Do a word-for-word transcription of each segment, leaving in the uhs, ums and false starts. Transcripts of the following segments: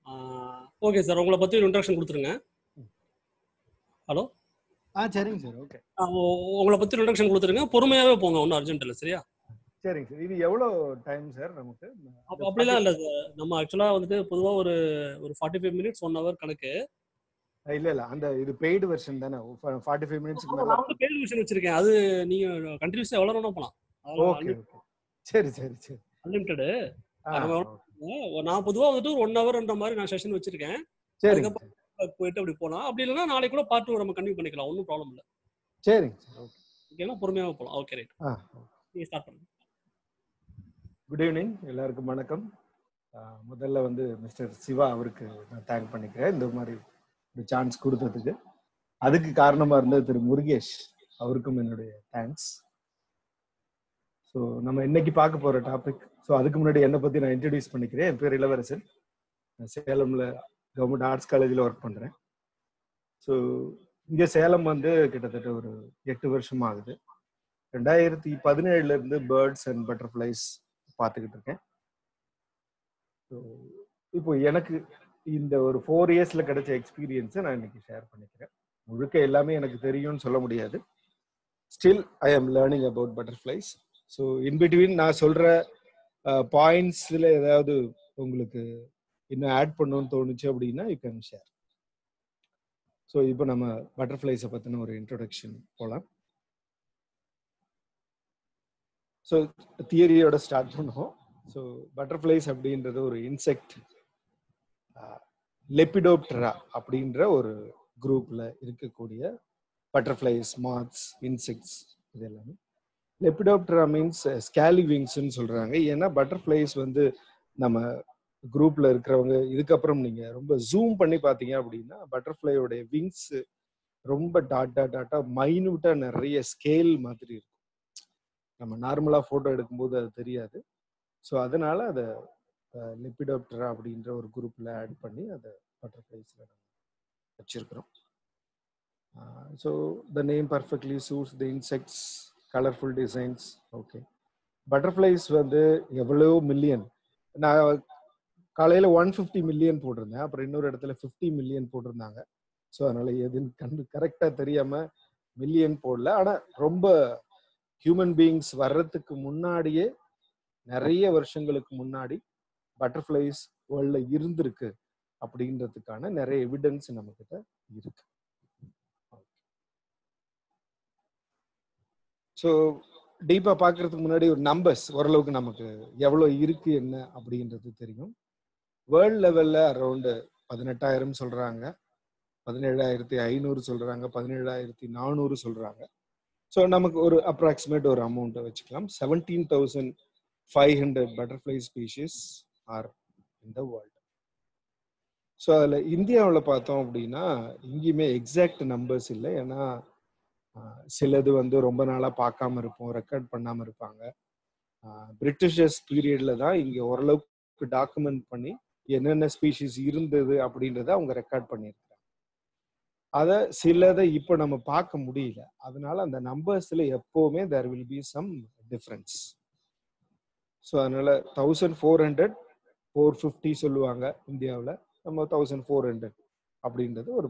Okay sir, உங்களை பற்றி ஒரு இன்ட்ரடக்ஷன் கொடுத்துருங்க. ஹலோ. ஆ சரிங்க சார். ஓகே. உங்களை பற்றி இன்ட்ரடக்ஷன் கொடுத்துருங்க, பொறுமையாகவே போங்க, ஒன்றும் அர்ஜென்ட் இல்லை. சரியா? சரிங்க சார். இது எவ்வளோ டைம் சார் நமக்கு? அப்போ அப்படிலாம் இல்லை சார். நம்ம ஆக்சுவலாக வந்துட்டு பொதுவாக ஒரு ஒரு forty five minutes one hour கணக்கு. இல்ல இல்ல, அந்த இது பெய்டு வெர்ஷன் தானே? ஃபார்ட்டி ஃபைவ் மினிட்ஸ்க்கு மேல நான் வந்து பெய்டு வெர்ஷன் வச்சிருக்கேன். அது நீங்க கண்டினியூஸா எவ்வளவு வேணா போலாம். Okay okay. சரி சரி சரி. அன்லிமிட்டெட். நான் பொதுவா வந்துட்டு ஒரு ஒன் ஹவர்ன்ற மாதிரி நான் செஷன் வச்சிருக்கேன். சரிங்க. போயிட்டு அப்படி போலாம். அப்படி இல்லைன்னா நாளைக்கு கூட பார்ட் டூ நம்ம கண்டினியூ பண்ணிக்கலாம். ஒன்றும் ப்ராப்ளம் இல்லை. சரிங்க சார். ஓகே. ஓகேனா பொறுமையாக போகலாம். Okay right. ஆ நீங்க ஸ்டார்ட் பண்ணுங்க. குட் ஈவினிங் எல்லாருக்கும் வணக்கம். முதல்ல வந்து மிஸ்டர் சிவா அவருக்கு நான் தேங்க் பண்ணிக்கிறேன் இந்த மாதிரி ஒரு சான்ஸ் கொடுத்ததுக்கு. அதுக்கு காரணமா இருந்தது திரு முருகேஷ், அவருக்கும் என்னுடைய தேங்க்ஸ். ஸோ நம்ம இன்னைக்கு பார்க்க போற டாபிக், ஸோ அதுக்கு முன்னாடி என்னை பத்தி நான் இன்ட்ரடியூஸ் பண்ணிக்கிறேன். என் பேர் இளவரசன். நான் சேலம்ல கவர்மெண்ட் ஆர்ட்ஸ் காலேஜில் ஒர்க் பண்றேன். ஸோ இங்க சேலம் வந்து கிட்டத்தட்ட ஒரு எட்டு வருஷம் ஆகுது. ரெண்டாயிரத்தி பதினேழுல இருந்து பேர்ட்ஸ் அண்ட் பட்டர்ஃப்ளைஸ் பார்த்துக்கிட்டு இருக்கேன். ஸோ இப்போ எனக்கு இந்த ஒரு ஃபோர் இயர்ஸ்ல கிடைச்ச எக்ஸ்பீரியன்ஸை நான் இன்னைக்கு ஷேர் பண்ணிக்கிறேன். முழுக்க எல்லாமே எனக்கு தெரியும்னு சொல்ல முடியாது. Still I am learning about butterflies. So in between நான் சொல்ற பாயிண்ட்ஸ்ல ஏதாவது உங்களுக்கு இன்னும் ஆட் பண்ணணும்னு தோணுச்சு அப்படின்னா யூ கேன் ஷேர். ஸோ இப்போ நம்ம பட்டர்ஃப்ளைஸை பற்றின ஒரு இன்ட்ரோடக்ஷன் போகலாம். ஸோ தியரியோட ஸ்டார்ட் பண்ணுவோம். ஸோ பட்டர்ஃப்ளைஸ் அப்படின்றது ஒரு இன்செக்ட், லெபிடோப்டரா அப்படின்ற ஒரு குரூப்ல இருக்கக்கூடிய பட்டர்ஃப்ளைஸ், மாத்ஸ், இன்செக்ட்ஸ் இது எல்லாமே. லெபிடோப்டரா மீன்ஸ் ஸ்கேலி விங்ஸ்ன்னு சொல்றாங்க. ஏன்னா பட்டர்ஃப்ளைஸ் வந்து நம்ம குரூப்ல இருக்கிறவங்க இதுக்கப்புறம் நீங்க ரொம்ப ஜூம் பண்ணி பார்த்தீங்க அப்படின்னா பட்டர்ஃப்ளையோட விங்ஸ் ரொம்ப டாட்டா டாட்டா மைனூட்டா நிறைய ஸ்கேல் மாதிரி இருக்கும். நம்ம நார்மலா போட்டோ எடுக்கும்போது அது தெரியாது. ஸோ அதனால அதை லெபிடோப்டரா அப்படின்ற ஒரு குரூப்ல ஆட் பண்ணி அதை பட்டர்ஃப்ளைஸ்ல வச்சிருக்கிறோம். So the name perfectly suits the insects, colourful designs. Okay. Butterflies வந்து எவ்வளோ மில்லியன், நான் காலையில ஒன் ஃபிஃப்டி மில்லியன் போட்டிருந்தேன், அப்புறம் இன்னொரு இடத்துல ஃபிஃப்டி மில்லியன் போட்டிருந்தாங்க. ஸோ அதனால எதுன்னு கண்டு கரெக்டா தெரியாம மில்லியன் போடல. ஆனா ரொம்ப ஹியூமன் பீயிங்ஸ் வர்றதுக்கு முன்னாடியே நிறைய வருஷங்களுக்கு முன்னாடி பட்டர்ஃப்ளைஸ் வேர்ல்ட்ல இருந்திருக்கு அப்படின்றதுக்கான நிறைய எவிடன்ஸ் நம்ம கிட்ட இருக்கு. ஸோ டீப்பா பார்க்கறதுக்கு முன்னாடி ஒரு நம்பர்ஸ் ஓரளவுக்கு நமக்கு எவ்வளவு இருக்கு என்ன அப்படின்றது தெரியும். வேர்ல்ட் லெவல்ல அரௌண்டு பதினெட்டாயிரம் சொல்றாங்க, பதினேழாயிரத்தி ஐநூறு சொல்றாங்க, பதினேழாயிரத்தி நானூறு சொல்றாங்க. ஸோ நமக்கு ஒரு அப்ராக்சிமேட் ஒரு அமௌண்ட்டை வச்சுக்கலாம். Seventeen thousand five hundred butterfly species are in the world. So அதில் இந்தியாவில் பார்த்தோம் அப்படின்னா இங்கேயுமே எக்ஸாக்ட் நம்பர்ஸ் இல்லை. ஏன்னா சிலது வந்து ரொம்ப நாளாக பார்க்காம இருப்போம், ரெக்கார்ட் பண்ணாமல் இருப்பாங்க. பிரிட்டிஷர்ஸ் பீரியட்ல தான் இங்கே ஓரளவுக்கு டாக்குமெண்ட் பண்ணி என்னென்ன ஸ்பீஷிஸ் இருந்தது அப்படின்றத அவங்க ரெக்கார்ட் பண்ணியிருக்காங்க. அதை சிலதை இப்போ நம்ம பார்க்க முடியல. அதனால அந்த நம்பர்ஸ்ல எப்பவுமே there will be some difference. So அதனால thousand four hundred four fifty சொல்லுவாங்க இந்தியாவில், நம்ம தௌசண்ட் ஃபோர் ஹண்ட்ரட் அப்படின்றது ஒரு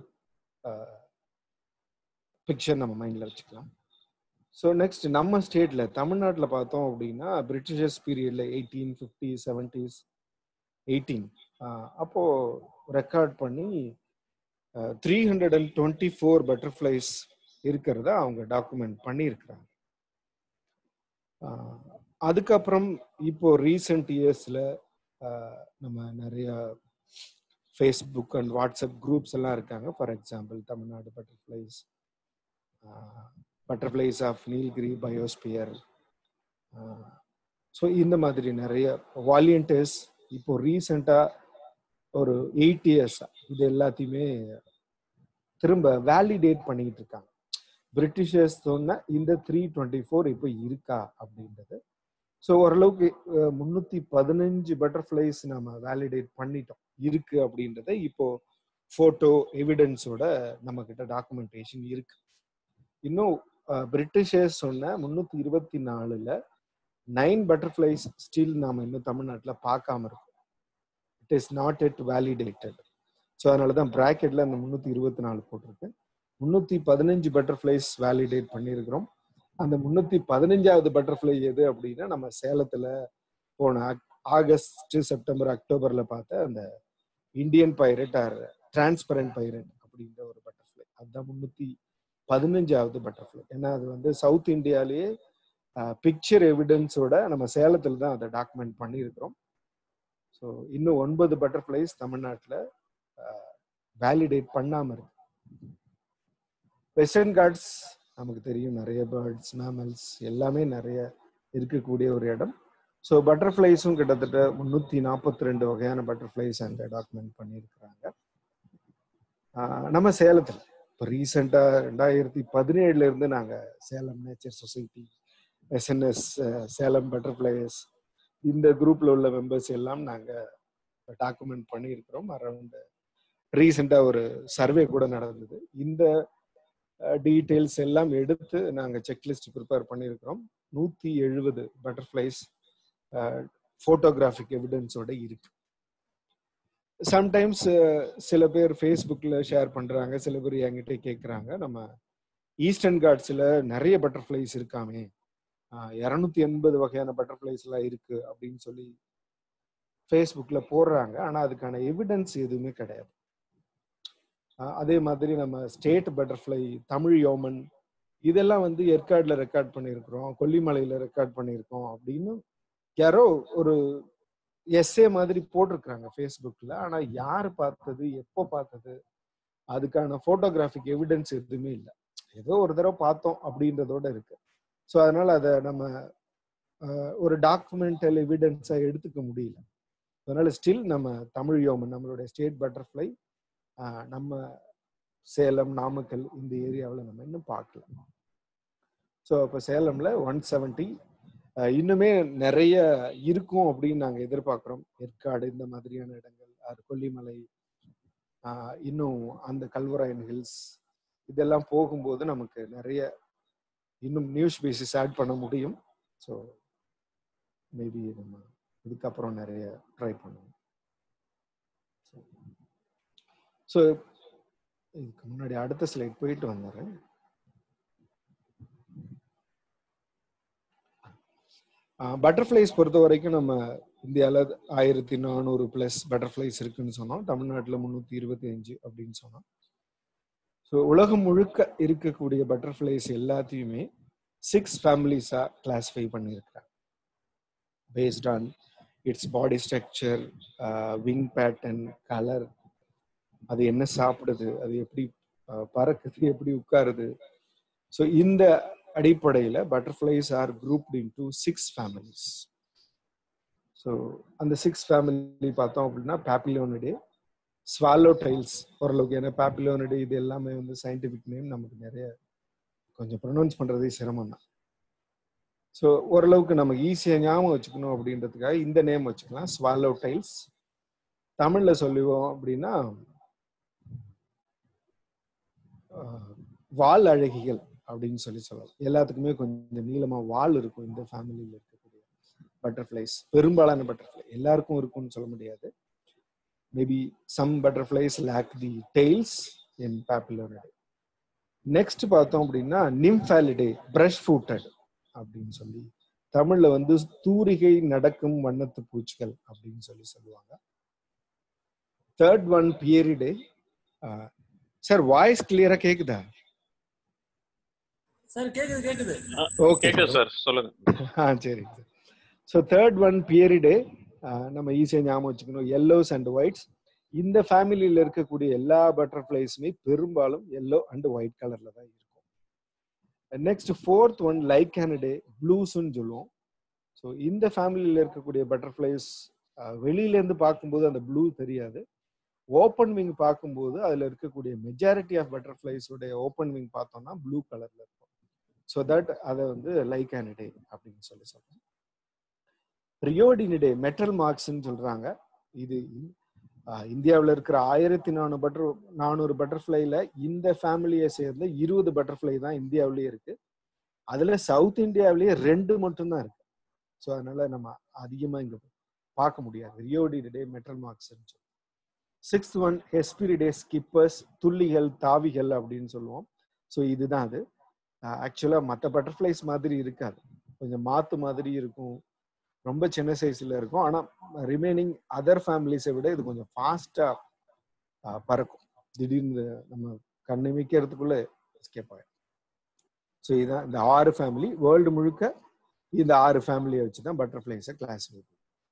பிக்சர் நம்ம மைண்ட்ல வச்சுக்கலாம். ஸோ நெக்ஸ்ட் நம்ம ஸ்டேட்ல தமிழ்நாட்டில் பார்த்தோம் அப்படின்னா பிரிட்டிஷர்ஸ் பீரியட்ல எயிட்டீன் ஃபிஃப்டி செவன்டிஸ் எயிட்டீன் அப்போ ரெக்கார்ட் பண்ணி three hundred and twenty four butterflies இருக்கிறத அவங்க டாக்குமெண்ட் பண்ணியிருக்கிறாங்க. அதுக்கப்புறம் இப்போ ரீசெண்ட் இயர்ஸ்ல நம்ம நிறைய ஃபேஸ்புக் அண்ட் வாட்ஸ்அப் குரூப்ஸ் எல்லாம் இருக்காங்க. For example Tamil Nadu butterflies, butterflies of Nilgiri biosphere. So இந்த மாதிரி நிறைய வாலியண்டியர்ஸ் இப்போ ரீசெண்டா ஒரு எயிட் இயர்ஸ் இது எல்லாத்தையுமே திரும்ப வேலிடேட் பண்ணிட்டு இருக்காங்க. பிரிட்டிஷர்ஸ் சொன்ன இந்த த்ரீ டுவெண்ட்டி ஃபோர் இப்போ இருக்கா அப்படின்றது. ஸோ ஓரளவுக்கு முன்னூத்தி பதினஞ்சு பட்டர்ஃப்ளைஸ் நம்ம வேலிடேட் பண்ணிட்டோம் இருக்கு அப்படின்றத இப்போ போட்டோ எவிடன்ஸோட நம்ம கிட்ட டாக்குமெண்டேஷன் இருக்கு. இன்னும் பிரிட்டிஷர்ஸ் சொன்ன முன்னூத்தி இருபத்தி நாலுல நைன் பட்டர்ஃப்ளைஸ் ஸ்டில் நாம இன்னும் தமிழ்நாட்டில் பார்க்காம இருக்கோம். It is not yet validated. So அதனால தான் ப்ராக்கெட்ல அந்த முந்நூற்றி இருபத்தி நாலு போட்டிருக்கேன். முந்நூற்றி பதினஞ்சு பட்டர்ஃப்ளைஸ் வேலிடேட் பண்ணியிருக்கிறோம். அந்த முந்நூற்றி பதினஞ்சாவது பட்டர்ஃப்ளை எது அப்படின்னா நம்ம சேலத்தில் போன ஆகஸ்ட் செப்டம்பர் அக்டோபரில் பார்த்த அந்த Indian pirate or transparent pirate அப்படின்ற ஒரு பட்டர்ஃப்ளை. அதுதான் முந்நூற்றி பதினஞ்சாவது பட்டர்ஃப்ளை. ஏன்னா அது வந்து சவுத் இந்தியாலேயே பிக்சர் எவிடன்ஸோட நம்ம சேலத்தில் தான் அதை டாக்குமெண்ட் பண்ணியிருக்கிறோம். ஸோ இன்னும் ஒன்பது பட்டர்ஃப்ளைஸ் தமிழ்நாட்டில் வேலிடேட் பண்ணாமல் இருக்கு. வெஸ்டர்ன் காட்ஸ் நமக்கு தெரியும், நிறைய பேர்ட்ஸ் மேமல்ஸ் எல்லாமே நிறைய இருக்கக்கூடிய ஒரு இடம். ஸோ பட்டர்ஃப்ளைஸும் கிட்டத்தட்ட முந்நூற்றி நாற்பத்தி ரெண்டு வகையான பட்டர்ஃப்ளைஸ் அங்கே டாக்குமெண்ட் பண்ணியிருக்கிறாங்க. நம்ம சேலத்தில் இப்போ ரீசெண்டாக ரெண்டாயிரத்தி பதினேழுல இருந்து நாங்கள் Salem nature society, SNS Salem butterflies, இந்த குரூப்ல உள்ள மெம்பர்ஸ் எல்லாம் நாங்கள் டாக்குமெண்ட் பண்ணியிருக்கிறோம். அரௌண்ட் ரீசெண்டாக ஒரு சர்வே கூட நடந்தது. இந்த டீட்டெயில்ஸ் எல்லாம் எடுத்து நாங்கள் செக்லிஸ்ட் ப்ரிப்பேர் பண்ணியிருக்கிறோம். நூற்றி எழுபது பட்டர்ஃப்ளைஸ் ஃபோட்டோகிராஃபிக் எவிடன்ஸோட இருக்கு. சம்டைம்ஸ் சில பேர் ஃபேஸ்புக்கில் ஷேர் பண்ணுறாங்க, சில பேர் என்கிட்ட கேட்குறாங்க, நம்ம ஈஸ்டர்ன் காட்ஸில் நிறைய பட்டர்ஃப்ளைஸ் இருக்காமே, இரநூத்தி எண்பது வகையான பட்டர்ஃப்ளைஸ் எல்லாம் இருக்கு அப்படின்னு சொல்லி ஃபேஸ்புக்கில் போடுறாங்க. ஆனால் அதுக்கான எவிடன்ஸ் எதுவுமே கிடையாது. அதே மாதிரி நம்ம ஸ்டேட் பட்டர்ஃப்ளை, தமிழ் யோமன், இதெல்லாம் வந்து ஏற்காடில் ரெக்கார்ட் பண்ணியிருக்கிறோம், கொல்லிமலையில் ரெக்கார்ட் பண்ணியிருக்கோம் அப்படின்னு யாரோ ஒரு எஸ்ஏ மாதிரி போட்டிருக்கிறாங்க ஃபேஸ்புக்கில். ஆனால் யார் பார்த்தது, எப்போ பார்த்தது, அதுக்கான ஃபோட்டோகிராஃபிக் எவிடன்ஸ் எதுவுமே இல்லை. ஏதோ ஒரு தடவை பார்த்தோம் அப்படின்றதோட இருக்கு. ஸோ அதனால அதை நம்ம ஒரு டாக்குமெண்டல் எவிடன்ஸாக எடுத்துக்க முடியல. அதனால ஸ்டில் நம்ம தமிழ் யோமன், நம்மளுடைய ஸ்டேட் பட்டர்ஃப்ளை, நம்ம சேலம், நாமக்கல் இந்த ஏரியாவில் நம்ம இன்னும் பார்க்கலாம். ஸோ இப்போ சேலம்ல ஒன் செவன்ட்டி இன்னுமே நிறைய இருக்கும் அப்படின்னு நாங்கள் எதிர்பார்க்குறோம். ஏற்காடு இந்த மாதிரியான இடங்கள், கொல்லிமலை, இன்னும் அந்த கல்வராயன் ஹில்ஸ், இதெல்லாம் போகும்போது நமக்கு நிறைய இன்னும் நியூ ஸ்பீசிஸ் ஆட் பண்ண முடியும். ஸோ மேபி நம்ம இதுக்கப்புறம் நிறைய ட்ரை பண்ணுவோம். ஸோ இதுக்கு முன்னாடி அடுத்த ஸ்லைட் போயிட்டு வந்துடுறேன். பட்டர்ஃப்ளைஸ் பொறுத்த வரைக்கும் நம்ம இந்தியாவில் ஆயிரத்தி நானூறு பிளஸ் பட்டர்ஃப்ளைஸ் இருக்குன்னு சொன்னோம். தமிழ்நாட்டில் முந்நூற்றி இருபத்தி அஞ்சு அப்படின்னு சொன்னோம். ஸோ உலகம் முழுக்க இருக்கக்கூடிய பட்டர்ஃப்ளைஸ் எல்லாத்தையுமே சிக்ஸ் ஃபேமிலிஸாக கிளாஸிஃபை பண்ணியிருக்கிறாங்க. Based on its body structure, wing pattern, colour, அது என்ன சாப்பிடுது, அது எப்படி பறக்குது, எப்படி உட்காருது. ஸோ இந்த அடிப்படையில் butterflies are grouped into six families. So அந்த சிக்ஸ் ஃபேமிலி பார்த்தோம் அப்படின்னா பாப்பிலியோனிடே, ஸ்வாலோ டைல்ஸ் ஓரளவுக்கு, ஏன்னா பாப்பிலியோனிடே இது எல்லாமே வந்து சயின்டிஃபிக் நேம், நமக்கு நிறைய கொஞ்சம் ப்ரொனவுன்ஸ் பண்ணுறதே சிரமம் தான். ஸோ ஓரளவுக்கு நமக்கு ஈஸியாக ஞாபகம் வச்சுக்கணும் அப்படின்றதுக்காக இந்த நேம் வச்சுக்கலாம், ஸ்வாலோ டைல்ஸ். தமிழில் சொல்லுவோம் அப்படின்னா வால் அழகிகள் அப்படின்னு சொல்லி சொல்லலாம். எல்லாத்துக்குமே கொஞ்சம் நீளமாக வால் இருக்கும் இந்த ஃபேமிலியில் இருக்கக்கூடிய பட்டர்ஃப்ளைஸ். பெரும்பாலான பட்டர்ஃப்ளை, எல்லாருக்கும் இருக்கும்னு சொல்ல முடியாது. Maybe some butterflies lack the tails in Papilionidae. Next பார்த்தோம் அப்படின்னா நிம்ஃபாலிடே, பிரஷ் ஃபூட்டட் அப்படின்னு சொல்லி தமிழ்ல வந்து தூரிகை நடக்கும் வண்ணத்து பூச்சிகள் அப்படின்னு சொல்லி சொல்லுவாங்க. Third one Pieridae. Sir voice கிளியரா கேக்குதா? சார் கேக்குது கேக்குது. ஓகே சார் சொல்லுங்க. ஆ சரி. ஸோ தேர்ட் ஒன் பியரிடே, நம்ம ஈஸியாக ஞாபகம் வச்சுக்கணும், எல்லோஸ் அண்ட் ஒயிட்ஸ். இந்த ஃபேமிலியில் இருக்கக்கூடிய எல்லா பட்டர்ஃப்ளைஸுமே பெரும்பாலும் எல்லோ அண்ட் ஒயிட் கலர்ல தான் இருக்கும். நெக்ஸ்ட் ஃபோர்த் ஒன் லைக்கானிடே, ப்ளூஸ்ன்னு சொல்லுவோம். ஸோ இந்த ஃபேமிலியில் இருக்கக்கூடிய பட்டர்ஃப்ளைஸ் வெளியிலேருந்து பார்க்கும்போது அந்த ப்ளூ தெரியாது. ஓப்பன் விங் பார்க்கும்போது அதில் இருக்கக்கூடிய மெஜாரிட்டி ஆஃப் பட்டர்ஃப்ளைஸோடைய ஓப்பன் விங் பார்த்தோம்னா ப்ளூ கலர்ல இருக்கும். ஸோ தட் அதை வந்து லைக்கானிடே அப்படின்னு சொல்லி சொல்றோம். ரியோடினிடே, மெட்டல் மார்க்ஸ்ன்னு சொல்றாங்க. இது இந்தியாவில் இருக்கிற ஆயிரத்தி நானூறு பட்டர் நானூறு பட்டர்ஃப்ளைல இந்த ஃபேமிலியை சேர்ந்த இருபது பட்டர்ஃப்ளை தான் இந்தியாவிலேயே இருக்கு. அதுல சவுத் இந்தியாவிலேயே ரெண்டு மட்டும்தான் இருக்கு. ஸோ அதனால நம்ம அதிகமா இங்க பார்க்க முடியாது. Riodinidae, metal marks. Sixth one Hesperiidae skippers, துள்ளிகள் தாவிகள் அப்படின்னு சொல்லுவோம். ஸோ இதுதான் அது. ஆக்சுவலா மற்ற பட்டர்ஃப்ளைஸ் மாதிரி இருக்காது, கொஞ்சம் மாத்து மாதிரி இருக்கும், ரொம்ப சின்ன சைஸ்ல இருக்கும். ஆனா ரிமைனிங் அதர் ஃபேமிலிஸை விட இது கொஞ்சம் ஃபாஸ்டா பறக்கும். திடீர்னு நம்ம கண்ணிமிக்கிறதுக்குள்ள எஸ்கேப் ஆகும். ஸோ இதுதான் இந்த ஆறு ஃபேமிலி. வேர்ல்டு முழுக்க இந்த ஆறு ஃபேமிலியை வச்சுதான் பட்டர்ஃப்ளைஸை கிளாஸிஃபை.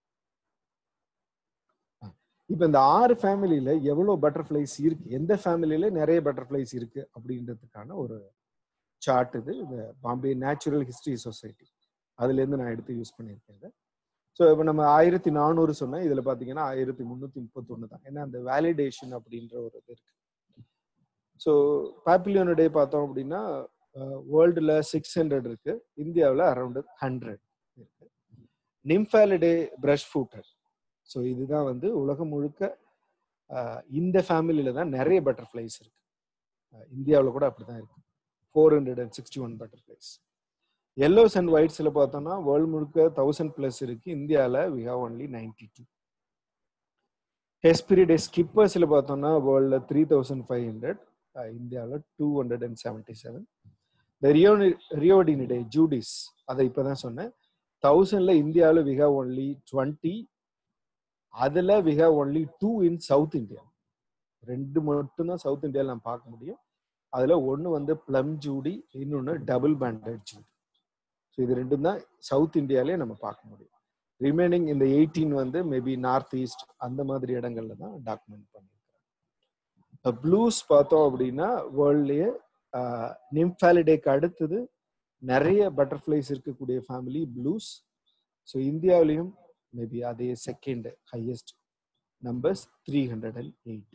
இப்ப இந்த ஆறு ஃபேமிலியில எவ்வளவு பட்டர்ஃப்ளைஸ் இருக்கு, எந்த ஃபேமிலியில நிறைய பட்டர்ஃப்ளைஸ் இருக்கு அப்படின்றதுக்கான ஒரு சார்ட் இது. இந்த பாம்பே நேச்சுரல் ஹிஸ்டரி சொசைட்டி அதுல இருந்து நான் எடுத்து யூஸ் பண்ணியிருக்கேன். ஸோ இப்போ நம்ம ஆயிரத்தி நானூறு சொன்னா இதுல பாத்தீங்கன்னா ஆயிரத்தி முன்னூத்தி முப்பத்தி ஒண்ணு தான். ஏன்னா அந்த வேலிடேஷன் அப்படின்ற ஒரு இது இருக்கு. ஸோ பாப்புலியோனிடே பார்த்தோம் அப்படின்னா வேர்ல்டுல சிக்ஸ் ஹண்ட்ரட் இருக்கு, இந்தியாவில் அரௌண்ட் ஹண்ட்ரட் இருக்கு. நிம்ஃபாலிடே பிரஷ் ஃபூட்டர், ஸோ இதுதான் வந்து உலகம் முழுக்க இந்த ஃபேமிலியில தான் நிறைய பட்டர்ஃப்ளைஸ் இருக்கு. இந்தியாவில் கூட அப்படிதான் இருக்கு, four hundred and sixty one butterflies. Yellows and ஒயிட்ஸ்ல பார்த்தோம்னா வேர்ல்டு முழுக்க தௌசண்ட் பிளஸ் இருக்கு, இந்தியாவில் we have only ninety two. Hesperiidae ஸ்கிப்பர்ஸ்ல பார்த்தோம்னா வேர்ல்ட்ல த்ரீ தௌசண்ட் ஃபைவ் ஹண்ட்ரட், இந்தியாவில் two hundred and seventy seven. Riodinidae judies அதை இப்பதான் சொன்னேன், தௌசண்ட்ல இந்தியாவில் வி ஹவ் ஒன்லி டுவெண்ட்டி, அதுல we have only two in south India. ரெண்டு மட்டும்தான் சவுத் இந்தியாவில் நம்ம பார்க்க முடியும். அதுல ஒன்னு வந்து பிளம் ஜூடி, இன்னொன்னு டபுள் பேண்டட் ஜூடி. ஸோ இது ரெண்டும் தான் சவுத் இந்தியாலே நம்ம பார்க்க முடியும். ரிமைனிங் இந்த எயிட்டீன் வந்து மேபி நார்த் ஈஸ்ட் அந்த மாதிரி இடங்கள்ல தான் டாக்குமெண்ட் பண்ணியிருக்காங்க. ப்ளூஸ் பார்த்தோம் அப்படின்னா வேர்ல்ட்லயே நிம்ஃபாலிடேக்கு அடுத்தது நிறைய பட்டர்ஃப்ளைஸ் இருக்கக்கூடிய ஃபேமிலி ப்ளூஸ். ஸோ இந்தியாவிலையும் மேபி அதே second highest numbers three hundred and eighty.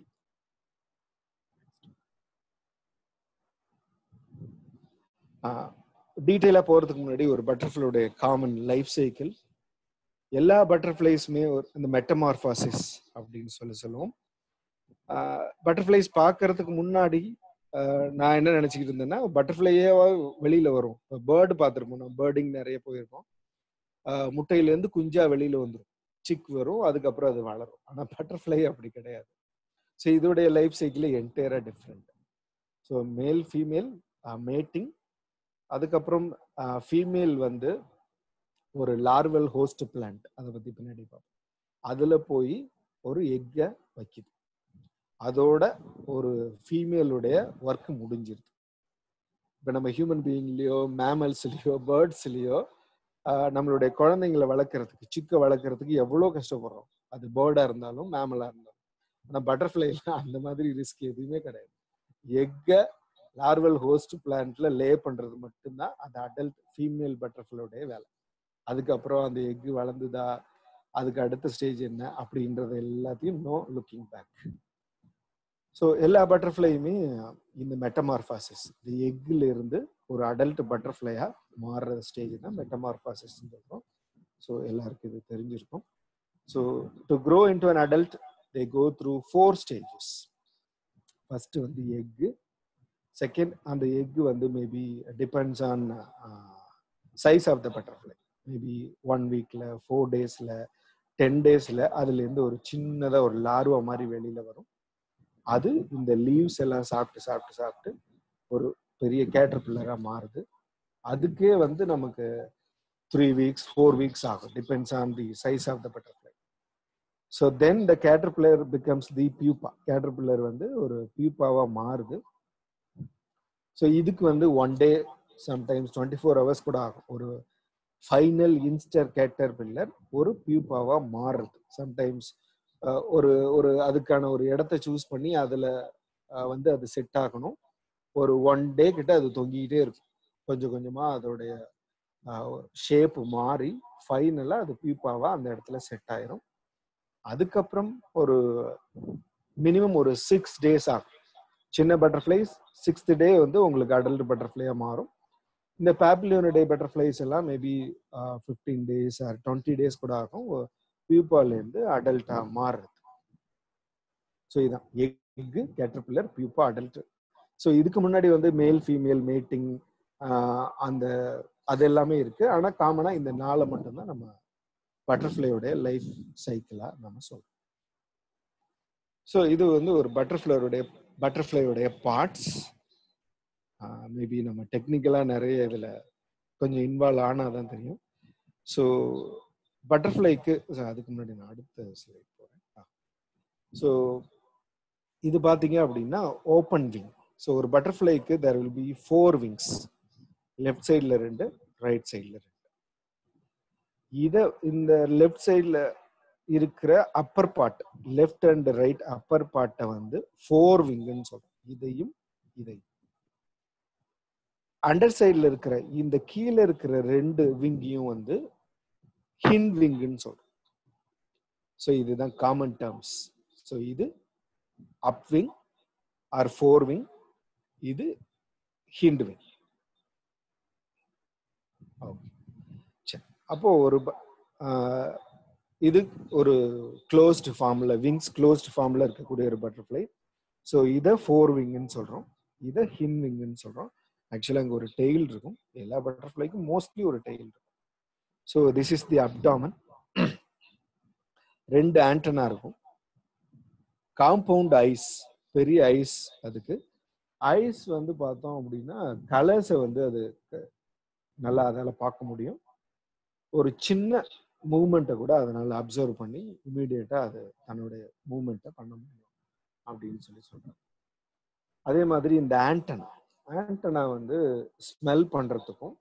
டீட்டெயிலா போறதுக்கு முன்னாடி ஒரு பட்டர்ஃப்ளையோட காமன் லைஃப் சைக்கிள். எல்லா பட்டர்ஃப்ளைஸுமே ஒரு இந்த மெட்டமார்பாசிஸ் அப்படின்னு சொல்லி சொல்லுவோம். பட்டர்ஃப்ளைஸ் பார்க்கறதுக்கு முன்னாடி நான் என்ன நினைச்சுக்கிட்டு இருந்தேன்னா பட்டர்ஃப்ளையே வெளியில வரும். இப்போ பேர்டு பார்த்துருப்போம், நம்ம பேர்டிங் நிறைய போயிருக்கோம். முட்டையிலேருந்து குஞ்சா வெளியில வந்துடும், சிக் வரும், அதுக்கப்புறம் அது வளரும். ஆனால் பட்டர்ஃப்ளை அப்படி கிடையாது. ஸோ இதோடைய லைஃப் சைக்கிள் என்டையரா different. So male female mating, அதுக்கப்புறம் ஃபீமேல் வந்து ஒரு லார்வல் ஹோஸ்ட் பிளான்ட், அதை பத்தி பின்னாடி பார்ப்போம். அதுல போய் ஒரு எக்கை வைக்குது, அதோட ஒரு ஃபீமேலுடைய ஒர்க் முடிஞ்சிருது. இப்போ நம்ம ஹியூமன் பீயிங்லயோ மேமல்ஸ்லயோ பேர்ட்ஸ்லயோ நம்மளுடைய குழந்தைங்களை வளர்க்கறதுக்கு, சிக்கை வளர்க்கறதுக்கு எவ்வளோ கஷ்டப்படுறோம், அது பேர்டா இருந்தாலும் மேமலா இருந்தாலும். ஆனால் பட்டர்ஃப்ளைல அந்த மாதிரி ரிஸ்க் எதுவுமே கிடையாது. எக்கை லார்வல் ஹோஸ்ட் பிளான்ட்ல லே பண்றது மட்டும்தான் அது அடல்ட் ஃபீமேல் பட்டர்ஃப்ளையோடைய வேலை. அதுக்கப்புறம் அந்த எக்கு வளர்ந்துதா, அதுக்கு அடுத்த ஸ்டேஜ் என்ன அப்படின்றது எல்லாத்தையும் நோ லுக்கிங் பேக். ஸோ எல்லா பட்டர்ஃப்ளையுமே இந்த மெட்டமார்பாசிஸ், இந்த எக்ல இருந்து ஒரு அடல்ட் பட்டர்ஃப்ளையா மாறுற ஸ்டேஜ் தான் மெட்டமார்பாசிஸ் சொல்றோம். ஸோ எல்லாருக்கும் இது தெரிஞ்சிருக்கும். So to grow into an adult they go through four stages. First வந்து எக்கு, செகண்ட் அந்த எக்கு வந்து maybe depends on size of the butterfly. Maybe one வீக்ல, ஃபோர் டேஸ்ல, டென் டேஸ்ல அதுல இருந்து ஒரு சின்னதா ஒரு லார்வா மாதிரி வெளியில வரும். அது இந்த லீவ்ஸ் எல்லாம் சாப்பிட்டு சாப்பிட்டு சாப்பிட்டு ஒரு பெரிய கேட்டர்பில்லரா மாறுது. அதுக்கே வந்து நமக்கு த்ரீ வீக்ஸ் ஃபோர் வீக்ஸ் ஆகும், depends on the size of the butterfly. So then the caterpillar becomes the pupa. Caterpillar வந்து ஒரு பியூப்பாவா மாறுது. ஸோ இதுக்கு வந்து one day, sometimes twenty four hours கூட ஆகும். ஒரு ஃபைனல் இன்ஸ்டர் கேட்டர்பில்லர் ஒரு பியூப்பாவா மாறுறது. சம்டைம்ஸ் ஒரு ஒரு அதுக்கான ஒரு இடத்த சூஸ் பண்ணி அதுல வந்து அது செட் ஆகணும். ஒரு ஒன் டே கிட்ட அது தொங்கிக்கிட்டே இருக்கும். கொஞ்சம் கொஞ்சமா அதோடைய ஷேப் மாறி ஃபைனலா அது பியூப்பாவா அந்த இடத்துல செட் ஆயிரும். அதுக்கப்புறம் ஒரு மினிமம் ஒரு சிக்ஸ் டேஸ் ஆகும். சின்ன பட்டர்ஃப்ளைஸ் சிக்ஸ்த் டே வந்து உங்களுக்கு அடல்ட் பட்டர்ஃப்ளையா மாறும். இந்த பாப்புலியோனிடே பட்டர்ஃப்ளைஸ் எல்லாம் maybe fifteen days or twenty days கூட ஆகும் பியூப்பாலேருந்து அடல்ட்டா மாறுறது. ஸோ இதுதான் egg, caterpillar, pupa, adult. So இதுக்கு முன்னாடி வந்து மேல் ஃபீமேல் மேட்டிங் அந்த அது எல்லாமே இருக்கு. ஆனால் காமனா இந்த நாளை மட்டும்தான் நம்ம பட்டர்ஃப்ளையோடைய லைஃப் சைக்கிளா நம்ம சொல்றோம். ஸோ இது வந்து ஒரு பட்டர்ஃப்ளையோடைய பட்டர்ஃப்ளையோடைய பார்ட்ஸ். மேபி நம்ம டெக்னிக்கலாக நிறைய இதில் கொஞ்சம் இன்வால்வ் ஆனால் தான் தெரியும். ஸோ பட்டர்ஃப்ளைக்கு அதுக்கு முன்னாடி நான் அடுத்த ஸ்லைட் போகிறேன். ஸோ இது பார்த்தீங்க அப்படின்னா ஓப்பன் விங். ஸோ ஒரு பட்டர்ஃப்ளைக்கு there will be four wings, left சைடில் ரெண்டு, ரைட் சைடில் ரெண்டு. இதை இந்த லெஃப்ட் சைடில் இருக்கிற upper part, left and right upper பார்ட்டை வந்து ஃபோர் விங்குன்னு சொல்றோம். இதையும் இதையும். அண்டர் சைடில் இருக்கிற இந்த கீழே இருக்கிற ரெண்டு விங்கையும் வந்து ஹிண்ட் விங்குன்னு சொல்றோம். ஸோ இதுதான் காமன் டேர்ம்ஸ். ஸோ இது up wing or fore wing, இது ஹிண்ட் விங். அப்போ ஒரு இது ஒரு க்ளோஸ்டு ஃபார்ம்ல, விங்ஸ் க்ளோஸ்டு ஃபார்ம்ல இருக்கக்கூடிய ஒரு பட்டர்ஃப்ளை. ஸோ இதை ஃபோர் விங்குன்னு சொல்றோம், இதை ஹிண்ட் விங்குன்னு சொல்றோம். ஆக்சுவலா அங்கே ஒரு டெயில் இருக்கும். எல்லா பட்டர்ஃப்ளைக்கும் மோஸ்ட்லி ஒரு டெயில் இருக்கும். So this is the abdomen. ரெண்டு ஆண்டனா இருக்கும். காம்பவுண்ட் ஐஸ், பெரிய ஐஸ். அதுக்கு ஐஸ் வந்து பார்த்தோம் அப்படின்னா கலர்ஸை வந்து அது நல்லா அதால பார்க்க முடியும். ஒரு சின்ன மூவ்மெண்ட்டை கூட அதனால அப்சர்வ் பண்ணி இமீடியட்டா அது தன்னுடைய மூவ்மெண்ட்டை பண்ண முடியும் அப்படின்னு சொல்லி சொல்றாங்க. அதே மாதிரி இந்த ஆண்டனா ஆண்டனா வந்து ஸ்மெல் பண்றதுக்கும்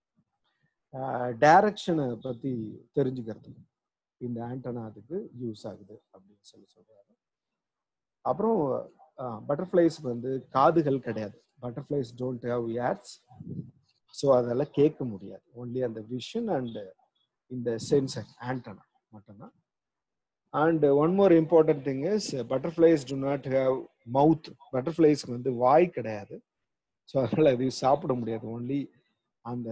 டைரக்ஷனை பத்தி தெரிஞ்சுக்கிறதுக்கும் இந்த ஆண்டனா அதுக்கு யூஸ் ஆகுது அப்படின்னு சொல்லி சொல்றாங்க. அப்புறம் பட்டர்ஃப்ளைஸ்க்கு வந்து காதுகள் கிடையாது. Butterflies don't have ears. So அதெல்லாம் கேட்க முடியாது. ஒன்லி அந்த விஷன் அண்ட் இந்த சென்சர் ஆண்டனா மட்டும்தான். And one more important thing is butterflies do not have mouth. பட்டர்ஃப்ளைஸ்க்கு வந்து வாய் கிடையாது. ஸோ அதனால அது சாப்பிட முடியாது. ஒன்லி அந்த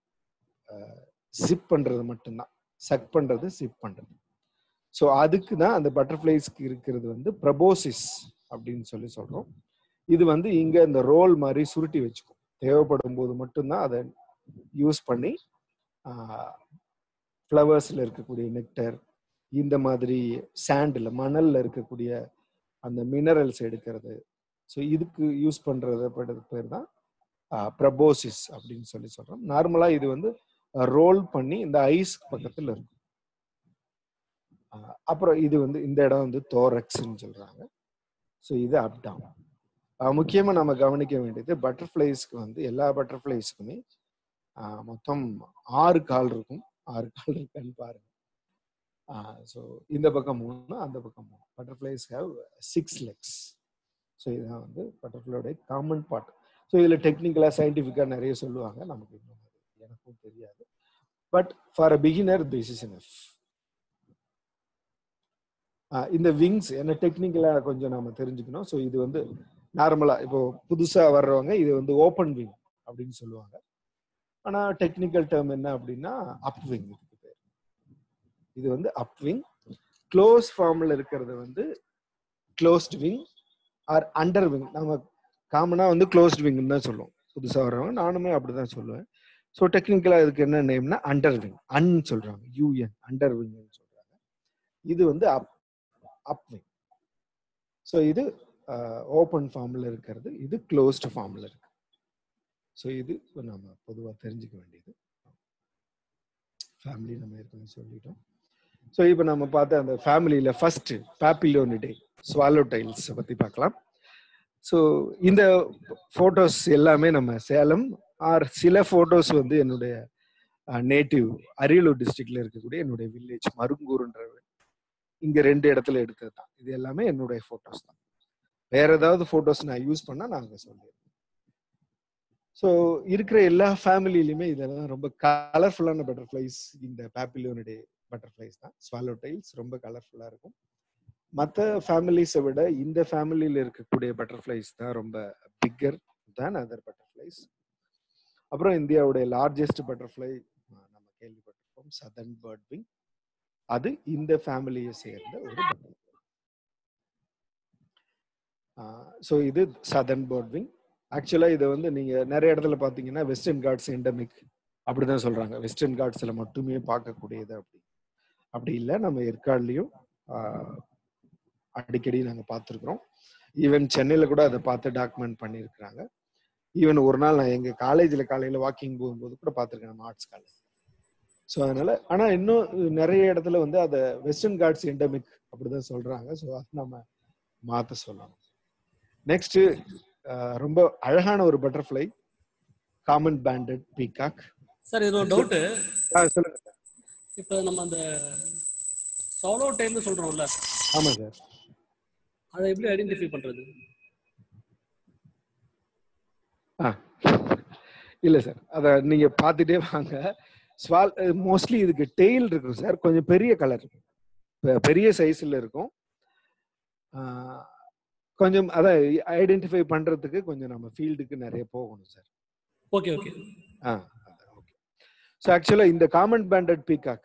சிப் பண்றது மட்டும்தான், சக் பண்றது, சிப் பண்றது. ஸோ அதுக்கு தான் அந்த பட்டர்ஃப்ளைஸ்க்கு இருக்கிறது வந்து ப்ரபோசிஸ் அப்படின்னு சொல்லி சொல்றோம். இது வந்து இங்க இந்த ரோல் மாதிரி சுருட்டி வச்சுக்கும். தேவைப்படும் போது மட்டும்தான் அதை யூஸ் பண்ணி ஃப்ளவர்ஸ்ல இருக்கக்கூடிய நெக்டர், இந்த மாதிரி சாண்டில், மணல்ல இருக்கக்கூடிய அந்த மினரல்ஸ் எடுக்கிறது. ஸோ இதுக்கு யூஸ் பண்றது பேர் தான் ப்ரபோசிஸ் அப்படின்னு சொல்லி சொல்றோம். நார்மலா இது வந்து ரோல் பண்ணி இந்த ஐஸ் பக்கத்துல இருக்கும். அப்புறம் இது வந்து இந்த இடம் வந்து தோரக்ஸ்ன்னு சொல்றாங்க. ஸோ இது அப்டாமன். முக்கியமா நம்ம கவனிக்க வேண்டியது பட்டர்ஃப்ளைஸ்க்கு வந்து எல்லா பட்டர்ஃப்ளைஸ்க்குமே மொத்தம் ஆறு கால் இருக்கும். ஆறு கால் இருக்குன்னு பாருங்க. ஸோ இந்த பக்கம் மூணு, அந்த பக்கம் மூணு. Butterflies have six legs. So இதுதான் வந்து பட்டர்ஃப்ளையோட காமன் பார்ட். ஸோ இதுல டெக்னிக்கலா சயின்டிஃபிக்கா நிறைய சொல்லுவாங்க, நமக்கு இன்னும் எனக்கும் தெரியாது. But for a beginner this is enough. இந்த விங்ஸ் என்ன டெக்னிக்கலா கொஞ்சம் நாம தெரிஞ்சுக்கணும். ஸோ இது வந்து நார்மலா இப்போ புதுசா வர்றவங்க இது வந்து ஓப்பன் விங் அப்படின்னு சொல்லுவாங்க. ஆனா டெக்னிக்கல் டேர்ம் என்ன அப்படின்னா அப் விங். இதுக்கு பேர் இது வந்து அப் விங். க்ளோஸ் ஃபார்ம்ல இருக்கிறது வந்து closed wing or under wing. நம்ம காமனா வந்து க்ளோஸ்ட் விங்னு தான் சொல்லுவோம் புதுசா வர்றவங்க. நானுமே அப்படிதான் சொல்லுவேன். ஸோ டெக்னிக்கலா இதுக்கு என்ன நேம்னா அண்டர் விங். அன் சொல்றாங்க, யூஎன், அண்டர் விங்னு சொல்றாங்க. இது வந்து அப் அப் விங். ஸோ இது ஓப்பன் ஃபார்ம்ல இருக்கிறது, இது க்ளோஸ்ட் ஃபார்ம்ல இருக்கு. ஸோ இது நம்ம பொதுவாக தெரிஞ்சுக்க வேண்டியது. ஃபேமிலி நம்ம ஏற்கனவே சொல்லிட்டோம். ஸோ இப்போ நம்ம பார்த்த அந்த ஃபேமிலியில ஃபர்ஸ்ட் பாப்பிலியோனிடே ஸ்வாலோடைல்ஸ் பத்தி பார்க்கலாம். ஸோ இந்த போட்டோஸ் எல்லாமே நம்ம சேலம் ஆர் சில போட்டோஸ் வந்து என்னுடைய நேட்டிவ் அரியலூர் டிஸ்ட்ரிக்ட்ல இருக்கக்கூடிய என்னுடைய வில்லேஜ் மருங்கூர்ன்ற இங்க ரெண்டு இடத்துல எடுத்தது தான். இது எல்லாமே என்னுடைய போட்டோஸ் தான். வேற ஏதாவது போட்டோஸ் நான் யூஸ் பண்ணா நாங்க சொல்லிடுறோம். ஸோ இருக்கிற எல்லா ஃபேமிலியிலுமே இதெல்லாம் ரொம்ப கலர்ஃபுல்லான பட்டர்ஃப்ளைஸ் இந்த பாப்பிலியோனிடே பட்டர்ஃப்ளைஸ் தான். ஸ்வாலோடைல்ஸ் ரொம்ப கலர்ஃபுல்லா இருக்கும். மற்ற ஃபேமிலிஸை விட இந்த ஃபேமிலியில் இருக்கக்கூடிய பட்டர்ஃப்ளைஸ் தான் ரொம்ப பிக்கர் தேன் அதர் பட்டர்ஃப்ளைஸ். அப்புறம் இந்தியாவுடைய லார்ஜஸ்ட் பட்டர்ஃப்ளை நம்ம கேள்விப்பட்டிருக்கோம், சதர்ன் பேர்ட் விங். அது இந்த ஃபேமிலியை சேர்ந்த ஒரு பட்டர்ஃப்ளை. ஸோ இது சதர்ன் பேர்ட் விங். ஆக்சுவலா இதை வந்து நீங்க நிறைய இடத்துல பாத்தீங்கன்னா வெஸ்டர்ன் காட்ஸ் எண்டமிக் அப்படிதான் சொல்றாங்க. வெஸ்டர்ன் காட்ஸ்ல மட்டுமே பார்க்கக்கூடியது அப்படி. அப்படி இல்லை, நம்ம ஏற்காடுலையும் அடிக்கடி நாங்கள் பார்த்துருக்குறோம். ஈவன் சென்னையில் கூட அதை பார்த்து டாக்குமெண்ட் பண்ணியிருக்கிறாங்க. ஈவன் ஒரு நாள் நான் எங்கள் காலேஜில் காலையில் வாக்கிங் போகும்போது கூட பார்த்துருக்கேன், நம்ம ஆர்ட்ஸ் காலேஜ். ஸோ அதனால ஆனால் இன்னும் நிறைய இடத்துல வந்து அதை வெஸ்டர்ன் காட்ஸ் எண்டமிக் அப்படிதான் சொல்றாங்க. ஸோ அது நம்ம மாற்ற சொல்லணும். நெக்ஸ்ட் ரொம்ப அழகான ஒரு butterfly, common banded peacock. Sir இது ஒரு டவுட்டு. சொல்லுங்க சார். இப்போ நம்ம அந்த சோலோ டைம்னு சொல்றோம்ல. ஆமாம் சார். அதை எப்படி ஐடென்டிஃபை பண்றது? ஆ இல்லை சார், அதை நீங்க பார்த்துட்டே வாங்க. ஸ்வால் மோஸ்ட்லி இதுக்கு டெய்ல் இருக்கும் சார், கொஞ்சம் பெரிய கலர், பெரிய சைஸ்ல இருக்கும். கொஞ்சம் அதை ஐடென்டிஃபை பண்றதுக்கு கொஞ்சம் நம்ம ஃபீல்டுக்கு நிறைய போகணும் sir. Okay okay ah okay. So ஆக்சுவலாக இந்த காமன் பேண்டட் பீகாக்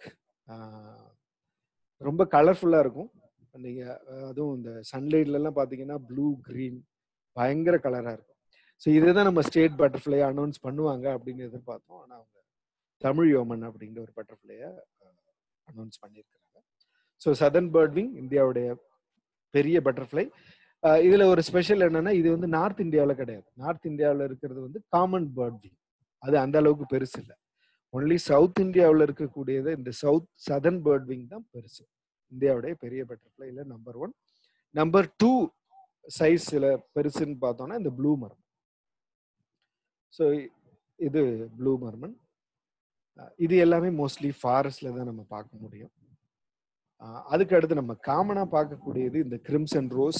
ரொம்ப கலர்ஃபுல்லாக இருக்கும். நீங்கள் அதுவும் இந்த சன்லைட்லலாம் பார்த்தீங்கன்னா ப்ளூ க்ரீன் பயங்கர கலராக இருக்கும். ஸோ இதை தான் நம்ம ஸ்டேட் பட்டர்ஃப்ளை அனௌன்ஸ் பண்ணுவாங்க அப்படின்னு எதிர்பார்த்தோம். ஆனால் அவங்க தமிழ் யோமன் அப்படிங்கிற ஒரு பட்டர்ஃப்ளையை அனௌன்ஸ் பண்ணியிருக்கிறாங்க. ஸோ சதர்ன் பேர்ட்விங் இந்தியாவுடைய பெரிய பட்டர்ஃப்ளை. இதுல ஒரு ஸ்பெஷல் என்னன்னா, இது வந்து நார்த் இந்தியாவில் கிடையாது. நார்த் இந்தியாவில் இருக்கிறது வந்து காமன் பேர்ட்விங், அது அந்த அளவுக்கு பெருசு இல்லை. ஒன்லி சவுத் இந்தியாவில் இருக்கக்கூடியது இந்த சவுத் சதர்ன் பேர்ட்விங் தான் பெருசு. இந்தியாவுடைய பெரிய பட்டர்ஃப்ளைல நம்பர் ஒன். நம்பர் டூ சைஸ்ல பெருசுன்னு பார்த்தோம்னா இந்த ப்ளூ மர்மன். ஸோ இது ப்ளூ மர்மன். இது எல்லாமே மோஸ்ட்லி ஃபாரஸ்ட்ல தான் நம்ம பார்க்க முடியும். அதுக்கு அடுத்து நம்ம காமனா பார்க்கக்கூடியது இந்த கிரிம்சன் ரோஸ்,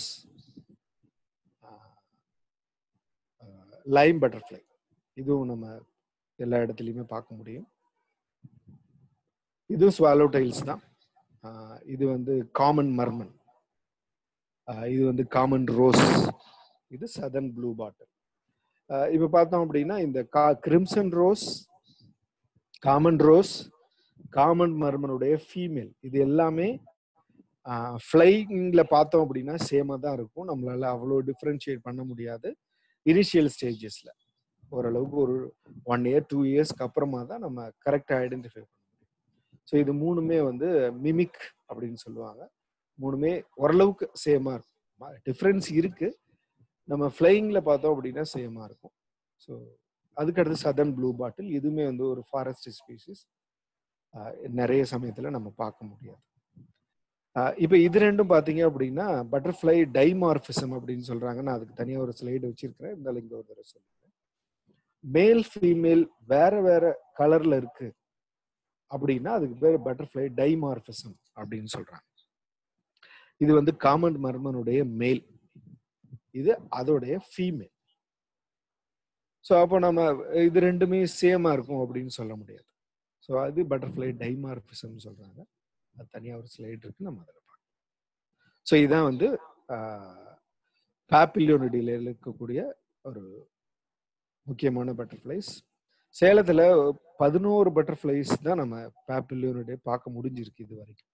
லைம் பட்டர்ஃப்ளை. இதுவும் நம்ம எல்லா இடத்துலையுமே பார்க்க முடியும். இதுவும் ஸ்வாலோ டைல்ஸ் தான். இது வந்து காமன் மர்மன், இது வந்து காமன் ரோஸ், இது சதர்ன் ப்ளூ பாட்டில். இப்போ பார்த்தோம் அப்படின்னா இந்த கா crimson rose, common rose, common மர்மனுடைய ஃபீமேல், இது எல்லாமே ஃப்ளைங்ல பார்த்தோம் அப்படின்னா சேமா தான் இருக்கும். நம்மளால அவ்வளோ டிஃப்ரென்ஷியேட் பண்ண முடியாது இனிஷியல் ஸ்டேஜஸ்ல. ஓரளவுக்கு ஒரு ஒன் இயர் டூ இயர்ஸ்க்கு அப்புறமா தான் நம்ம கரெக்டாக ஐடென்டிஃபை பண்ண முடியும். ஸோ இது மூணுமே வந்து மிமிக் அப்படின்னு சொல்லுவாங்க. மூணுமே ஓரளவுக்கு சேமா இருக்கும். டிஃப்ரென்ஸ் இருக்கு. நம்ம ஃப்ளைங்ல பார்த்தோம் அப்படின்னா சேமா இருக்கும். ஸோ அதுக்கடுத்து சதர்ன் ப்ளூ பாட்டில், இதுவுமே வந்து ஒரு ஃபாரஸ்ட் ஸ்பீசிஸ், நிறைய சமயத்தில் நம்ம பார்க்க முடியாது. இப்போ இது ரெண்டும் பார்த்தீங்க அப்படின்னா பட்டர்ஃப்ளை டைமார்பிசம் அப்படின்னு சொல்றாங்க. நான் அதுக்கு தனியாக ஒரு ஸ்லைடு வச்சிருக்கிறேன், இருந்தாலும் இங்கே ஒரு தடவை சொல்லிக்கிறேன். மேல் ஃபீமேல் வேற வேற கலர்ல இருக்கு அப்படின்னா அதுக்கு பேர் பட்டர்ஃப்ளை டைமார்பிசம் அப்படின்னு சொல்றாங்க. இது வந்து காமன் மர்மனுடைய மேல், இது அதோடைய ஃபீமேல். ஸோ அப்போ நம்ம இது ரெண்டுமே சேமா இருக்கும் அப்படின்னு சொல்ல முடியாது. ஸோ அது பட்டர்ஃப்ளை டைமார்பிசம் சொல்றாங்க. அது தனியாக ஒரு ஸ்லைட் இருக்கு, நம்ம அதில் பார்க்கலாம். ஸோ இதுதான் வந்து பாப்பிலியோனிடியில் இருக்கக்கூடிய ஒரு முக்கியமான பட்டர்ஃப்ளைஸ். சேலத்தில் பதினோரு பட்டர்ஃப்ளைஸ் தான் நம்ம பாப்பிலியோனிடே பார்க்க முடிஞ்சிருக்கு இது வரைக்கும்.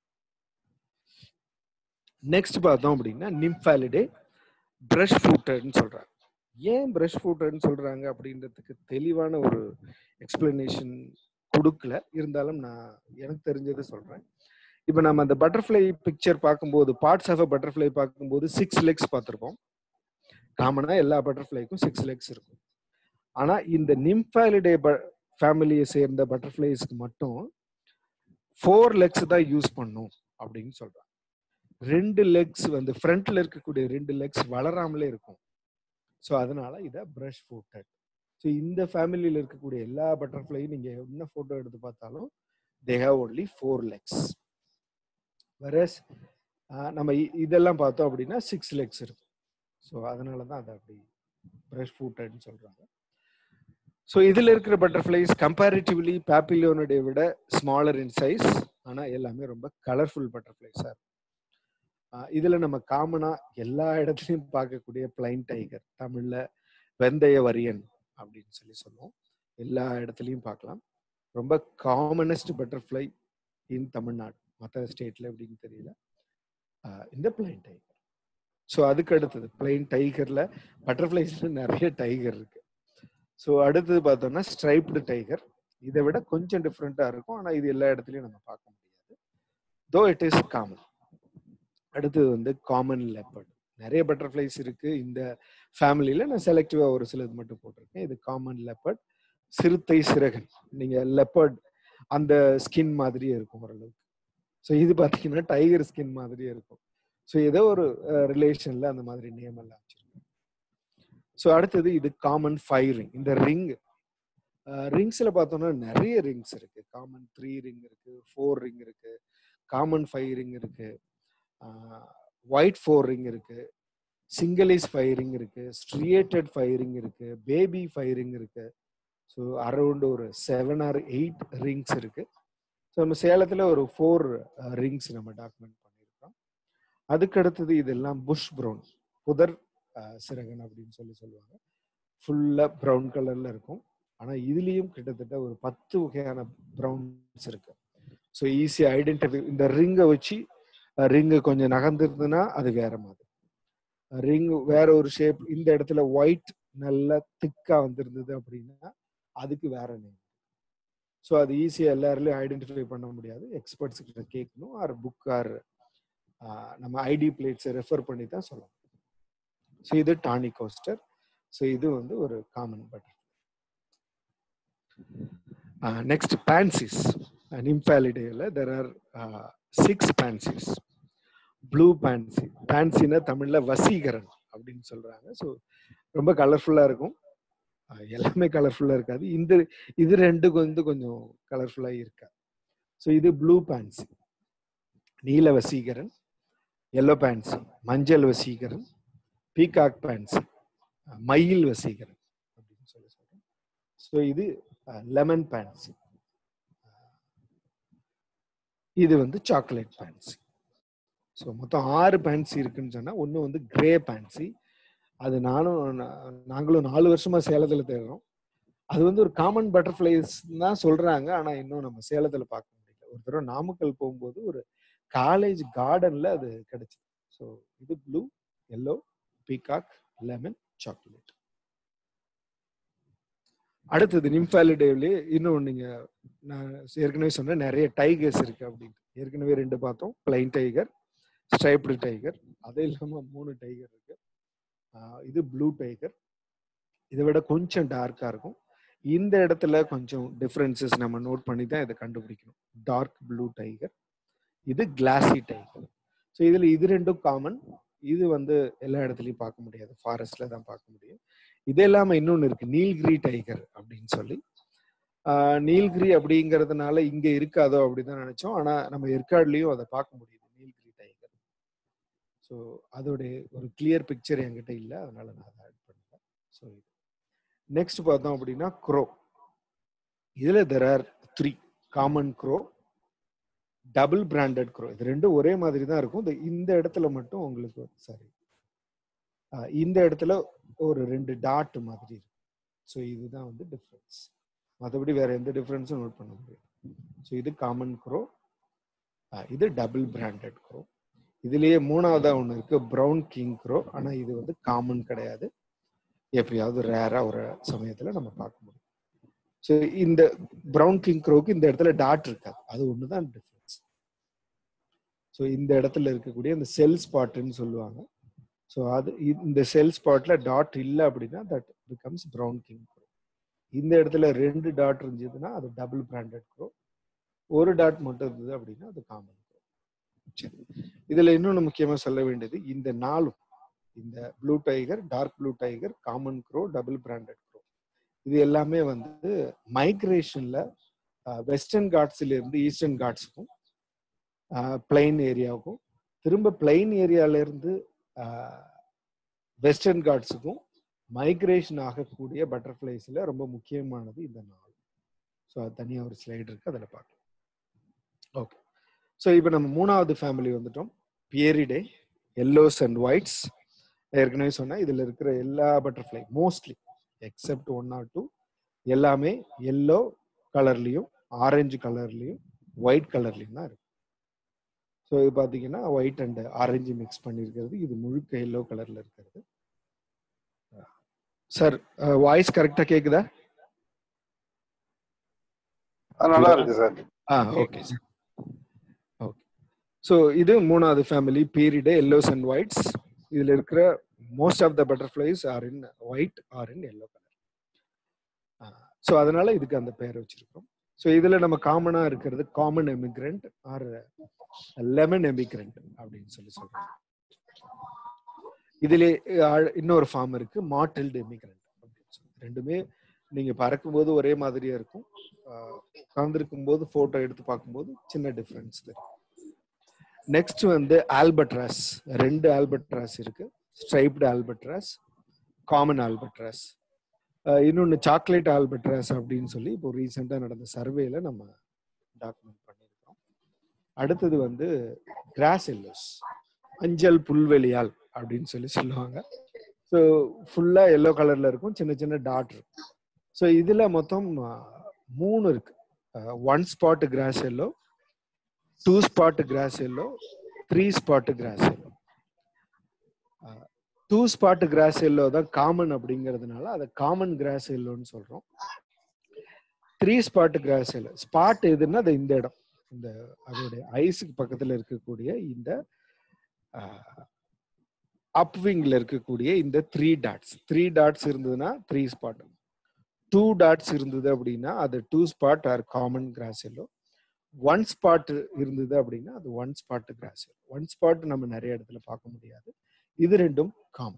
நெக்ஸ்ட் பார்த்தோம் அப்படின்னா நிம்ஃபாலிடே பிரஷ் ஃபுட்டர்ன்னு சொல்றாங்க. ஏன் பிரஷ் ஃபுட்டர்ன்னு சொல்றாங்க அப்படின்றதுக்கு தெளிவான ஒரு எக்ஸ்பிளனேஷன் கொடுக்கல, இருந்தாலும் நான் எனக்கு தெரிஞ்சதை சொல்றேன். இப்போ நம்ம அந்த பட்டர்ஃப்ளை பிக்சர் பார்க்கும்போது, பார்ட்ஸ் ஆஃப் அ பட்டர்ஃப்ளை பார்க்கும்போது சிக்ஸ் லெக்ஸ் பார்த்துருப்போம். காமனா எல்லா பட்டர்ஃப்ளைக்கும் சிக்ஸ் லெக்ஸ் இருக்கும். ஆனா இந்த நிம்ஃபாலிடே ஃபேமிலியை சேர்ந்த பட்டர்ஃப்ளைஸ்க்கு மட்டும் ஃபோர் லெக்ஸ் தான் யூஸ் பண்ணும் அப்படின்னு சொல்றாங்க. ரெண்டு லெக்ஸ் வந்து ஃப்ரண்ட்ல இருக்கக்கூடிய ரெண்டு லெக்ஸ் வளராமலே இருக்கும். ஸோ அதனால இதை பிரஷ் ஃபுட்டட். ஸோ இந்த ஃபேமிலியில் இருக்கக்கூடிய எல்லா பட்டர்ஃப்ளையும் நீங்க என்ன போட்டோ எடுத்து பார்த்தாலும் they have only four legs. whereas நம்ம இதெல்லாம் பார்த்தோம் அப்படின்னா சிக்ஸ் லெக்ஸ் இருக்கும். ஸோ அதனால தான் அதை அப்படி பிரஷ் ஃபுட்டட்னு சொல்றாங்க. ஸோ இதுல இருக்கிற பட்டர்ஃப்ளைஸ் கம்பேரிட்டிவ்லி பாப்பிலியோனிடே விட ஸ்மாலர் இன் சைஸ், ஆனா எல்லாமே ரொம்ப கலர்ஃபுல் பட்டர்ஃப்ளைஸா இருக்கும். இதுல நம்ம காமனா எல்லா இடத்துலையும் பார்க்கக்கூடிய பிளைன் டைகர், தமிழ்ல வெந்தய வரியன் அப்படின்னு சொல்லி சொல்லுவோம், எல்லா இடத்துலையும் பார்க்கலாம். ரொம்ப காமனஸ்ட் பட்டர்ஃப்ளை இன் தமிழ்நாடு, மற்ற ஸ்டேட்ல எப்படின்னு தெரியல, இந்த பிளைன் டைகர். ஸோ அதுக்கு அடுத்தது பிளைன் டைகர்ல பட்டர்ஃப்ளைஸ்ல நிறைய டைகர் இருக்கு. ஸோ அடுத்தது பார்த்தோம்னா ஸ்ட்ரைப்டு டைகர். இதை விட கொஞ்சம் டிஃப்ரெண்டா இருக்கும், ஆனா இது எல்லா இடத்துலையும் நம்ம பார்க்க முடியாது. Though it is common. அடுத்தது வந்து காமன் லெப்பர்ட். நிறைய பட்டர்ஃப்ளைஸ் இருக்கு இந்த ஃபேமிலியில, நான் செலக்டிவா ஒரு சிலது மட்டும் போட்டிருக்கேன். இது காமன் லெப்பர்ட், சிறுத்தை சிறகன். நீங்க லெப்பர்ட் அந்த ஸ்கின் மாதிரியே இருக்கும் ஓரளவுக்கு. ஸோ இது பார்த்தீங்கன்னா டைகர் ஸ்கின் மாதிரியே இருக்கும். ஸோ ஏதோ ஒரு ரிலேஷன்ல அந்த மாதிரி நேம் எல்லாம் வச்சிருக்கேன். ஸோ அடுத்தது இது காமன் ஃபைவ் ரிங். இந்த ரிங் ரிங்ஸ்ல பார்த்தோம்னா நிறைய ரிங்ஸ் இருக்கு. காமன் த்ரீ ரிங் இருக்கு, ஃபோர் ரிங் இருக்கு, காமன் ஃபைவ் ரிங் இருக்கு, ஒயிட் ஃபோர் ரிங் இருக்கு, சிங்கிளைஸ் ஃபைரிங் இருக்கு, ஸ்ட்ரியேட்டட் ஃபைரிங் இருக்கு, பேபி ஃபைரிங் இருக்கு. ஸோ அரௌண்ட் ஒரு செவன் ஆர் எயிட் ரிங்ஸ் இருக்கு. ஸோ நம்ம சேலத்தில் ஒரு ஃபோர் ரிங்ஸ் நம்ம டாக்குமெண்ட் பண்ணியிருக்கோம். அதுக்கு அடுத்தது இதெல்லாம் புஷ் ப்ரௌன், புதர் சிறகன் அப்படின்னு சொல்லி சொல்லுவாங்க. ஃபுல்லாக ப்ரௌன் கலர்ல இருக்கும். ஆனால் இதுலேயும் கிட்டத்தட்ட ஒரு பத்து வகையான ப்ரௌன்ஸ் இருக்கு. ஸோ ஈஸியாக ஐடென்டிஃபை. இந்த ரிங்கை வச்சு ரிங்கு கொஞ்சம் நகர்ந்துருதுன்னா அது வேற மாதிரி, ரிங் வேற ஒரு ஷேப். இந்த இடத்துல ஒயிட் நல்லா திக்கா வந்திருந்தது அப்படின்னா அதுக்கு வேற நேம். ஸோ அது ஈஸியாக எல்லாருலையும் ஐடென்டிஃபை பண்ண முடியாது. எக்ஸ்பர்ட்ஸ் கிட்ட கேட்கணும், ஆர் புக் ஆர் நம்ம ஐடி பிளேட்ஸை ரெஃபர் பண்ணி தான் சொல்லணும். ஸோ இது டானி கோஸ்டர். ஸோ இது வந்து ஒரு காமன் பட்டர். Next pansies. நிம்பாலிடேல there are six pansies. Blue pansy. பான்சினா தமிழ்ல வசீகரன் அப்படின்னு சொல்றாங்க. ஸோ ரொம்ப கலர்ஃபுல்லா இருக்கும். எல்லாமே கலர்ஃபுல்லா இருக்காது. இந்த இது ரெண்டுக்கு வந்து கொஞ்சம் கலர்ஃபுல்லா இருக்காது. ஸோ இது ப்ளூ பான்சி. நீல வசீகரன், எல்லோ பான்சி, மஞ்சள் வசீகரன், பீகாக் பான்சி, மயில் வசீகரன் அப்படின்னு சொல்லி சொல்றோம். ஸோ இது லெமன் பான்சி. இது வந்து சாக்லேட் பான்சி. ஸோ மொத்தம் ஆறு பான்சி இருக்குன்னு சொன்னா, ஒன்று வந்து கிரே பான்சி. அது நானும் நாங்களும் நாலு வருஷமா சேலத்துல தேடுறோம். அது வந்து ஒரு காமன் பட்டர்ஃப்ளைஸ் தான் சொல்றாங்க, ஆனா இன்னும் நம்ம சேலத்துல பார்க்க முடியல. ஒரு தடவை நாமக்கல் போகும்போது ஒரு காலேஜ் கார்டன்ல அது கிடைச்சது. ஸோ இது blue, yellow, peacock, lemon, chocolate. அடுத்தது நிம்பாலிடேவிலே இன்னும் நீங்க நான் ஏற்கனவே சொன்ன நிறைய டைகர்ஸ் இருக்கு அப்படின்னு. ஏற்கனவே ரெண்டு பார்த்தோம், பிளைன் டைகர், ஸ்ட்ரைப்டு டைகர். அது இல்லாம மூணு டைகர் இருக்கு. இது ப்ளூ டைகர். இதை விட கொஞ்சம் டார்க்கா இருக்கும். இந்த இடத்துல கொஞ்சம் டிஃபரன்சஸ் நம்ம நோட் பண்ணி தான் இதை கண்டுபிடிக்கணும். டார்க் ப்ளூ டைகர், இது கிளாசி டைகர். ஸோ இதுல இது ரெண்டும் காமன். இது வந்து எல்லா இடத்துலையும் பார்க்க முடியாது, ஃபாரஸ்ட்ல தான் பார்க்க முடியும். இது இல்லாம இன்னொன்று இருக்கு, நீல்கிரி டைகர் அப்படின்னு சொல்லி. ஆஹ் நீல்கிரி அப்படிங்கிறதுனால இங்க இருக்காதோ அப்படிதான் நினைச்சோம். ஆனா நம்ம ஏற்காடுலயும் அதை பார்க்க முடியுது, நீல்கிரி டைகர். ஸோ அதோடைய ஒரு கிளியர் பிக்சர் என்கிட்ட இல்லை, அதனால நான் அதை ஆட் பண்ணுறேன். ஸோ நெக்ஸ்ட் பார்த்தோம் அப்படின்னா க்ரோ. இதுல there are three common crow, double branded crow. இது ரெண்டும் ஒரே மாதிரி தான் இருக்கும். இந்த இடத்துல மட்டும் உங்களுக்கு சாரி இந்த இடத்துல ஒரு ரெண்டு டாட் மாதிரி இருக்கு. ஸோ இதுதான் வந்து டிஃபரன்ஸ். மற்றபடி வேற எந்த டிஃபரன்ஸும் நோட் பண்ண முடியாது. ஸோ இது காமன் க்ரோ, இது டபுள் பிராண்டட் க்ரோ. இதுலயே மூணாவதா ஒன்று இருக்கு, ப்ரௌன் கிங் க்ரோ. ஆனா இது வந்து காமன் கிடையாது, எப்பயாவது ரேரா ஒரு சமயத்துல நம்ம பார்க்க முடியும். ஸோ இந்த ப்ரௌன் கிங் க்ரோக்கு இந்த இடத்துல டாட் இருக்காது, அது ஒண்ணுதான் டிஃபரன்ஸ். ஸோ இந்த இடத்துல இருக்கக்கூடிய இந்த செல் ஸ்பாட்னு சொல்லுவாங்க. ஸோ அது இந்த செல் ஸ்பாட்ல டாட் இல்லை அப்படின்னா that becomes brown king crow. இந்த இடத்துல ரெண்டு டாட் இருந்ததுன்னா அது டபுள் பிராண்டட் க்ரோ. ஒரு டாட் மட்டும் இருந்தது அப்படின்னா அது காமன் க்ரோ. சரி, இதுல இன்னொன்று முக்கியமா சொல்ல வேண்டியது, இந்த நாலும், இந்த blue tiger, dark blue tiger, common crow, double branded crow, இது எல்லாமே வந்து மைக்ரேஷன்ல வெஸ்டர்ன் காட்ஸ்ல இருந்து ஈஸ்டர்ன் காட்ஸுக்கும் பிளைன் ஏரியாவுக்கும், திரும்ப பிளைன் ஏரியால இருந்து வெஸ்டர்ன் காட்ஸுக்கும் மைக்ரேஷன் ஆகக்கூடிய பட்டர்ஃப்ளைஸ்ல ரொம்ப முக்கியமானது இந்த நாள். ஸோ அது தனியாக ஒரு ஸ்லைடு இருக்கு, அதில் பார்க்கலாம். ஓகே, ஸோ இப்போ நம்ம மூணாவது ஃபேமிலி வந்துட்டோம், பியரிடே, எல்லோஸ் அண்ட் ஒயிட்ஸ். ஏற்கனவே சொன்னா இதுல இருக்கிற எல்லா butterfly mostly except one or two எல்லாமே எல்லோ கலர்லயும், ஆரஞ்சு கலர்லயும், ஒயிட் கலர்லயும் தான் இருக்கு. ஸோ இது பார்த்தீங்கன்னா ஒயிட் அண்ட் ஆரஞ்சு மிக்ஸ் பண்ணியிருக்கிறது, இது முழுக்க எல்லோ கலர்ல இருக்கிறது. சார் வாய்ஸ் கரெக்டா கேக்குதா? நல்லா இருக்கு sir. Ah okay sir, okay. So இது மூணாவது family Pieridae yellows and whites. இதில் இருக்கிற most of the butterflies are in white or in yellow colour. So அதனால இதுக்கு அந்த பேர் வச்சிருக்கோம். ஸோ இதுல நம்ம காமனா இருக்கிறது common emigrant or lemon emigrant அப்படின்னு சொல்லி சொல்றோம். இதுல இன்னொரு ஃபார்ம் இருக்கு மாட்டில்டு எமிக்ரண்ட் அப்படின்னு சொல்லி. ரெண்டுமே நீங்க பறக்கும்போது ஒரே மாதிரியா இருக்கும், உட்கார்ந்துருக்கும் போது போட்டோ எடுத்து பார்க்கும்போது சின்ன டிஃபரன்ஸ் தெரியும். நெக்ஸ்ட் வந்து ஆல்பட்ராஸ். ரெண்டு ஆல்பட்ராஸ் இருக்கு, ஸ்ட்ரைப்டு ஆல்பட்ராஸ், காமன் ஆல்பட்ராஸ். இன்னொன்று சாக்லேட் ஆல்பட்ராஸ் அப்படின்னு சொல்லி இப்போ ரீசெண்டாக நடந்த சர்வேல நம்ம டாக்குமெண்ட் பண்ணியிருக்கோம். அடுத்தது வந்து கிராஸ் எல்லோஸ், மஞ்சள் புல்வெளியால் அப்படின்னு சொல்லி சொல்லுவாங்க. ஸோ ஃபுல்லாக எல்லோ கலர்ல இருக்கும், சின்ன சின்ன டாட் இருக்கும். ஸோ இதில் மொத்தம் மூணு இருக்கு. One spot grass yellow, two spot grass yellow, three spot grass yellow. Two spot grass yellow தான் காமன் அப்படிங்கிறதுனால அதை காமன் கிராஸ் எல்லோன்னு சொல்றோம். Three spot grass yellow spot எதுன்னா அது இந்த இடம், இந்த அதோடைய ஐஸுக்கு பக்கத்துல இருக்கக்கூடிய இந்த அப்விங்ல இருக்கக்கூடிய இந்த த்ரீ டாட்ஸ். த்ரீ டாட்ஸ் இருந்ததுன்னா த்ரீ ஸ்பாட், டூ டாட்ஸ் இருந்தது அப்படின்னா அது two spot or common grass yellow, one spot இருந்தது அப்படின்னா அது one spot grass yellow. One spot நம்ம நிறைய இடத்துல பார்க்க முடியாது, இது ரெண்டும் காமன்.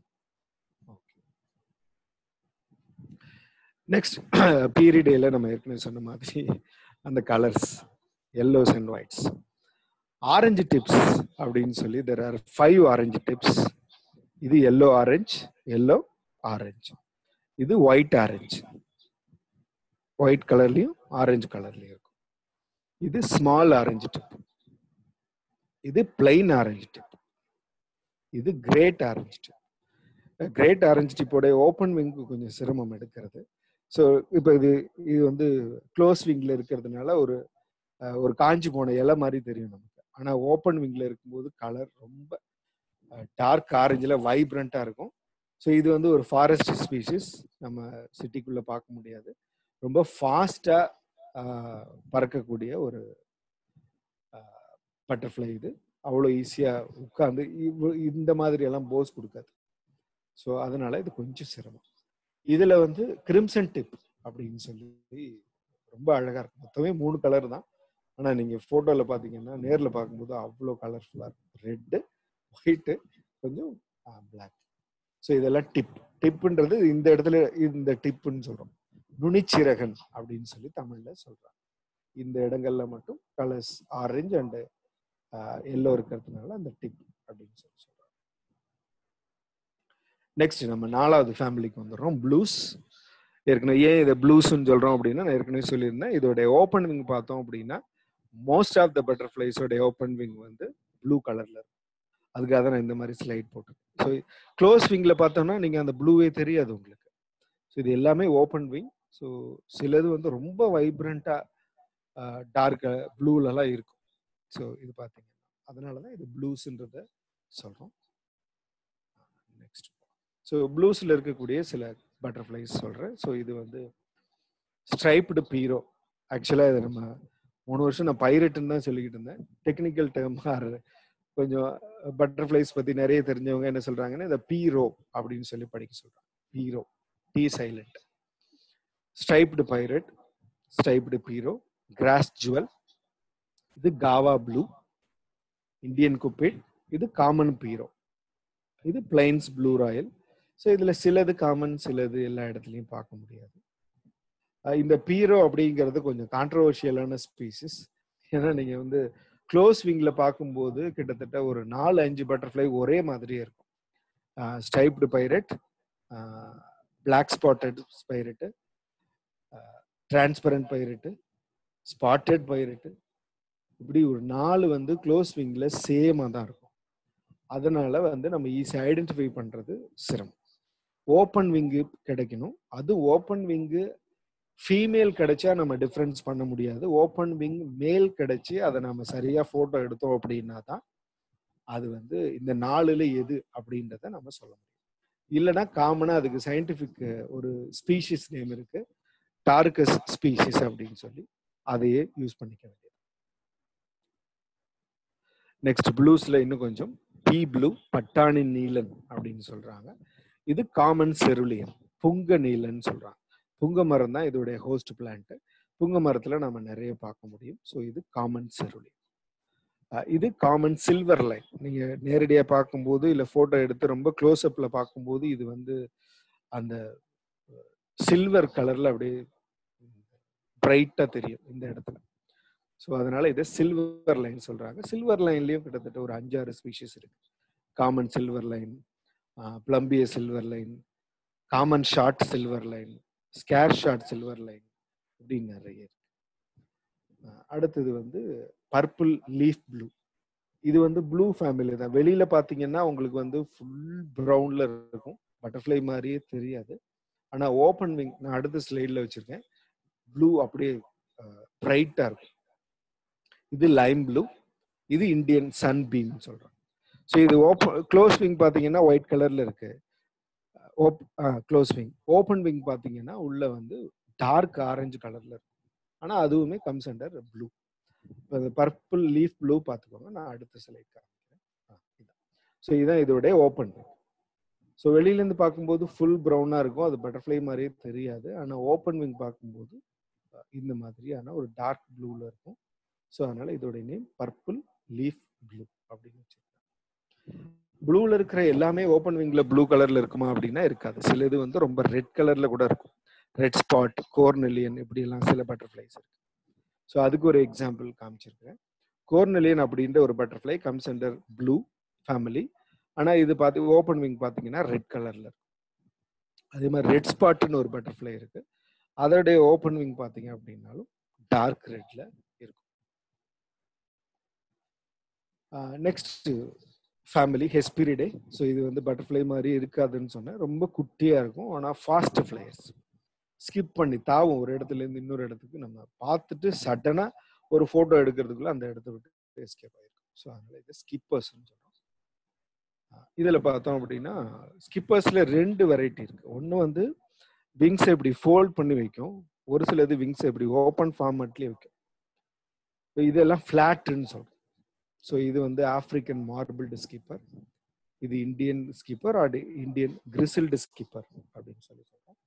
நெக்ஸ்ட் பீரியட்ல நம்ம ஏற்கனவே சொன்ன மாதிரி அந்த colours yellows and whites. Orange tips அப்படின்னு சொல்லி there are five orange tips. இது எல்லோ ஆரஞ்சு, எல்லோ ஆரஞ்சு. இது ஒயிட் ஆரஞ்சு, ஒயிட் கலர்லயும் ஆரஞ்சு கலர்லயும் இருக்கும். இது ஸ்மால் ஆரஞ்சு டிப், இது பிளைன் ஆரஞ்சு டிப், இது great orange tip. Great orange டிப்போட ஓப்பன் விங்கு கொஞ்சம் சிரமம் எடுக்கிறது. ஸோ இப்போ இது இது வந்து க்ளோஸ் விங்ல இருக்கிறதுனால ஒரு ஒரு காஞ்சி போன இலை மாதிரி தெரியும் நமக்கு. ஆனால் ஓப்பன் விங்ல இருக்கும்போது கலர் ரொம்ப டார்க் ஆரஞ்சில் வைப்ரண்டா இருக்கும். ஸோ இது வந்து ஒரு ஃபாரஸ்ட் ஸ்பீஷிஸ், நம்ம சிட்டிக்குள்ள பார்க்க முடியாது. ரொம்ப ஃபாஸ்டா பறக்கக்கூடிய ஒரு பட்டர்ஃப்ளை. இது அவ்வளோ ஈஸியா உட்காந்து இந்த மாதிரி எல்லாம் போஸ் கொடுக்காது. ஸோ அதனால இது கொஞ்சம் சிரமம். இதுல வந்து கிரிம்சன் டிப் அப்படின்னு சொல்லி ரொம்ப அழகா இருக்கும். மொத்தமே மூணு கலர் தான், ஆனா நீங்க போட்டோல பாத்தீங்கன்னா நேர்ல பார்க்கும்போது அவ்வளோ கலர்ஃபுல்லா இருக்கும். ரெட்டு, ஒயிட்டு, கொஞ்சம் பிளாக். ஸோ இதெல்லாம் டிப். டிப்புன்றது இந்த இடத்துல இந்த டிப்புன்னு சொல்றோம். நுனிச்சிறகன் அப்படின்னு சொல்லி தமிழ்ல சொல்றாங்க. இந்த இடங்கள்ல மட்டும் கலர்ஸ் ஆரஞ்சு அண்ட் எல்லோ இருக்கிறதுனால அந்த டிப் அப்படின்னு சொல்லி சொல்றாங்க. நெக்ஸ்ட் நம்ம நாலாவது ஃபேமிலிக்கு வந்துடுறோம், ப்ளூஸ். ஏற்கனவே ஏன் இதை ப்ளூஸ்ன்னு சொல்றோம் அப்படின்னா, நான் ஏற்கனவே சொல்லியிருந்தேன், இதோடைய ஓப்பன் விங் பார்த்தோம் அப்படின்னா மோஸ்ட் ஆஃப் த பட்டர்ஃப்ளைஸோட ஓப்பன் விங் வந்து ப்ளூ கலர்ல இருக்கும். அதுக்காக தான் நான் இந்த மாதிரி ஸ்லைட் போட்டேன். ஸோ க்ளோஸ் விங்ல பார்த்தோம்னா நீங்க அந்த ப்ளூவே தெரியாது உங்களுக்கு. ஸோ இது எல்லாமே ஓப்பன் விங். ஸோ சிலது வந்து ரொம்ப வைப்ரண்டா டார்க் ப்ளூலலாம் இருக்கும். ஸோ இது பார்த்தீங்கன்னா அதனால தான் இது ப்ளூஸ்ன்றத சொல்றோம். நெக்ஸ்ட் ஸோ ப்ளூஸில் இருக்கக்கூடிய சில பட்டர்ஃப்ளைஸ் சொல்கிறேன். ஸோ இது வந்து ஸ்ட்ரைப்டு பீரோ. ஆக்சுவலாக இது நம்ம மூணு வருஷம் நான் பைரட்டுன்னு தான் சொல்லிக்கிட்டு இருந்தேன். டெக்னிக்கல் டேர்ம் கொஞ்சம் பட்டர்ஃப்ளைஸ் பற்றி நிறைய தெரிஞ்சவங்க என்ன சொல்கிறாங்கன்னா இதை பீரோ அப்படின்னு சொல்லி படிக்க சொல்கிறாங்க. Pierrot, T silent. Striped pierrot, striped pierrot, grass jewel, இது காவா ப்ளூ, இந்தியன் குப்பிட், இது காமன் பீரோ, இது பிளைன்ஸ் ப்ளூ ராயல். ஸோ இதுல சிலது காமன், சிலது எல்லா இடத்துலையும் பார்க்க முடியாது. இந்த பீரோ அப்படிங்கிறது கொஞ்சம் கான்ட்ரவர்ஷியலான ஸ்பீசிஸ். ஏன்னா நீங்க வந்து க்ளோஸ் விங்ல பார்க்கும்போது கிட்டத்தட்ட ஒரு நாலு அஞ்சு பட்டர்ஃப்ளை ஒரே மாதிரியே இருக்கும். Striped pierrot, black spotted pierrot, transparent pierrot, spotted pierrot, இப்படி ஒரு நாலு வந்து க்ளோஸ் விங்ல சேமா தான் இருக்கும். அதனால வந்து நம்ம ஈஸி ஐடென்டிஃபை பண்றது சிரமம். ஓப்பன் விங்கு கிடைக்கணும். அது ஓப்பன் விங்கு ஃபீமேல் கிடைச்சா நம்ம டிஃபரன்ஸ் பண்ண முடியாது. ஓப்பன் விங் மேல் கிடைச்சி அதை நம்ம சரியா போட்டோ எடுத்தோம் அப்படின்னா தான் அது வந்து இந்த நாலுல எது அப்படின்றத நம்ம சொல்ல முடியும். இல்லைன்னா காமனா அதுக்கு சயின்டிபிக் ஒரு ஸ்பீஷிஸ் நேம் இருக்கு, டார்கஸ் ஸ்பீஷிஸ் அப்படின்னு சொல்லி அதையே யூஸ் பண்ணிக்க வேண்டியது. நெக்ஸ்ட் ப்ளூஸ்ல இன்னும் கொஞ்சம் பீ ப்ளூ, பட்டாணி நீலன் அப்படின்னு சொல்றாங்க. இது காமன் செருலியன், புங்க நீலன் சொல்றாங்க. புங்க மரம் தான் இதோடைய ஹோஸ்ட் பிளான்ட். புங்க மரத்துல நம்ம நிறைய பார்க்க முடியும். ஸோ இது காமன் செருலியன். இது காமன் சில்வர் லைன். நீங்க நேரடியா பார்க்கும்போது இல்ல போட்டோ எடுத்து ரொம்ப க்ளோஸ் அப்ல பார்க்கும்போது இது வந்து அந்த சில்வர் கலர்ல அப்படியே பிரைட்டா தெரியும் இந்த இடத்துல. ஸோ அதனால இதை சில்வர் லைன் சொல்றாங்க. சில்வர் லைன்லயும் கிட்டத்தட்ட ஒரு அஞ்சாறு ஸ்பீஷிஸ் இருக்கு. Common silver line, plumbeous silver line, common short silver line, scarce short silver line, இப்படின்னு நிறைய இருக்கு. அடுத்தது வந்து பர்பிள் லீஃப் ப்ளூ. இது வந்து ப்ளூ ஃபேமிலி தான். வெளியில பாத்தீங்கன்னா உங்களுக்கு வந்து ஃபுல் ப்ரௌன்ல இருக்கும், பட்டர்ஃப்ளை மாதிரியே தெரியாது. ஆனா ஓப்பன் விங் நான் அடுத்த ஸ்லைட்ல வச்சிருக்கேன், ப்ளூ அப்படியே பிரைட்டா இருக்கும். இது லைம் ப்ளூ, இது இந்தியன் சன் பீம் சொல்றோம். ஸோ இது ஓப்பன் க்ளோஸ் விங் பாத்தீங்கன்னா ஒயிட் கலர்ல இருக்கு. Close wing. ஓப்பன் விங் பாத்தீங்கன்னா உள்ள வந்து டார்க் ஆரஞ்சு கலர்ல இருக்கும். ஆனா அதுவுமே comes under blue. Purple leaf blue பார்த்துக்கோங்க, நான் அடுத்த ஸ்லைட் காமிக்கிறேன். ஸோ இதுதான் இதோடைய ஓப்பன் விங். ஸோ வெளியிலேருந்து பார்க்கும்போது ஃபுல் ப்ரௌனாக இருக்கும், அது பட்டர்ஃப்ளை மாதிரியே தெரியாது. ஆனால் ஓப்பன் விங் பார்க்கும்போது இந்த மாதிரியான ஒரு டார்க் ப்ளூவில் இருக்கும். ஸோ அதனால இதோடைய நேம் பர்பிள் லீஃப் ப்ளூ அப்படின்னு வச்சிருக்கேன். ப்ளூவில் இருக்கிற எல்லாமே ஓப்பன் விங்ல ப்ளூ கலர்ல இருக்குமா அப்படின்னா இருக்காது. சில இது வந்து ரொம்ப ரெட் கலர்ல கூட இருக்கும். ரெட் ஸ்பாட், கோர்னெலியன், இப்படி எல்லாம் சில பட்டர்ஃப்ளைஸ் இருக்கு. ஸோ அதுக்கு ஒரு எக்ஸாம்பிள் காமிச்சிருக்கேன். கோர்னெலியன் அப்படின்ற ஒரு butterfly comes under blue family. ஆனால் இது பார்த்து ஓப்பன் விங் பார்த்தீங்கன்னா ரெட் கலர்ல இருக்கும். அதே மாதிரி ரெட் ஸ்பாட்னு ஒரு பட்டர்ஃப்ளை இருக்கு, அதோடைய ஓப்பன் விங் பார்த்தீங்க அப்படின்னாலும் டார்க் ரெட்ல இருக்கும். Next family ஹெஸ்பிரிடே. ஸோ இது வந்து பட்டர்ஃப்ளை மாதிரி இருக்காதுன்னு சொன்னேன், ரொம்ப குட்டியா இருக்கும். ஆனால் ஃபாஸ்ட் ஃப்ளையர்ஸ், ஸ்கிப் பண்ணி தாவும் ஒரு இடத்துல இருந்து இன்னொரு இடத்துக்கு. நம்ம பார்த்துட்டு சடனா ஒரு போட்டோ எடுக்கிறதுக்குள்ள அந்த இடத்த விட்டு எஸ்கேப் ஆயிருக்கும். ஸோ அதனால இது ஸ்கிப்பர்ஸ் சொல்றோம். இதுல பார்த்தோம் அப்படின்னா ஸ்கிப்பர்ஸ்ல ரெண்டு வெரைட்டி இருக்கு. ஒன்று வந்து விங்ஸ் இப்படி ஃபோல்ட் பண்ணி வைக்கும், ஒரு சிலது விங்ஸ் இப்படி ஓப்பன் ஃபார்மட்லயே வைக்கும். இதெல்லாம் ஃபிளாட்னு சொல்றோம். ஸோ இது வந்து ஆப்பிரிக்கன் மார்பிள்டு ஸ்கிப்பர், இது Indian skipper or Indian grizzled skipper அப்படின்னு சொல்லி சொல்றோம்.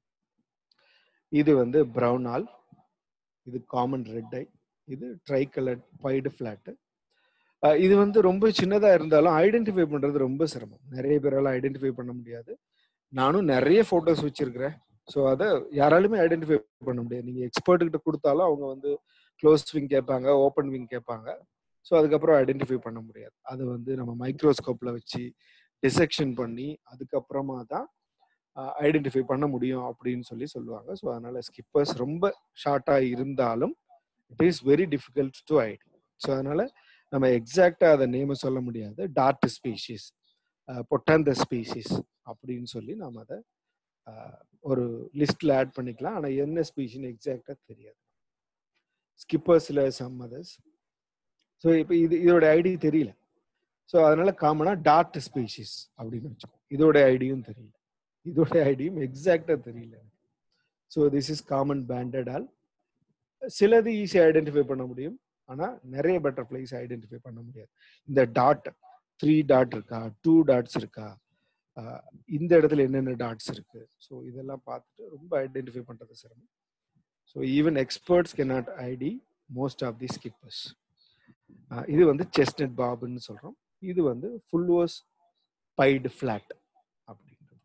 இது வந்து பிரவுன் ஆல், இது காமன் ரெட் ஐ, இது ட்ரை கலர்ட் பைடு ஃபிளாட். இது வந்து ரொம்ப சின்னதா இருந்தாலும் ஐடென்டிஃபை பண்றது ரொம்ப சிரமம். நிறைய பேரால ஐடென்டிஃபை பண்ண முடியாது. நானும் நிறைய போட்டோஸ் வச்சிருக்கிறேன். ஸோ அதை யாராலுமே ஐடென்டிஃபை பண்ண முடியாது. நீங்க எக்ஸ்பர்ட் கிட்ட கொடுத்தாலும் அவங்க வந்து க்ளோஸ் விங் கேட்பாங்க, ஓப்பன் விங் கேட்பாங்க. ஸோ அதுக்கப்புறம் ஐடென்டிஃபை பண்ண முடியாது. அது வந்து நம்ம மைக்ரோஸ்கோப்ல வச்சு டிசெக்ஷன் பண்ணி அதுக்கப்புறமா தான் ஐடென்டிஃபை பண்ண முடியும் அப்படின்னு சொல்லி சொல்லுவாங்க. ஸோ அதனால ஸ்கிப்பர்ஸ் ரொம்ப ஷார்ட்டா இருந்தாலும் it is very difficult to ID. So அதனால நம்ம எக்ஸாக்டா அதை நேம சொல்ல முடியாது. டார்ட் ஸ்பீஷிஸ், பொட்டாந்த ஸ்பீஷிஸ் அப்படின்னு சொல்லி நம்ம அதை ஒரு லிஸ்ட்ல ஆட் பண்ணிக்கலாம். ஆனால் என்ன ஸ்பீஷின்னு எக்ஸாக்டா தெரியாது. ஸ்கிப்பர்ஸ்ல சம் அதர்ஸ். ஸோ இப்போ இது இதோட ஐடி தெரியல. ஸோ அதனால காமனா டார்ட் ஸ்பீஷிஸ் அப்படின்னு வச்சுக்கோம். இதோட ஐடியும் தெரியல, இதோட ஐடியும் எக்ஸாக்டா தெரியல. So this is common banded awl. சிலது ஈஸியாக ஐடென்டிஃபை பண்ண முடியும், ஆனால் நிறைய பட்டர்ஃப்ளைஸ் ஐடென்டிஃபை பண்ண முடியாது. இந்த டாட் த்ரீ டாட் இருக்கா, டூ டாட்ஸ் இருக்கா, இந்த இடத்துல என்னென்ன டாட்ஸ் இருக்கு, ஸோ இதெல்லாம் பார்த்துட்டு ரொம்ப ஐடென்டிஃபை பண்றது சிரமம். So even experts can not ID most of the skippers. இது வந்து செஸ்ட்நட் பாப்னு சொல்றோம். இது வந்து ஃபுல்வோஸ் பைடு ஃபிளாட் அப்படின்றது.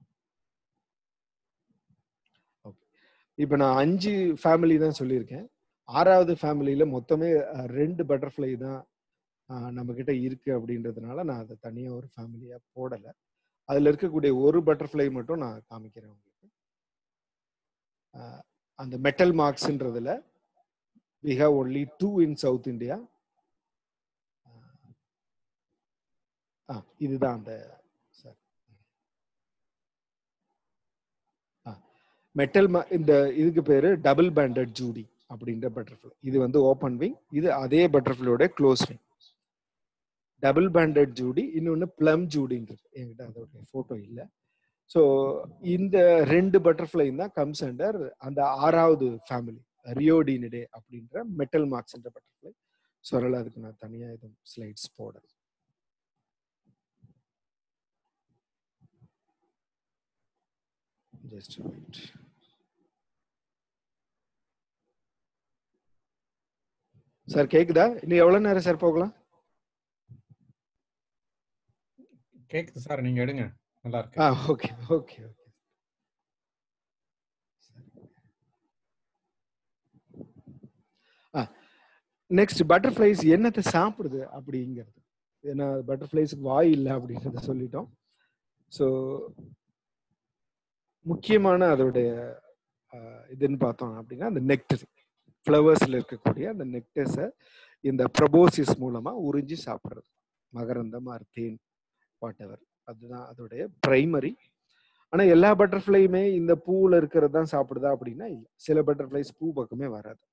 ஓகே, இப்போ நான் அஞ்சு ஃபேமிலி தான் சொல்லியிருக்கேன். ஆறாவது ஃபேமிலியில மொத்தமே ரெண்டு பட்டர்ஃப்ளை தான் நம்ம கிட்ட இருக்கு அப்படின்றதுனால நான் அதை தனியா ஒரு ஃபேமிலியா போடலை. அதுல இருக்கக்கூடிய ஒரு பட்டர்ஃப்ளை மட்டும் நான் காமிக்கிறேன் உங்களுக்கு. அந்த மெட்டல் மார்க்ஸ்ன்றதுல we have only two in South India. இதுதான் அந்த சார் மெட்டல். இந்த இதுக்கு பேரு டபுள் பேண்டட் ஜூடி அப்படின்ற பட்டர்ஃப்ளை. இது வந்து ஓப்பன் விங், இது அதே பட்டர்ஃப்ளையோட close wing. Double banded judy, இன்னொன்னு பிளம் ஜூடின்றது. என்கிட்ட அதோட போட்டோ இல்லை. ஸோ இந்த ரெண்டு பட்டர்ஃப்ளை தான் கம்ஸ் அண்டர் அந்த ஆறாவது ஃபேமிலி ரியோடினிடே அப்படின்ற மெட்டல் மார்க்ஸ் என்ற பட்டர்ஃப்ளை. ஸோ அதனால அதுக்கு நான் தனியாக எதுவும் ஸ்லைட்ஸ் போடுறேன். Just wait. சார் கேக்குதா? இன்னும் எவ்வளவு நேரம் சார் போகலாம்? கேக்குது சார், நீங்க எடுங்க. நல்லா இருக்கு. Ah okay okay okay. Ah next butterflies என்னத்தை சாப்பிடுது அப்படிங்கிறது. ஏன்னா பட்டர்ஃப்ளைஸுக்கு வாய் இல்லை அப்படின்றத சொல்லிட்டோம். ஸோ முக்கியமான அதோடைய இதுன்னு பார்த்தோம் அப்படின்னா அந்த நெக்டர், ஃப்ளவர்ஸ்ல இருக்கக்கூடிய அந்த நெக்டர்ஸை இந்த ப்ரொபோசிஸ் மூலமா உறிஞ்சி சாப்பிட்றது. மகரந்தம் ஆர் தேன் வாட் எவர், அதுதான் அதோடைய பிரைமரி. ஆனா எல்லா பட்டர்ஃப்ளையுமே இந்த பூவில் இருக்கிறது தான் சாப்பிடுதா அப்படின்னா இல்லை. சில பட்டர்ஃப்ளைஸ் பூ பக்கமே வராது.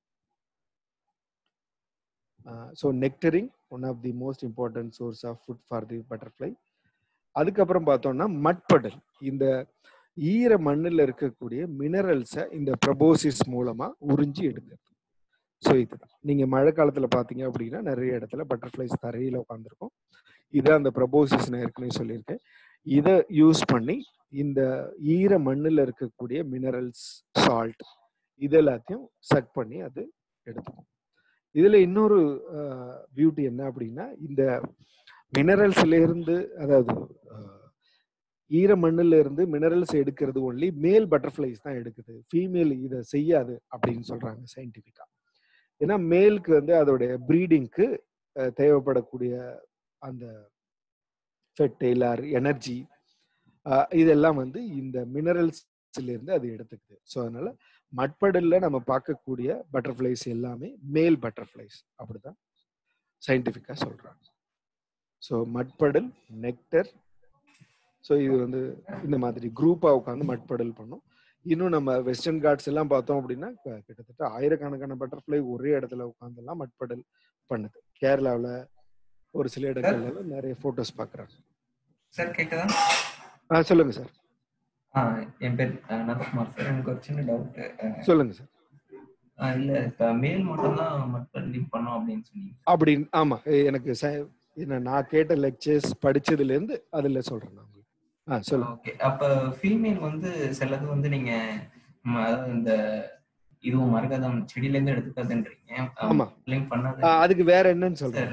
So nectaring one of the most important source of food for the butterfly. அதுக்கப்புறம் பார்த்தோம்னா மட்படல், இந்த ஈர மண்ணில் இருக்கக்கூடிய மினரல்ஸை இந்த ப்ரொபோசிஸ் மூலமா உறிஞ்சி எடுக்கிறது. ஸோ இதுதான் நீங்க மழை காலத்துல பாத்தீங்க அப்படின்னா நிறைய இடத்துல பட்டர்ஃப்ளைஸ் தரையில உட்காந்துருக்கும். இதான் அந்த ப்ரொபோசிஸ் நான் ஏற்கனவே சொல்லியிருக்கேன். இதை யூஸ் பண்ணி இந்த ஈர மண்ணில் இருக்கக்கூடிய மினரல்ஸ், சால்ட் இது எல்லாத்தையும் சக் பண்ணி அது எடுத்துக்கும். இதுல இன்னொரு பியூட்டி என்ன அப்படின்னா, இந்த மினரல்ஸ்ல இருந்து, அதாவது ஈர மண்ணில இருந்து மினரல்ஸ் எடுக்கிறது ஒன்லி மேல் பட்டர்ஃப்ளைஸ் தான் எடுக்குது, ஃபீமேல் இதை செய்யாது அப்படின்னு சொல்றாங்க சயின்டிபிக்கா. ஏன்னா மேலுக்கு வந்து அதோடைய ப்ரீடிங்க்கு தேவைப்படக்கூடிய அந்த ஃபெர்டைலர் எனர்ஜி இதெல்லாம் வந்து இந்த மினரல்ஸ்ல இருந்து அது எடுத்துக்குது. ஸோ அதனால மட்படல்ல நம்ம பார்க்கக்கூடிய பட்டர்ஃப்ளைஸ் எல்லாமே மேல் பட்டர்ஃப்ளைஸ் அப்படிதான் சயின்டிஃபிக்கா சொல்றாங்க. ஸோ மட்படல், நெக்டர், ஸோ இது வந்து இந்த மாதிரி குரூப்பா உட்காந்து மட்படல் பண்ணும். இன்னும் நம்ம வெஸ்டர்ன் காட்ஸ் எல்லாம் பார்த்தோம் அப்படின்னா கிட்டத்தட்ட ஆயிரக்கணக்கான பட்டர்ஃப்ளை ஒரே இடத்துல உட்காந்துலாம் மட்படல் பண்ணுது. கேரளாவில் ஒரு சில இடங்கள்ல நிறைய போட்டோஸ் பார்க்குறாங்க. சார் கேக்குதா? ஆ சொல்லுங்க சார். ஆ என் பேர் நந்தகுமார் சார். எனக்கு ஒரு சின்ன டவுட். சொல்லுங்க சார். இல்ல இப்ப மேல் மட்டும் தான் மட்படலிங் பண்ணோம் அப்படின்னு சொன்னீங்க. அப்படின்னு ஆமா, எனக்கு என்ன நான் கேட்ட லெக்சர்ஸ் படிச்சதுல இருந்து அதுல சொல்றேன் நான். ஆ சொல்லுங்க. ஓகே, அப்ப ஃபீமேல் வந்து சிலது வந்து நீங்க அதாவது இந்த இதுவும் மரகதம் செடியில இருந்து எடுத்துக்காதுன்றீங்க. ஆமா, பண்ணாத அதுக்கு வேற என்னன்னு சொல்றேன்.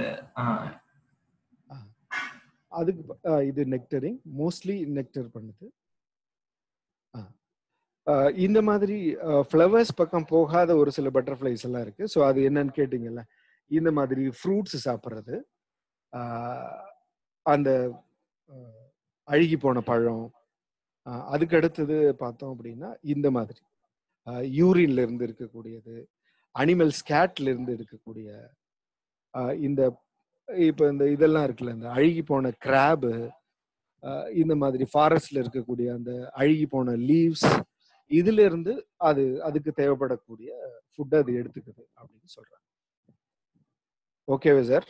அதுக்கு இது நெக்டரிங், மோஸ்ட்லி நெக்டர் பண்ணுது. இந்த மாதிரி ஃப்ளவர்ஸ் பக்கம் போகாத ஒரு சில பட்டர்ஃப்ளைஸ் எல்லாம் இருக்கு. ஸோ அது என்னன்னு கேட்டீங்கல்ல, இந்த மாதிரி ஃப்ரூட்ஸ் சாப்பிட்றது, அந்த அழுகி போன பழம், அதுக்கு அடுத்தது பார்த்தோம் அப்படின்னா இந்த மாதிரி யூரின்ல இருந்து இருக்கக்கூடியது, அனிமல் ஸ்கேட்ல இருந்து இருக்கக்கூடிய இந்த இப்போ இந்த இதெல்லாம் இருக்குல்ல, இந்த அழுகி போன கிராபு, இந்த மாதிரி ஃபாரஸ்ட்ல இருக்கக்கூடிய அந்த அழுகி போன லீவ்ஸ், இதுல இருந்து அது அதுக்கு தேவைப்படக்கூடிய ஃபுட் அது எடுத்துக்குது அப்படின்னு சொல்றாங்க. ஓகேவா சார்?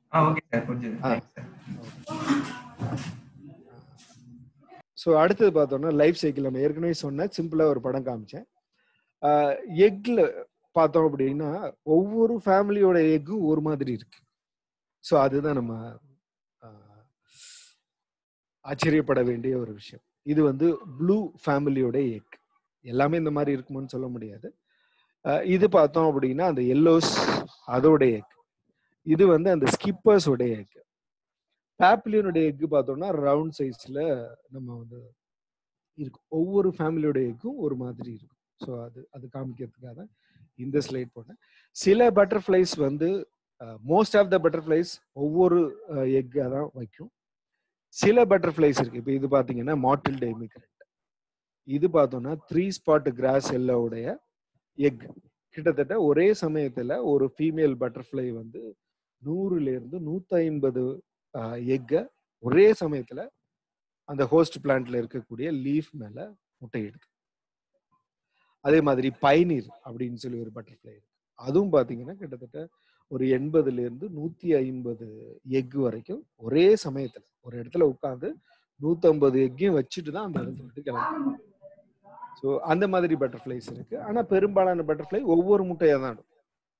ஸோ அடுத்தது பார்த்தோம்னா லைஃப் சைக்கிள். நம்ம ஏற்கனவே சொன்ன சிம்பிளா ஒரு படம் காமிச்சேன். எக்ல பார்த்தோம் அப்படின்னா ஒவ்வொரு ஃபேமிலியோட எக்கும் ஒரு மாதிரி இருக்கு. ஸோ அதுதான் நம்ம ஆச்சரியப்பட வேண்டிய ஒரு விஷயம். இது வந்து ப்ளூ ஃபேமிலியோட எக். எல்லாமே இந்த மாதிரி இருக்குமோன்னு சொல்ல முடியாது. இது பார்த்தோம் அப்படின்னா அந்த எல்லோஸ் அதோட எக். இது வந்து அந்த ஸ்கிப்பர்ஸோட எக். பாப்புலியனுடைய எக் பார்த்தோம்னா ரவுண்ட் சைஸ்ல நம்ம வந்து இருக்கும். ஒவ்வொரு ஃபேமிலியோட எக்கும் ஒரு மாதிரி இருக்கும். ஸோ அது அது காமிக்கிறதுக்காக தான் இந்த ஸ்லைட் போட்டேன். சில பட்டர்ஃப்ளைஸ் வந்து மோஸ்ட் ஆஃப் த பட்டர்ஃப்ளைஸ் ஒவ்வொரு எக்கா தான் வைக்கும். சில பட்டர்ஃப்ளைஸ் இருக்கு. இப்போ இது பார்த்தீங்கன்னா மாட்டில் டைமிக்ரண்ட். இது பார்த்தோம்னா த்ரீ ஸ்பாட் கிராஸ் எல்லோடைய எக். கிட்டத்தட்ட ஒரே சமயத்துல ஒரு ஃபீமேல் பட்டர்ஃப்ளை வந்து நூறுல இருந்து நூத்தி ஐம்பது எக்கை ஒரே சமயத்துல அந்த ஹோஸ்ட் பிளான்ட்ல இருக்கக்கூடிய லீஃப் மேல முட்டையிடுது. அதே மாதிரி பைனீர் அப்படின்னு சொல்லி ஒரு பட்டர்ஃப்ளை இருக்கு. அதுவும் பாத்தீங்கன்னா கிட்டத்தட்ட ஒரு எண்பதுல இருந்து நூத்தி ஐம்பது எக் வரைக்கும் ஒரே சமயத்துல ஒரு இடத்துல உட்காந்து நூத்தி ஐம்பது எக்கையும் வச்சுட்டு தான் அந்த இடத்துல விட்டு கிளம்பும். ஸோ அந்த மாதிரி பட்டர்ஃப்ளைஸ் இருக்கு. ஆனா பெரும்பாலான பட்டர்ஃப்ளை ஒவ்வொரு முட்டையா தான் இருக்கும்.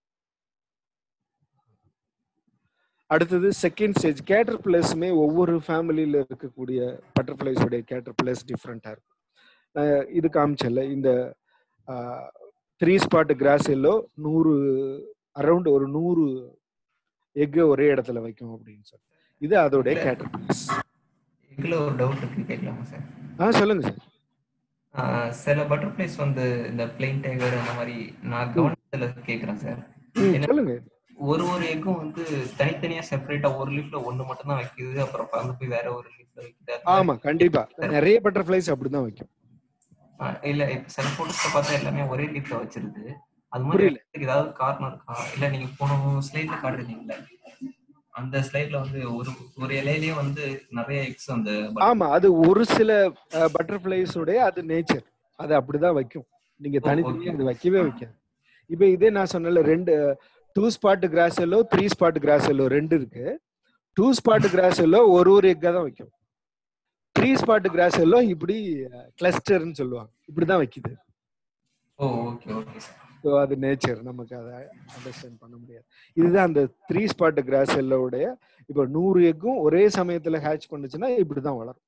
அடுத்தது செகண்ட் ஸ்டேஜ் கேட்டர்பில்லர்ஸுமே ஒவ்வொரு ஃபேமிலியில இருக்கக்கூடிய பட்டர்ஃப்ளைஸோடைய கேட்டர்பில்லர்ஸ் டிஃப்ரெண்டா இருக்கும். இது காமிச்சல இந்த த்ரீ ஸ்பாட் கிராஸ் எல்லோ நூறு அரௌண்ட் ஒரு நூறு எக் ஒரே இடத்துல வைக்கும் அப்படின்னு சொல்லி இது அதோட கேட்டர்பில்லர்ஸ். இதுல ஒரு டவுட் இருக்கு, கேட்கலாமா சார்? ஆ சொல்லுங்க சார். சில பட்டர்ஃப்ளைஸ் வந்து இந்த பிளெயின் டைகர் அந்த மாதிரி நான் கவனத்துல கேக்குறேன் சார். சொல்லுங்க. ஒரு ஒரு எக்கும் வந்து தனித்தனியா செப்பரேட்டா ஒரு லீஃப்ல ஒண்ணு மட்டும் தான் வைக்குது, அப்புறம் பறந்து போய் வேற ஒரு லீஃப்ல வைக்குது. ஆமா கண்டிப்பா நிறைய பட்டர்ஃப்ளைஸ் அப்படிதான் வைக்கும். இல்ல இப்ப சில போட்டோஸ்ல பார்த்தா எல்லாமே ஒரே லீஃப்ல வச்சிருக்கு. அது மாதிரி ஏதாவது காரணம் இருக்கா? இல்ல நீங்க போன ஸ்லைட்ல காட்டுறீங்கல்ல அந்த ஸ்லைட்ல வந்து ஒரு ஒரு இலையிலேயே வந்து நிறைய எக்ஸ் அந்த ஆமா அது ஒரு சில பட்டர்ஃப்ளைஸ் உடைய அது நேச்சர், அது அப்படிதான் வைக்கும். நீங்க தனித்தனியா இது வைக்கவே வைக்காது. இப்ப இதே நான் சொன்னல ரெண்டு two spot grass yellow three spot grass yellow ரெண்டு இருக்கு. டூ ஸ்பாட் கிராஸ் எல்லோ ஒரு ஒரு எக்கா தான் வைக்கும். த்ரீ ஸ்பாட் கிராஸ் எல்லோ இப்படி கிளஸ்டர்னு சொல்லுவாங்க, இப்படிதான் வைக்குது. Oh okay okay sir. So அது நேச்சர், நமக்கு அதை அண்டர்ஸ்டாண்ட் பண்ண முடியாது. இதுதான் அந்த த்ரீ ஸ்பாட் கிராஸ் எல்லோடைய இப்போ நூறு எக்கும் ஒரே சமயத்துல ஹேட்ச் பண்ணுச்சுன்னா இப்படிதான் வளரும்.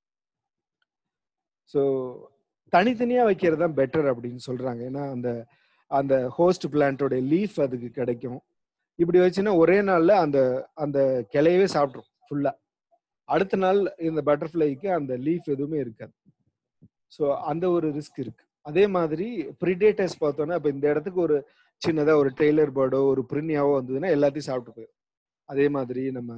ஸோ தனித்தனியா வைக்கிறது தான் பெட்டர் அப்படின்னு சொல்றாங்க. ஏன்னா அந்த அந்த ஹோஸ்ட் பிளான்ட்டோட லீஃப் அதுக்கு கிடைக்கும். இப்படி வச்சுன்னா ஒரே நாள்ல அந்த அந்த கிளையவே சாப்பிட்ரும் ஃபுல்லா. அடுத்த நாள் இந்த பட்டர்ஃப்ளைக்கு அந்த லீஃப் எதுவுமே இருக்காது. ஸோ அந்த ஒரு ரிஸ்க் இருக்கு. அதே மாதிரி ப்ரிடேட்டர்ஸ் பார்த்தோன்னா இப்போ இந்த இடத்துக்கு ஒரு சின்னதா ஒரு டெய்லர் பேர்டோ ஒரு பிரினியாவோ வந்ததுன்னா எல்லாத்தையும் சாப்பிட்டு போயிடும். அதே மாதிரி நம்ம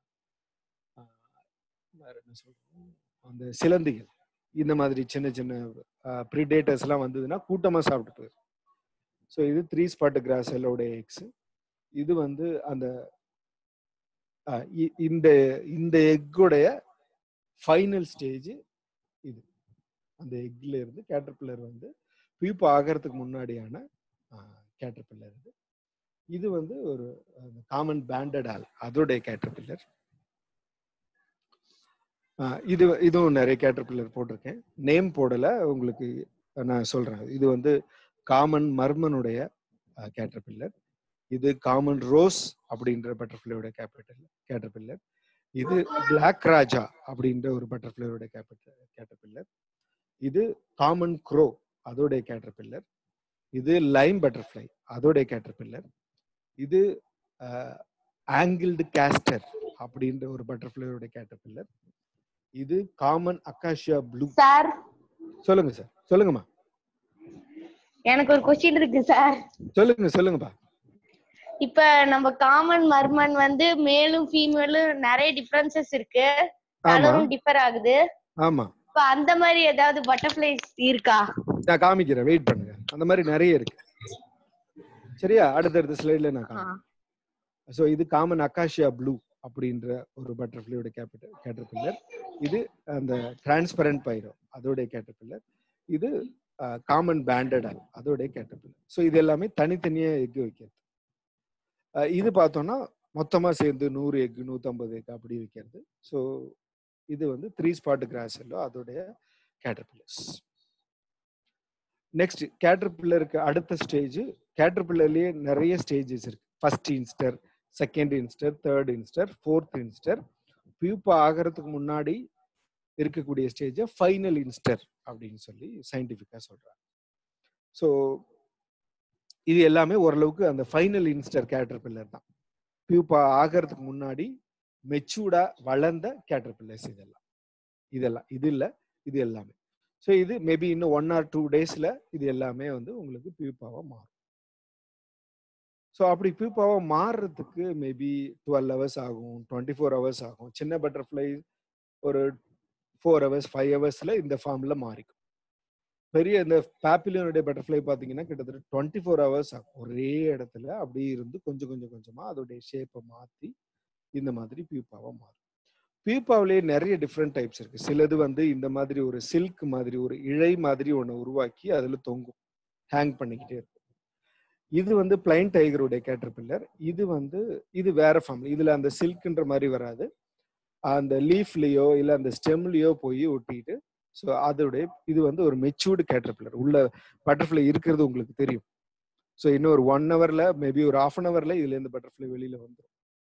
என்ன சொல்றோம் அந்த சிலந்திகள் இந்த மாதிரி சின்ன சின்ன ப்ரிடேட்டர்ஸ் எல்லாம் வந்ததுன்னா கூட்டமா சாப்பிட்டு போயிடும். ஸோ இது த்ரீ ஸ்பாட் கிராஸ் எல்லோட எக்ஸ். இது வந்து அந்த இந்த இந்த எக்குடைய ஃபைனல் ஸ்டேஜ் இது. அந்த எக்ல இருந்து கேட்டர்பில்லர் வந்து பியூப் ஆகிறதுக்கு முன்னாடியான கேட்டர்பில்லர் இது. இது வந்து ஒரு காமன் பேண்டட் ஆல் அதோடைய கேட்டர்பில்லர். இது இதுவும் நிறைய கேட்டர்பில்லர் போட்டிருக்கேன், நேம் போடல, உங்களுக்கு நான் சொல்றேன். இது வந்து காமன் மர்மனுடைய கேட்டர்பில்லர். இது காமன் ரோஸ் அப்படின்ற பட்டர்ஃப்ளையோட கேபிட்டல் கேட்டர்பில்லர். இது பிளாக் ராஜா அப்படின்ற ஒரு பட்டர்ஃப்ளையோட கேபிட்டல் கேட்டர்பில்லர். இது காமன் க்ரோ அதோடைய கேட்டர்பில்லர். இது லைம் பட்டர்ஃப்ளை அதோடைய கேட்டர்பில்லர். இது ஆங்கிள்டு கேஸ்டர் அப்படின்ற ஒரு பட்டர்ஃப்ளையோட கேட்டர்பில்லர். இது காமன் அக்காஷியா ப்ளூ. சார் சொல்லுங்க சார். சொல்லுங்கம்மா. எனக்கு ஒரு क्वेश्चन இருக்கு சார். சொல்லுங்க சொல்லுங்கப்பா. இப்ப நம்ம காமன் மர்மன் வந்து மேலும் ஃபீமேலும் நிறைய டிஃபரன்சஸ் இருக்கு, கலரும் டிஃபர் ஆகுது. ஆமா. இப்ப அந்த மாதிரி ஏதாவது பட்டர்ஃப்ளைஸ் இருக்கா? நான் காமிக்கிறேன், வெயிட் பண்ணுங்க. அந்த மாதிரி நிறைய இருக்கு. சரியா, அடுத்தடுத்த ஸ்லைட்ல நான் காமிக்கிறேன். சோ இது காமன் அக்காஷியா ப்ளூ அப்படின்ற ஒரு பட்டர்ஃப்ளையோட கேபிட்டல் கேட்டர்பில்லர். இது அந்த டிரான்ஸ்பரண்ட் பைரோ அதோடைய கேட்டர்பில்லர். இது காமன் பேண்டட் ஆல் அதோடைய கேட்டர்பில்லர். ஸோ இது எல்லாமே தனித்தனியா எக் வைக்கிறது. இது பார்த்தோம்னா மொத்தமா சேர்ந்து நூறு எக் நூற்றம்பது எக் அப்படி வைக்கிறது. ஸோ இது வந்து த்ரீ ஸ்பாட் கிராஸ் எல்லோ அதோடைய கேட்டர்பில்லர்ஸ். நெக்ஸ்ட் கேட்டர்பில்லருக்கு அடுத்த ஸ்டேஜ். கேட்டர்பில்லர்லயே நிறைய ஸ்டேஜஸ் இருக்கு. First instar, second instar, third instar, fourth instar. Pupa ஆகிறதுக்கு முன்னாடி இருக்கக்கூடிய ஸ்டேஜ் ஃபைனல் இன்ஸ்டர் அப்படின்னு சொல்லி சயின்டிஃபிக்கா சொல்றாங்க. ஸோ இது எல்லாமே ஓரளவுக்கு அந்த ஃபைனல் இன்ஸ்டர் கேட்டர்பில்லர் தான். பியூப்பா ஆகிறதுக்கு முன்னாடி மெச்சூர்டா வளர்ந்த கேட்டர்பில்லர்ஸ் இதெல்லாம். இதெல்லாம் இது இல்லை, இது எல்லாமே. ஸோ இது மேபி இன்னும் ஒன் ஆர் டூ டேஸ்ல இது எல்லாமே வந்து உங்களுக்கு பியூப்பாவா மாறும். ஸோ அப்படி பியூப்பாவா மாறுறதுக்கு மேபி டுவெல் ஹவர்ஸ் ஆகும், டுவெண்ட்டி ஃபோர் ஹவர்ஸ் ஆகும். சின்ன பட்டர்ஃப்ளை ஒரு ஃபோர் ஹவர்ஸ் ஃபைவ் ஹவர்ஸ்ல இந்த ஃபார்ம்ல மாறிக்கும். பெரிய இந்த பாப்புலியனுடைய பட்டர்ஃப்ளை பார்த்தீங்கன்னா கிட்டத்தட்ட டுவெண்ட்டி ஃபோர் ஹவர்ஸ் ஆகும். ஒரே இடத்துல அப்படியே இருந்து கொஞ்சம் கொஞ்சம் கொஞ்சமா அதோடைய ஷேப்பை மாற்றி இந்த மாதிரி பியூப்பாவா மாறும். பியூப்பாவிலேயே நிறைய டிஃப்ரெண்ட் டைப்ஸ் இருக்கு. சிலது வந்து இந்த மாதிரி ஒரு சில்க் மாதிரி ஒரு இழை மாதிரி ஒன்று உருவாக்கி அதுல தொங்கும், ஹேங் பண்ணிக்கிட்டே இருக்கும். இது வந்து பிளைன் டைகருடைய கேட்டர்பில்லர். இது வந்து இது வேற ஃபார்ம். இதுல அந்த சில்க்ன்ற மாதிரி வராது, அந்த லீஃப்லயோ இல்லை அந்த ஸ்டெம்லயோ போய் ஒட்டிட்டு. ஸோ அதோடைய இது வந்து ஒரு மெச்சூர்டு கேட்டர்பில்லர். உள்ள பட்டர்ஃப்ளை இருக்கிறது உங்களுக்கு தெரியும். ஸோ இன்னும் ஒரு ஒன் ஹவர்ல மேபி ஒரு ஹாஃப் அன் ஹவர்ல இதுல இருந்து பட்டர்ஃப்ளை வெளியில வந்துடும்.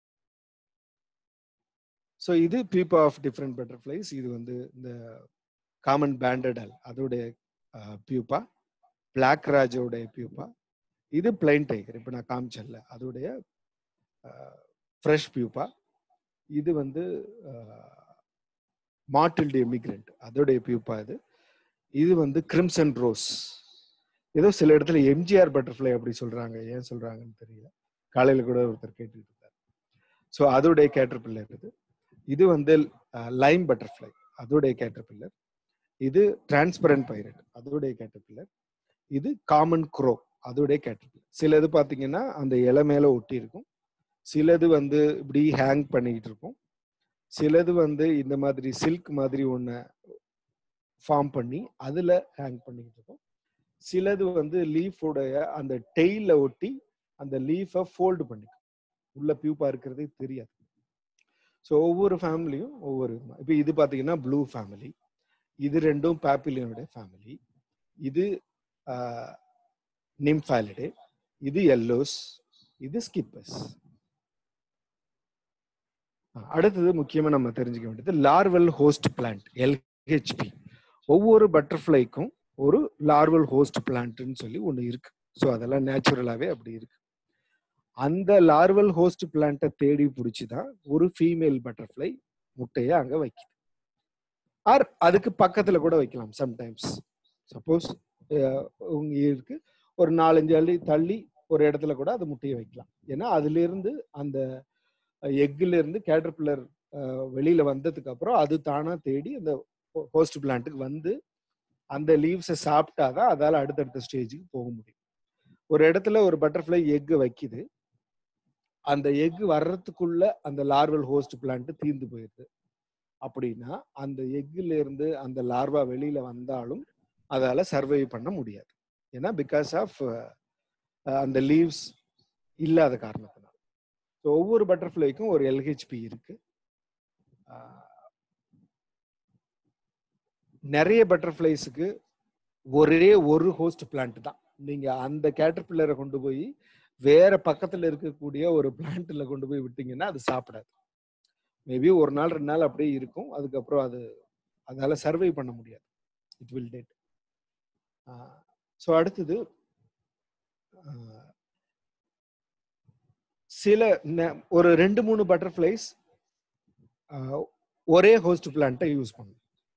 ஸோ இது பீப்பா ஆஃப் டிஃப்ரெண்ட் பட்டர்ஃப்ளைஸ். இது வந்து இந்த காமன் பேண்டடல் அதோடைய பியூப்பா, பிளாக் ராஜோடைய பியூப்பா, இது பிளைன் டைகர் இப்போ நான் காமிச்சல அதோடைய ஃப்ரெஷ் பியூப்பா, இது வந்து மாட்டில்டு எமிக்ரண்ட் அதோடைய பியூப்பா, இது இது வந்து கிரிம்சன் ரோஸ். ஏதோ சில இடத்துல எம்ஜிஆர் பட்டர்ஃப்ளை அப்படி சொல்றாங்க, ஏன் சொல்றாங்கன்னு தெரியல. காலையில கூட ஒருத்தர் கேட்டுட்டு இருந்தார். ஸோ அதோடைய கேட்டர்பில்லர் இது. இது வந்து லைம் பட்டர்ஃப்ளை அதோடைய கேட்டர்பில்லர். இது டிரான்ஸ்பரண்ட் பைரட் அதோடைய கேட்டர்பில்லர். இது காமன் க்ரோ அதோடைய கேட்டர்பில்லர். சிலது பார்த்தீங்கன்னா அந்த இலை மேல ஒட்டி இருக்கும், சிலது வந்து இப்படி ஹேங் பண்ணிக்கிட்டு இருக்கும், சிலது வந்து இந்த மாதிரி சில்க் மாதிரி ஒன்று ஃபார்ம் பண்ணி அதில் ஹேங் பண்ணிக்கிட்டு இருக்கும், சிலது வந்து லீஃபோடைய அந்த டெய்ல ஒட்டி அந்த லீஃபை ஃபோல்டு பண்ணிக்கும், உள்ள பியூப்பா இருக்கிறதே தெரியாது. ஸோ ஒவ்வொரு ஃபேமிலியும் ஒவ்வொரு, இப்போ இது பார்த்தீங்கன்னா ப்ளூ ஃபேமிலி, இது ரெண்டும் பாப்பிலியனுடைய ஃபேமிலி, இது நிம்ஃபாலிடே, இது எல்லோஸ், இது ஸ்கிப்பஸ். அடுத்தது முக்கியமாக நம்ம தெரிஞ்சுக்க வேண்டியது லார்வல் ஹோஸ்ட் பிளான்ட் எல்ஹெச்பி. ஒவ்வொரு பட்டர்ஃப்ளைக்கும் ஒரு லார்வல் ஹோஸ்ட் பிளான்ட்னு சொல்லி ஒன்று இருக்கு. ஸோ அதெல்லாம் நேச்சுரலாகவே அப்படி இருக்கு. அந்த லார்வல் ஹோஸ்ட் பிளான்ட்டை தேடி பிடிச்சி தான் ஒரு ஃபீமேல் பட்டர்ஃப்ளை முட்டையை அங்கே வைக்குது. ஆர் அதுக்கு பக்கத்தில் கூட வைக்கலாம் சம்டைம்ஸ். சப்போஸ் உங்க இருக்கு ஒரு நாலஞ்சு அள்ளி தள்ளி ஒரு இடத்துல கூட அது முட்டையை வைக்கலாம். ஏன்னா அதுலேருந்து அந்த எக்குல இருந்து கேட்டர்பில்லர் வெளியில வந்ததுக்கு அப்புறம் அது தானா தேடி அந்த ஹோஸ்ட் பிளான்ட்டுக்கு வந்து அந்த லீவ்ஸை சாப்பிட்டாதான் அதால அடுத்தடுத்த ஸ்டேஜுக்கு போக முடியும். ஒரு இடத்துல ஒரு பட்டர்ஃப்ளை எக்கு வைக்குது, அந்த எக்கு வர்றதுக்குள்ள அந்த லார்வல் ஹோஸ்ட் பிளான்ட் தீர்ந்து போயிடுது அப்படின்னா அந்த எக்குல இருந்து அந்த லார்வா வெளியில வந்தாலும் அதால சர்வை பண்ண முடியாது. ஏன்னா பிகாஸ் ஆஃப் அந்த லீவ்ஸ் இல்லாத காரணத்தினால. ஸோ ஒவ்வொரு பட்டர்ஃப்ளைக்கும் ஒரு எல்ஹெச்பி இருக்கு. நிறைய பட்டர்ஃப்ளைஸுக்கு ஒரே ஒரு ஹோஸ்ட் பிளான்ட் தான். நீங்க அந்த கேட்டர்பில்லரை கொண்டு போய் வேற பக்கத்துல இருக்கக்கூடிய ஒரு பிளான்ட்ல கொண்டு போய் விட்டீங்கன்னா அது சாப்பிடாது. மேபி ஒரு நாள் ரெண்டு நாள் அப்படியே இருக்கும், அதுக்கப்புறம் அது அதால சர்வை பண்ண முடியாது, இட் வில் டெட். ஸோ அடுத்தது சில ஒரு ரெண்டு மூணு பட்டர்ஃப்ளைஸ் ஒரே ஹோஸ்ட் பிளான்ட்டை யூஸ் பண்ணும்.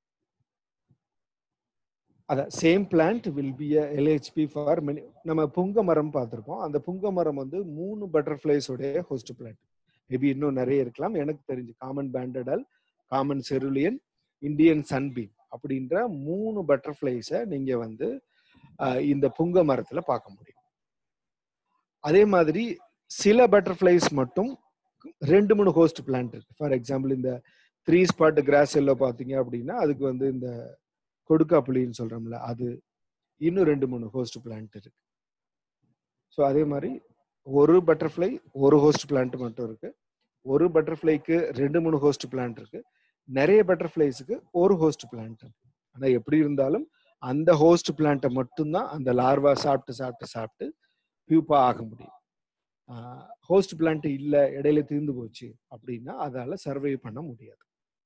அதான் same plant will be a LHP for many. நம்ம புங்க மரம் பார்த்துருக்கோம், அந்த புங்க மரம் வந்து மூணு பட்டர்ஃப்ளைஸோடைய ஹோஸ்ட் பிளான்ட். மேபி இன்னும் நிறைய இருக்கலாம், எனக்கு தெரிஞ்சு common banded awl, common cerulean, Indian sunbeam அப்படின்ற மூணு பட்டர்ஃப்ளைஸை நீங்க வந்து இந்த புங்க மரத்துல பார்க்க முடியும். அதே மாதிரி சில பட்டர்ஃப்ளைஸ் மட்டும் ரெண்டு மூணு ஹோஸ்ட் பிளான்ட் இருக்கு. ஃபார் எக்ஸாம்பிள் இந்த த்ரீ ஸ்பாட் கிராஸ் எல்லோ பார்த்தீங்க அப்படின்னா அதுக்கு வந்து இந்த கொடுக்கா புளின்னு சொல்றோம்ல, அது இன்னும் ரெண்டு மூணு ஹோஸ்ட் பிளான்ட் இருக்கு. ஸோ அதே மாதிரி ஒரு பட்டர்ஃப்ளை ஒரு ஹோஸ்ட் பிளான்ட் மட்டும் இருக்கு, ஒரு பட்டர்ஃப்ளைக்கு ரெண்டு மூணு ஹோஸ்ட் பிளான்ட் இருக்கு, நிறைய பட்டர்ஃப்ளைஸுக்கு ஒரு ஹோஸ்ட் பிளான்ட் இருக்கு. ஆனால் எப்படி இருந்தாலும் அந்த ஹோஸ்ட் பிளான்ட்டை மட்டும்தான் அந்த லார்வா சாப்பிட்டு சாப்பிட்டு சாப்பிட்டு பியூப்பா ஆக முடியும். ஹோஸ்ட் பிளான்ட் இல்லை இடையில தீர்ந்து போச்சு அப்படின்னா அதால சர்வை பண்ண முடியாது.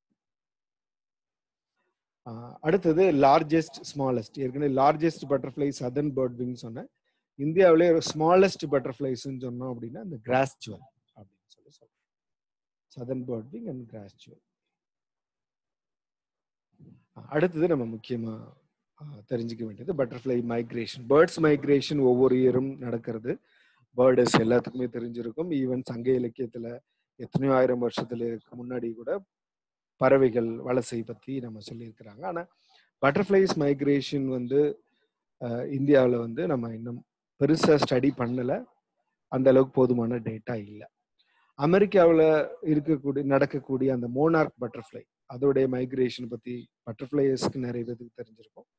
அடுத்தது லார்ஜஸ்ட் ஸ்மாலஸ்ட். ஏற்கனவே largest butterfly southern birdwing சொன்னேன். இந்தியாவிலே ஸ்மாலஸ்ட் பட்டர்ஃப்ளைஸ்ன்னு சொன்னோம் அப்படின்னா இந்த கிராஸ் ஜுவல் அப்படின்னு சொல்லி சொல்றோம். Southern birdwing and grass jewel. அடுத்தது நம்ம முக்கியமா தெரிஞ்சுக்க வேண்டியது பட்டர்ஃப்ளை மைக்ரேஷன். பேர்ட்ஸ் மைக்ரேஷன் ஒவ்வொரு இயரும் நடக்கிறது. பேர்ட்ஸ் எல்லாத்துக்குமே தெரிஞ்சிருக்கும். ஈவன் சங்க இலக்கியத்துல எத்தனையோ ஆயிரம் வருஷத்துல முன்னாடி கூட பறவைகள் வலசை பத்தி நம்ம சொல்லியிருக்கிறாங்க. ஆனா பட்டர்ஃப்ளைஸ் மைக்ரேஷன் வந்து இந்தியாவில் வந்து நம்ம இன்னும் பெருசா ஸ்டடி பண்ணல, அந்த அளவுக்கு போதுமான டேட்டா இல்லை. அமெரிக்காவில் இருக்கக்கூடிய நடக்கக்கூடிய அந்த மோனார்க் பட்டர்ஃப்ளை அதோடைய மைக்ரேஷன் பத்தி பட்டர்ஃப்ளைஸ்க்கு நிறைய பேருக்கு தெரிஞ்சிருக்கும்.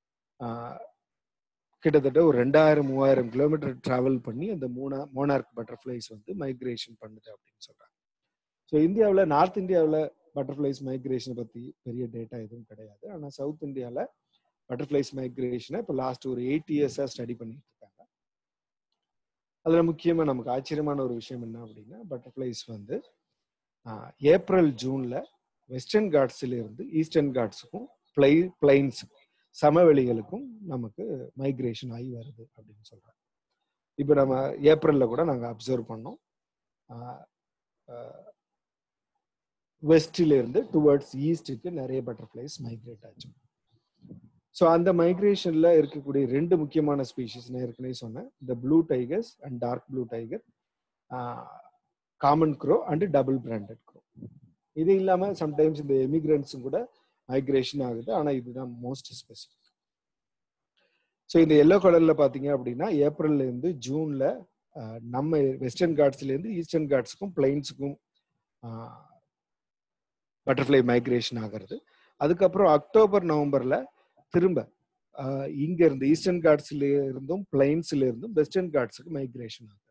கிட்டத்தட்ட ஒரு ரெண்டாயிரம் மூவாயிரம் கிலோமீட்டர் டிராவல் பண்ணி அந்த மூணா மோனார்க் பட்டர்ஃப்ளைஸ் வந்து மைக்ரேஷன் பண்ணுது அப்படின்னு சொல்றாங்க. ஸோ இந்தியாவில் நார்த் இந்தியாவில் பட்டர்ஃப்ளைஸ் மைக்ரேஷனை பற்றி பெரிய டேட்டா எதுவும் கிடையாது. ஆனால் சவுத் இந்தியாவில் பட்டர்ஃப்ளைஸ் மைக்ரேஷனை இப்போ லாஸ்ட் ஒரு எயிட் இயர்ஸாக ஸ்டடி பண்ணிட்டு இருக்காங்க. அதில் முக்கியமாக நமக்கு ஆச்சரியமான ஒரு விஷயம் என்ன அப்படின்னா, பட்டர்ஃப்ளைஸ் வந்து ஏப்ரல் ஜூனில் வெஸ்டர்ன் காட்ஸில் இருந்து ஈஸ்டர்ன் காட்ஸுக்கும் பிளை பிளைன்ஸ் சமவெளிகளுக்கும் நமக்கு மைக்ரேஷன் ஆகி வருது அப்படின்னு சொல்றாங்க. இப்போ நம்ம ஏப்ரல்ல கூட நாங்கள் அப்சர்வ் பண்ணோம், வெஸ்ட்ல இருந்து டுவர்ட்ஸ் ஈஸ்டுக்கு நிறைய பட்டர்ஃப்ளைஸ் மைக்ரேட் ஆச்சு. ஸோ அந்த மைக்ரேஷன்ல இருக்கக்கூடிய ரெண்டு முக்கியமான ஸ்பீஷிஸ் நான் ஏற்கனவே சொன்னேன், இந்த blue tigers and dark blue tiger, common crow and double branded crow. இது இல்லாமல் சம்டைம்ஸ் இந்த எமிகிரண்ட்ஸும் கூட மைக்ரேஷன் ஆகுது, ஆனால் இதுதான் மோஸ்ட் ஸ்பெசிஃபிக். ஸோ இந்த எல்லோ கலர்ல பார்த்தீங்க அப்படின்னா ஏப்ரல்ல இருந்து ஜூன்ல நம்ம வெஸ்டர்ன் காட்ஸ்ல இருந்து ஈஸ்டர்ன் காட்ஸுக்கும் பிளைன்ஸுக்கும் பட்டர்ஃப்ளை மைக்ரேஷன் ஆகிறது. அதுக்கப்புறம் அக்டோபர் நவம்பர்ல திரும்ப இங்க இருந்து ஈஸ்டர்ன் காட்ஸ்ல இருந்தும் பிளைன்ஸ்ல இருந்தும் வெஸ்டர்ன் காட்ஸுக்கு மைக்ரேஷன் ஆகுது.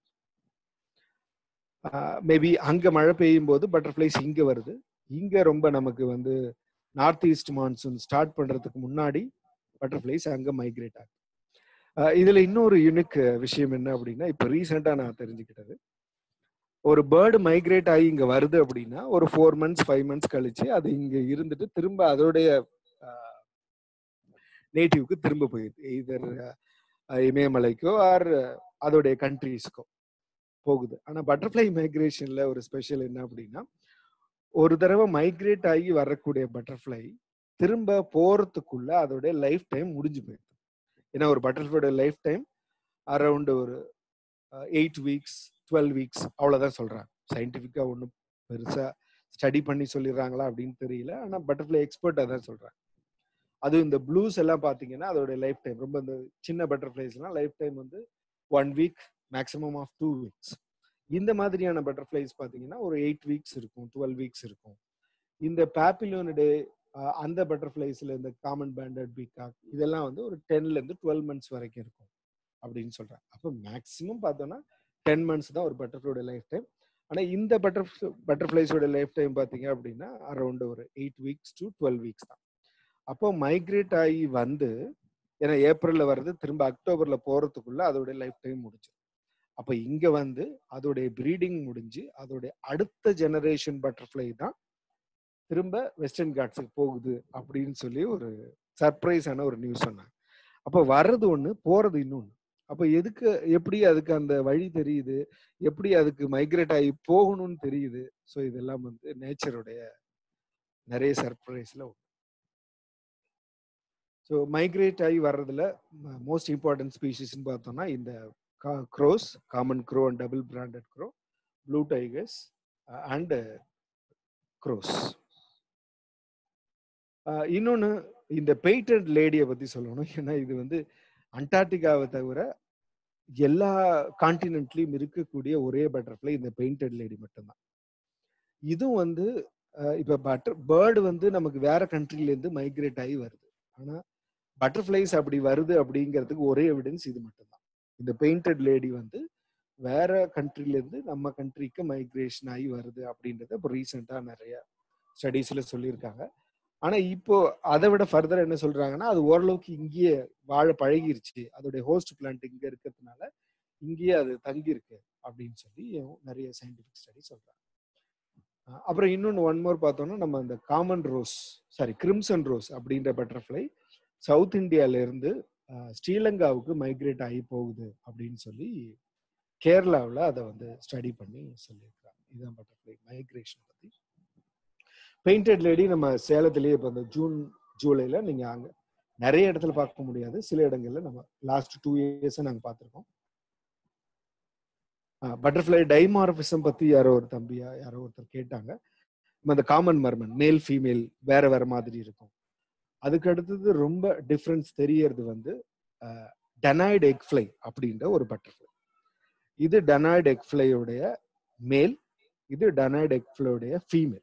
மேபி அங்க மழை பெய்யும் போது பட்டர்ஃப்ளைஸ் இங்க வருது. இங்க ரொம்ப நமக்கு வந்து நார்த் ஈஸ்ட் மான்சூன் ஸ்டார்ட் பண்றதுக்கு முன்னாடி பட்டர்ஃப்ளைஸ் அங்க மைக்ரேட் ஆகுது. இதுல இன்னொரு யூனிக் விஷயம் என்ன அப்படின்னா, இப்ப ரீசெண்டா நான் தெரிஞ்சுக்கிட்டது, ஒரு பேர்டு மைக்ரேட் ஆகி இங்க வருது அப்படின்னா ஒரு ஃபோர் மந்த்ஸ் ஃபைவ் மந்த்ஸ் கழிச்சு அது இங்க இருந்துட்டு திரும்ப அதோடைய நேட்டிவ்க்கு திரும்ப போயிடுது, இதர் இமயமலைக்கோ ஆர் அதோடைய கண்ட்ரீஸ்க்கோ போகுது. ஆனா பட்டர்ஃப்ளை மைக்ரேஷன்ல ஒரு ஸ்பெஷல் என்ன அப்படின்னா, ஒரு தடவை மைக்ரேட் ஆகி வரக்கூடிய பட்டர்ஃப்ளை திரும்ப போறதுக்குள்ள அதோடைய லைஃப் டைம் முடிஞ்சு போயிடுது. ஏன்னா ஒரு பட்டர்ஃப்ளையோட லைஃப் டைம் அரௌண்ட் ஒரு எயிட் வீக்ஸ் டுவெல் வீக்ஸ் அவ்வளோதான் சொல்றாங்க. சயின்டிஃபிக்கா ஒன்றும் பெருசா ஸ்டடி பண்ணி சொல்லிடுறாங்களா அப்படின்னு தெரியல, ஆனால் பட்டர்ஃப்ளை எக்ஸ்பர்ட் அதான் சொல்றாங்க. அதுவும் இந்த ப்ளூஸ் எல்லாம் பார்த்தீங்கன்னா அதோட லைஃப் டைம் ரொம்ப, இந்த சின்ன பட்டர்ஃப்ளைஸ்லாம் லைஃப் டைம் வந்து one week maximum of two weeks. இந்த மாதிரியான பட்டர்ஃப்ளைஸ் பார்த்தீங்கன்னா ஒரு எயிட் வீக்ஸ் இருக்கும், டுவெல் வீக்ஸ் இருக்கும். இந்த பாப்பிலியோனிடே அந்த பட்டர்ஃப்ளைஸ்ல இந்த காமன் பேண்டட் பீகாக் இதெல்லாம் வந்து ஒரு டென்ல இருந்து டுவெல் மந்த்ஸ் வரைக்கும் இருக்கும் அப்படின்னு சொல்றாங்க. அப்போ மேக்ஸிமம் பார்த்தோம்னா டென் மந்த்ஸ் தான் ஒரு பட்டர்ஃப்ளையோட லைஃப் டைம். ஆனால் இந்த பட்டர் பட்டர்ஃப்ளைஸோட லைஃப் டைம் பார்த்தீங்க அப்படின்னா அரௌண்ட் ஒரு eight weeks to twelve weeks தான். அப்போ மைக்ரேட் ஆகி வந்து, ஏன்னா ஏப்ரல்ல வருது திரும்ப அக்டோபர்ல போறதுக்குள்ள அதோட லைஃப் டைம் முடிச்சு. அப்போ இங்க வந்து அதோடைய ப்ரீடிங் முடிஞ்சு அதோடைய அடுத்த ஜெனரேஷன் பட்டர்ஃப்ளை தான் திரும்ப வெஸ்டர்ன் காட்ஸுக்கு போகுது அப்படின்னு சொல்லி ஒரு சர்ப்ரைஸான ஒரு நியூஸ் சொன்னாங்க. அப்போ வர்றது ஒன்று, போறது இன்னொன்று. அப்போ எதுக்கு எப்படி அதுக்கு அந்த வழி தெரியுது, எப்படி அதுக்கு மைக்ரேட் ஆகி போகணும்னு தெரியுது. ஸோ இதெல்லாம் வந்து நேச்சருடைய நிறைய சர்ப்ரைஸ்ல ஒன்று. ஸோ மைக்ரேட் ஆகி வர்றதுல மோஸ்ட் இம்பார்ட்டன்ட் ஸ்பீஷிஸ்ன்னு பார்த்தோம்னா இந்த crows, common crow and double branded crow, blue tigers and crows. இன்னொன்று இந்த பெயிண்டட் லேடியை பற்றி சொல்லணும். ஏன்னா இது வந்து அண்டார்டிகாவை தவிர எல்லா கான்டினென்ட்லையும் இருக்கக்கூடிய ஒரே பட்டர்ஃப்ளை இந்த பெயிண்டட் லேடி மட்டும்தான். இதுவும் வந்து இப்போ பட்டர் பேர்டு வந்து நமக்கு வேற கண்ட்ரிலேருந்து மைக்ரேட் ஆகி வருது. ஆனால் பட்டர்ஃப்ளைஸ் அப்படி வருது அப்படிங்கிறதுக்கு ஒரே எவிடன்ஸ் இது மட்டும்தான். இந்த பெயிண்டட் லேடி வந்து வேற கண்ட்ரிலேருந்து நம்ம கண்ட்ரிக்கு மைக்ரேஷன் ஆகி வருது அப்படின்றத இப்போ ரீசெண்டாக நிறைய ஸ்டடீஸ்ல சொல்லியிருக்காங்க. ஆனா இப்போ அதை விட ஃபர்தர் என்ன சொல்றாங்கன்னா, அது ஓரளவுக்கு இங்கேயே வாழ பழகிருச்சு, அதோடைய ஹோஸ்ட் பிளான்ட் இங்க இருக்கிறதுனால இங்கேயே அது தங்கி இருக்கு அப்படின்னு சொல்லி நிறைய சயின்டிபிக் ஸ்டடி சொல்றாங்க. அப்புறம் இன்னொன்று ஒன் மோர் பார்த்தோம்னா, நம்ம இந்த common rose sorry crimson rose அப்படின்ற பட்டர்ஃப்ளை சவுத் இந்தியால இருந்து ஸ்ரீலங்காவுக்கு மைக்ரேட் ஆகி போகுது அப்படின்னு சொல்லி கேரளாவில் அதை வந்து ஸ்டடி பண்ணி சொல்லியிருக்காங்க. இதுதான் பட்டர்ஃப்ளை மைக்ரேஷன் பத்தி. பெயிண்டட் லேடி நம்ம சேலத்திலேயே இப்போ இந்த ஜூன் ஜூலைல நீங்க அங்க நிறைய இடத்துல பார்க்க முடியாது, சில இடங்கள்ல நம்ம லாஸ்ட் டூ இயர்ஸா நாங்க பார்த்துருக்கோம். பட்டர்ஃப்ளை டைமார்பிசம் பத்தி யாரோ ஒரு தம்பியா யாரோ ஒருத்தர் கேட்டாங்க. அந்த காமன் மர்மன் மேல் ஃபீமேல் வேற வேற மாதிரி இருக்கும். அதுக்கு அடுத்தது ரொம்ப டிஃப்ரென்ஸ் தெரியறது வந்து டனாய்டு எக் ஃப்ளை அப்படின்ற ஒரு பட்டர்ஃப்ளை. இது டனாய்டு எக் ஃப்ளையோடைய மேல், இது டனாய்டு எக் ஃப்ளையோடைய ஃபீமேல்.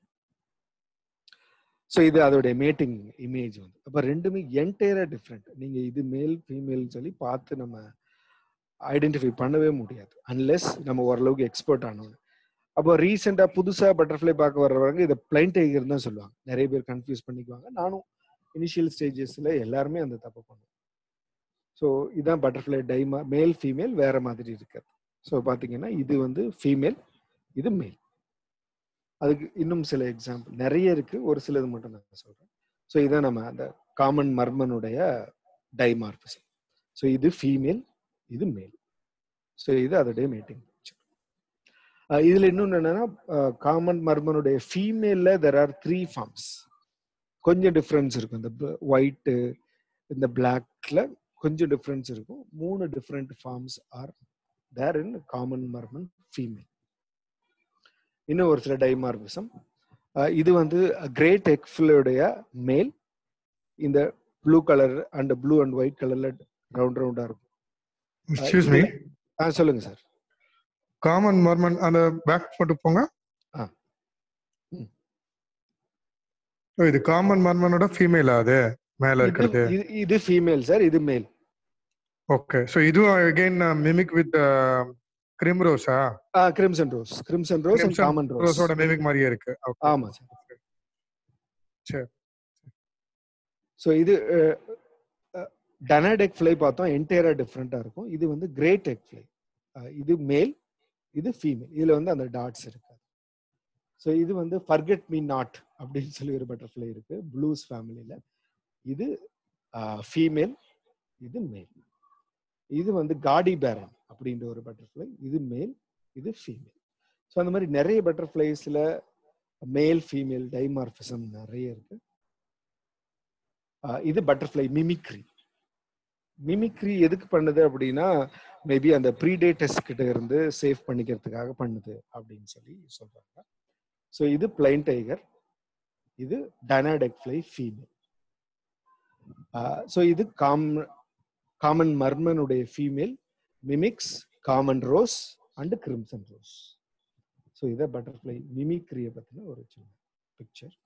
ஸோ இது அதோடைய மேட்டிங் இமேஜ் வந்து அப்போ ரெண்டுமே என்டையரா டிஃப்ரெண்ட். நீங்க இது மேல் ஃபீமேல்னு சொல்லி பார்த்து நம்ம ஐடென்டிஃபை பண்ணவே முடியாது அன்லெஸ் நம்ம ஓரளவுக்கு எக்ஸ்பர்ட் ஆனோம். அப்போ ரீசெண்டாக புதுசாக பட்டர்ஃப்ளை பார்க்க வர்றவங்க இதை பிளைன் டைகர் தான் சொல்லுவாங்க. நிறைய பேர் கன்ஃபியூஸ் பண்ணிக்குவாங்க. நானும் இனிஷியல் ஸ்டேஜஸ்ல எல்லாருமே அந்த தப்பு பண்ணுவோம். ஸோ இதுதான் பட்டர்ஃப்ளை டைமா மேல் ஃபீமேல் வேற மாதிரி இருக்கிறது. ஸோ பார்த்தீங்கன்னா இது வந்து ஃபீமேல், இது மேல். அதுக்கு இன்னும் சில எக்ஸாம்பிள் நிறைய இருக்கு, ஒரு சிலது மட்டும் நான் சொல்றேன். ஸோ இதான் நம்ம அந்த காமன் மர்மனுடைய டைமார்பிசம். ஸோ இது ஃபீமேல், இது மேல். ஸோ இது அதோடைய மேட்டிங். இதுல இன்னொன்று என்னன்னா, காமன் மர்மனுடைய ஃபீமேல்ல தெர் ஆர் த்ரீ ஃபார்ம்ஸ். கொஞ்சம் டிஃப்ரென்ஸ் இருக்கும். இந்த ஒயிட்டு, இந்த பிளாக்ல கொஞ்சம் டிஃப்ரென்ஸ் இருக்கும். மூணு different forms are there in common Mormon female. இன்னும் ஒரு சில டைமார்பிசம். இது வந்து கிரேட் எக்ஃபிலுடைய மேல். இந்த blue colour and blue and white கலர்ல ரவுண்ட் ரவுண்டா இருக்கும். Excuse me. ஆ சொல்லுங்க சார். காமன் மர்மன் அந்த பேக் போட்டு போங்க. ஆ இது காமன் மர்மனோட ஃபீமேலா? அது மேல இருக்குது. இது ஃபீமேல் சார், இது மேல். ஓகே. சோ இது அகைன் மிமிக் வித் கிரீம் ரோஸா? ஆ crimson rose. Crimson rose and common rose. ரோஸோட மிமிக் மாதிரியே இருக்கு. ஆமா சார். சரி. சோ இது டனட் எக் ஃப்ளை பார்த்தோம், என்டையரா டிஃப்ரெண்டா இருக்கும். இது வந்து கிரேட் எக் ஃப்ளை. இது மேல், இது ஃபீமேல். இதுல வந்து அந்த டாட்ஸ் இருக்காது. ஸோ இது வந்து ஃபர்கெட் மீ நாட் அப்படின்னு சொல்லி ஒரு பட்டர்ஃப்ளை இருக்கு ப்ளூஸ் ஃபேமிலியில. இது ஃபீமேல், இது மேல். இது வந்து காடி பேரன் அப்படின்ற ஒரு பட்டர்ஃப்ளை. இது மேல், இது ஃபீமேல். ஸோ அந்த மாதிரி நிறைய பட்டர்ஃப்ளைஸ்ல மேல் ஃபீமேல் டைமார்பிசம் நிறைய இருக்கு. இது பட்டர்ஃப்ளை மிமிக்ரி. மிமிக்ரி எதுக்கு பண்ணுது அப்படின்னா, மேபி அந்த ப்ரீடேட்டர்ஸ் கிட்ட இருந்து சேவ் பண்ணிக்கிறதுக்காக பண்ணுது அப்படின்னு சொல்லி சொல்றாங்க. ஸோ இது பிளைன் டைகர், இது danaid egg fly female. So இது காம் காமன் மர்மனுடைய female mimics common rose and crimson rose. So இதை பட்டர்ஃப்ளை மிமிக்ரியை பற்றின ஒரு சின்ன பிக்சர்.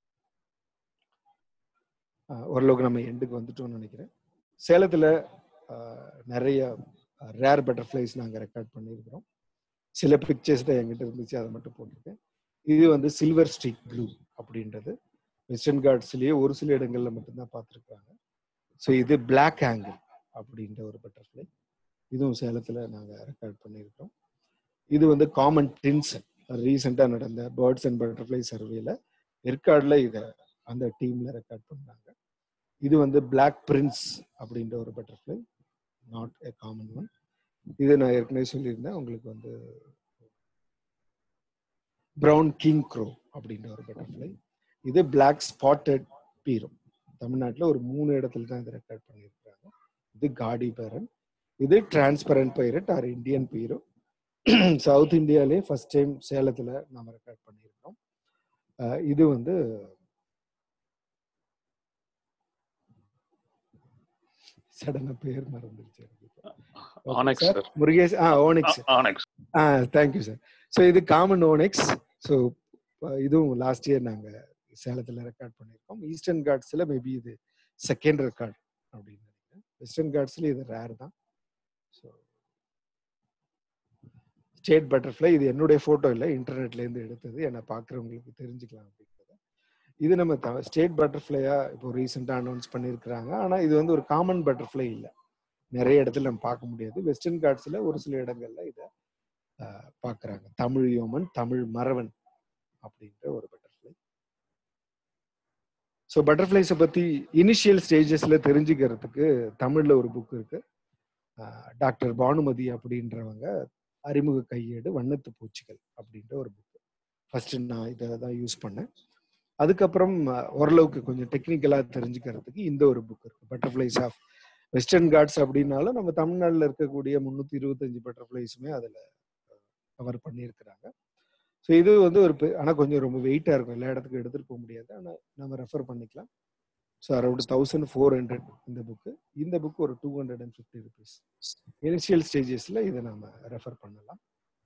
ஓரளவுக்கு நம்ம எண்டுக்கு வந்துட்டோம்னு நினைக்கிறேன். சேலத்தில் நிறைய ரேர் பட்டர்ஃப்ளைஸ் நாங்கள் ரெக்கார்ட் பண்ணியிருக்கிறோம். சில பிக்சர்ஸ் தான் எங்கிட்ட இருந்துச்சு, அதை மட்டும் போட்டிருக்கேன். இது வந்து சில்வர் ஸ்ட்ரீக் ப்ளூ அப்படின்றது வெஸ்டர்ன் காட்ஸ்லேயே ஒரு சில இடங்களில் மட்டும்தான் பார்த்துருக்காங்க. ஸோ இது பிளாக் ஆங்கிள் அப்படின்ற ஒரு பட்டர்ஃப்ளை. இதுவும் சேலத்தில் நாங்கள் ரெக்கார்ட் பண்ணியிருக்கிறோம். இது வந்து காமன் டின்சன். ரீசெண்டாக நடந்த பேர்ட்ஸ் அண்ட் பட்டர்ஃப்ளை சர்வேல ஏற்காடில் இதை அந்த டீமில் ரெக்கார்ட் பண்ணாங்க. இது வந்து பிளாக் பிரின்ஸ் அப்படின்ற ஒரு butterfly, not a common one. இது நான் ஏற்கனவே சொல்லியிருந்தேன் உங்களுக்கு. வந்து பிரவுன் கிங் க்ரோ அப்படின்ற ஒரு பட்டர்ஃப்ளை. இது பிளாக் ஸ்பாட்டட் பீரோ. தமிழ்நாட்டில் ஒரு மூணு இடத்துல தான் இதை ரெக்கார்ட் பண்ணியிருக்காங்க. இது காடி பேரன். இது transparent pirate or Indian bureau. South இந்தியாலே ஃபர்ஸ்ட் டைம் சேலத்தில் நாம ரெக்கார்ட் பண்ணியிருக்கோம். இது வந்து சடனா பேர் மறந்துருச்சு முருகேஷ். ஆ ஓனிக்ஸ். ஆ தேங்க்யூ சார். ஸோ இது காமன் ஓனிக்ஸ். ஸோ இதுவும் லாஸ்ட் இயர் நாங்கள் சேலத்தில் ரெக்கார்ட் பண்ணியிருக்கோம். ஈஸ்டர்ன் காட்ஸில் மேபி இது செகண்ட் ரெக்கார்ட் அப்படின்னு நினைக்கிறேன். வெஸ்டர்ன் காட்ஸில் இது ரேர் தான். So state butterfly. இது என்னுடைய ஃபோட்டோ இல்லை, இன்டர்நெட்லேருந்து எடுத்தது. என்னை பார்க்குறவங்களுக்கு தெரிஞ்சுக்கலாம் அப்படின்றது. இது நம்ம ஸ்டேட் பட்டர்ஃப்ளையா இப்போ ரீசெண்டாக அனௌன்ஸ் பண்ணியிருக்கிறாங்க. ஆனால் இது வந்து ஒரு காமன் பட்டர்ஃப்ளை இல்லை, நிறைய இடத்துல நம்ம பார்க்க முடியாது. வெஸ்டர்ன் காட்ஸில் ஒரு சில இடங்கள்ல இதை பார்க்குறாங்க. தமிழ் யோமன், தமிழ் மரவன் அப்படின்ற ஒரு பட்டர்ஃப்ளை. ஸோ பட்டர்ஃப்ளைஸை பற்றி இனிஷியல் ஸ்டேஜஸ்ல தெரிஞ்சுக்கிறதுக்கு தமிழில் ஒரு புக் இருக்கு. டாக்டர் பானுமதி அப்படின்றவங்க அறிமுக கையேடு வண்ணத்து பூச்சிகள் அப்படின்ற ஒரு புக்கு. ஃபர்ஸ்ட் நான் இதை தான் யூஸ் பண்ணேன். அதுக்கப்புறம் ஓரளவுக்கு கொஞ்சம் டெக்னிக்கலாக தெரிஞ்சுக்கிறதுக்கு இந்த ஒரு புக் இருக்கு, பட்டர்ஃப்ளைஸ் ஆஃப் வெஸ்டர்ன் காட்ஸ் அப்படின்னாலும் நம்ம தமிழ்நாட்டில் இருக்கக்கூடிய முந்நூற்றி இருபத்தஞ்சு பட்டர்ஃப்ளைஸுமே அதில் கவர் பண்ணியிருக்கிறாங்க. ஸோ இது வந்து ஒரு ஆனால் கொஞ்சம் ரொம்ப வெயிட்டாக இருக்கும், எல்லா இடத்துக்கும் எடுத்துகிட்டு போக முடியாது. ஆனால் நம்ம ரெஃபர் பண்ணிக்கலாம். So around thousand four hundred இந்த புக்கு. இந்த புக் ஒரு two hundred and fifty rupees. Initial ஸ்டேஜஸில் இதை நம்ம ரெஃபர் பண்ணலாம்.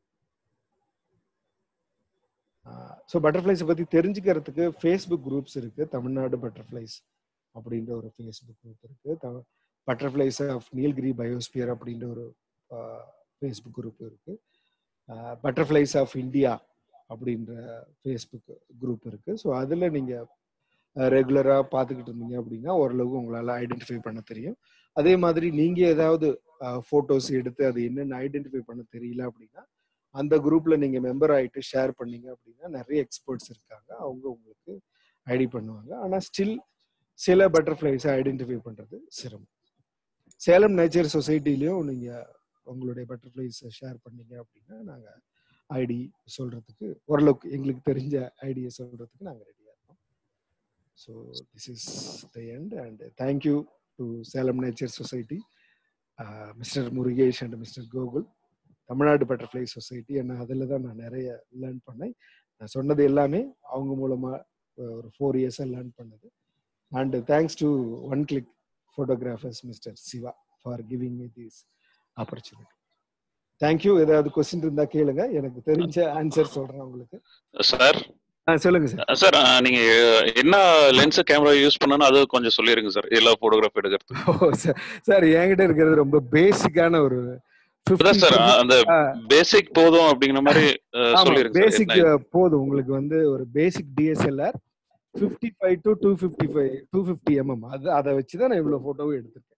ஸோ பட்டர்ஃப்ளைஸை பற்றி தெரிஞ்சுக்கிறதுக்கு ஃபேஸ்புக் குரூப்ஸ் இருக்கு. தமிழ்நாடு பட்டர்ஃப்ளைஸ் அப்படின்ற ஒரு ஃபேஸ்புக் குரூப் இருக்கு. பட்டர்ஃப்ளைஸ் ஆஃப் நீல்கிரி பயோஸ்பியர் அப்படின்ற ஒரு ஃபேஸ்புக் குரூப் இருக்கு. பட்டர்ஃப்ளைஸ் ஆஃப் இந்தியா அப்படின்ற ஃபேஸ்புக் குரூப் இருக்கு. ஸோ அதில் நீங்கள் ரெகுலராக பார்த்துக்கிட்டு இருந்தீங்க அப்படின்னா ஓரளவு உங்களால் ஐடென்டிஃபை பண்ண தெரியும். அதே மாதிரி நீங்கள் ஏதாவது ஃபோட்டோஸ் எடுத்து அது என்னென்னு ஐடென்டிஃபை பண்ண தெரியல அப்படின்னா அந்த குரூப்பில் நீங்கள் மெம்பர் ஆகிட்டு ஷேர் பண்ணீங்க அப்படின்னா நிறைய எக்ஸ்பர்ட்ஸ் இருக்காங்க, அவங்க உங்களுக்கு ஐடி பண்ணுவாங்க. ஆனால் ஸ்டில் சில பட்டர்ஃப்ளைஸை ஐடென்டிஃபை பண்றது சிரமம். சேலம் நேச்சர் சொசைட்டிலையும் நீங்க உங்களுடைய பட்டர்ஃப்ளைஸை ஷேர் பண்ணீங்க அப்படின்னா நாங்க ஐடி சொல்றதுக்கு ஓரளவுக்கு எங்களுக்கு தெரிஞ்ச ஐடியை சொல்றதுக்கு நாங்க ரெடியா இருக்கோம். So this is the end and thank you to Salem nature society, mister Murugesh and mister Gokul, Tamil Nadu butterfly society. என்ன அதில் தான் நான் நிறைய லேர்ன் பண்ணேன். நான் சொன்னது எல்லாமே அவங்க மூலமா ஒரு ஃபோர் இயர்ஸாக லேர்ன் பண்ணது. And thanks to one click photographers mister Siva for giving me this opportunity. Thank you. ஏதாவது கொஸ்டின் இருந்தா கேளுங்க, எனக்கு தெரிஞ்ச ஆன்சர் சொல்றேன் உங்களுக்கு. சார் சொல்லுங்க சார். சார் நீங்க என்ன லென்ஸ் கேமரா யூஸ் பண்ணனும் அது கொஞ்சம் சொல்லிருங்க சார், எல்லா போட்டோகிராஃபி எடுக்கிறது. ஓ சார், என்கிட்ட இருக்கிறது ரொம்ப பேசிக்கான ஒரு சார், அந்த பேசிக் போதும் அப்படிங்கிற மாதிரி சொல்லிருங்க. பேசிக் போதும் உங்களுக்கு வந்து ஒரு basic DSLR fifty five to two fifty five two fifty mm அது அதை வச்சுதான் நான் இவ்வளவு போட்டோவும் எடுத்திருக்கேன்.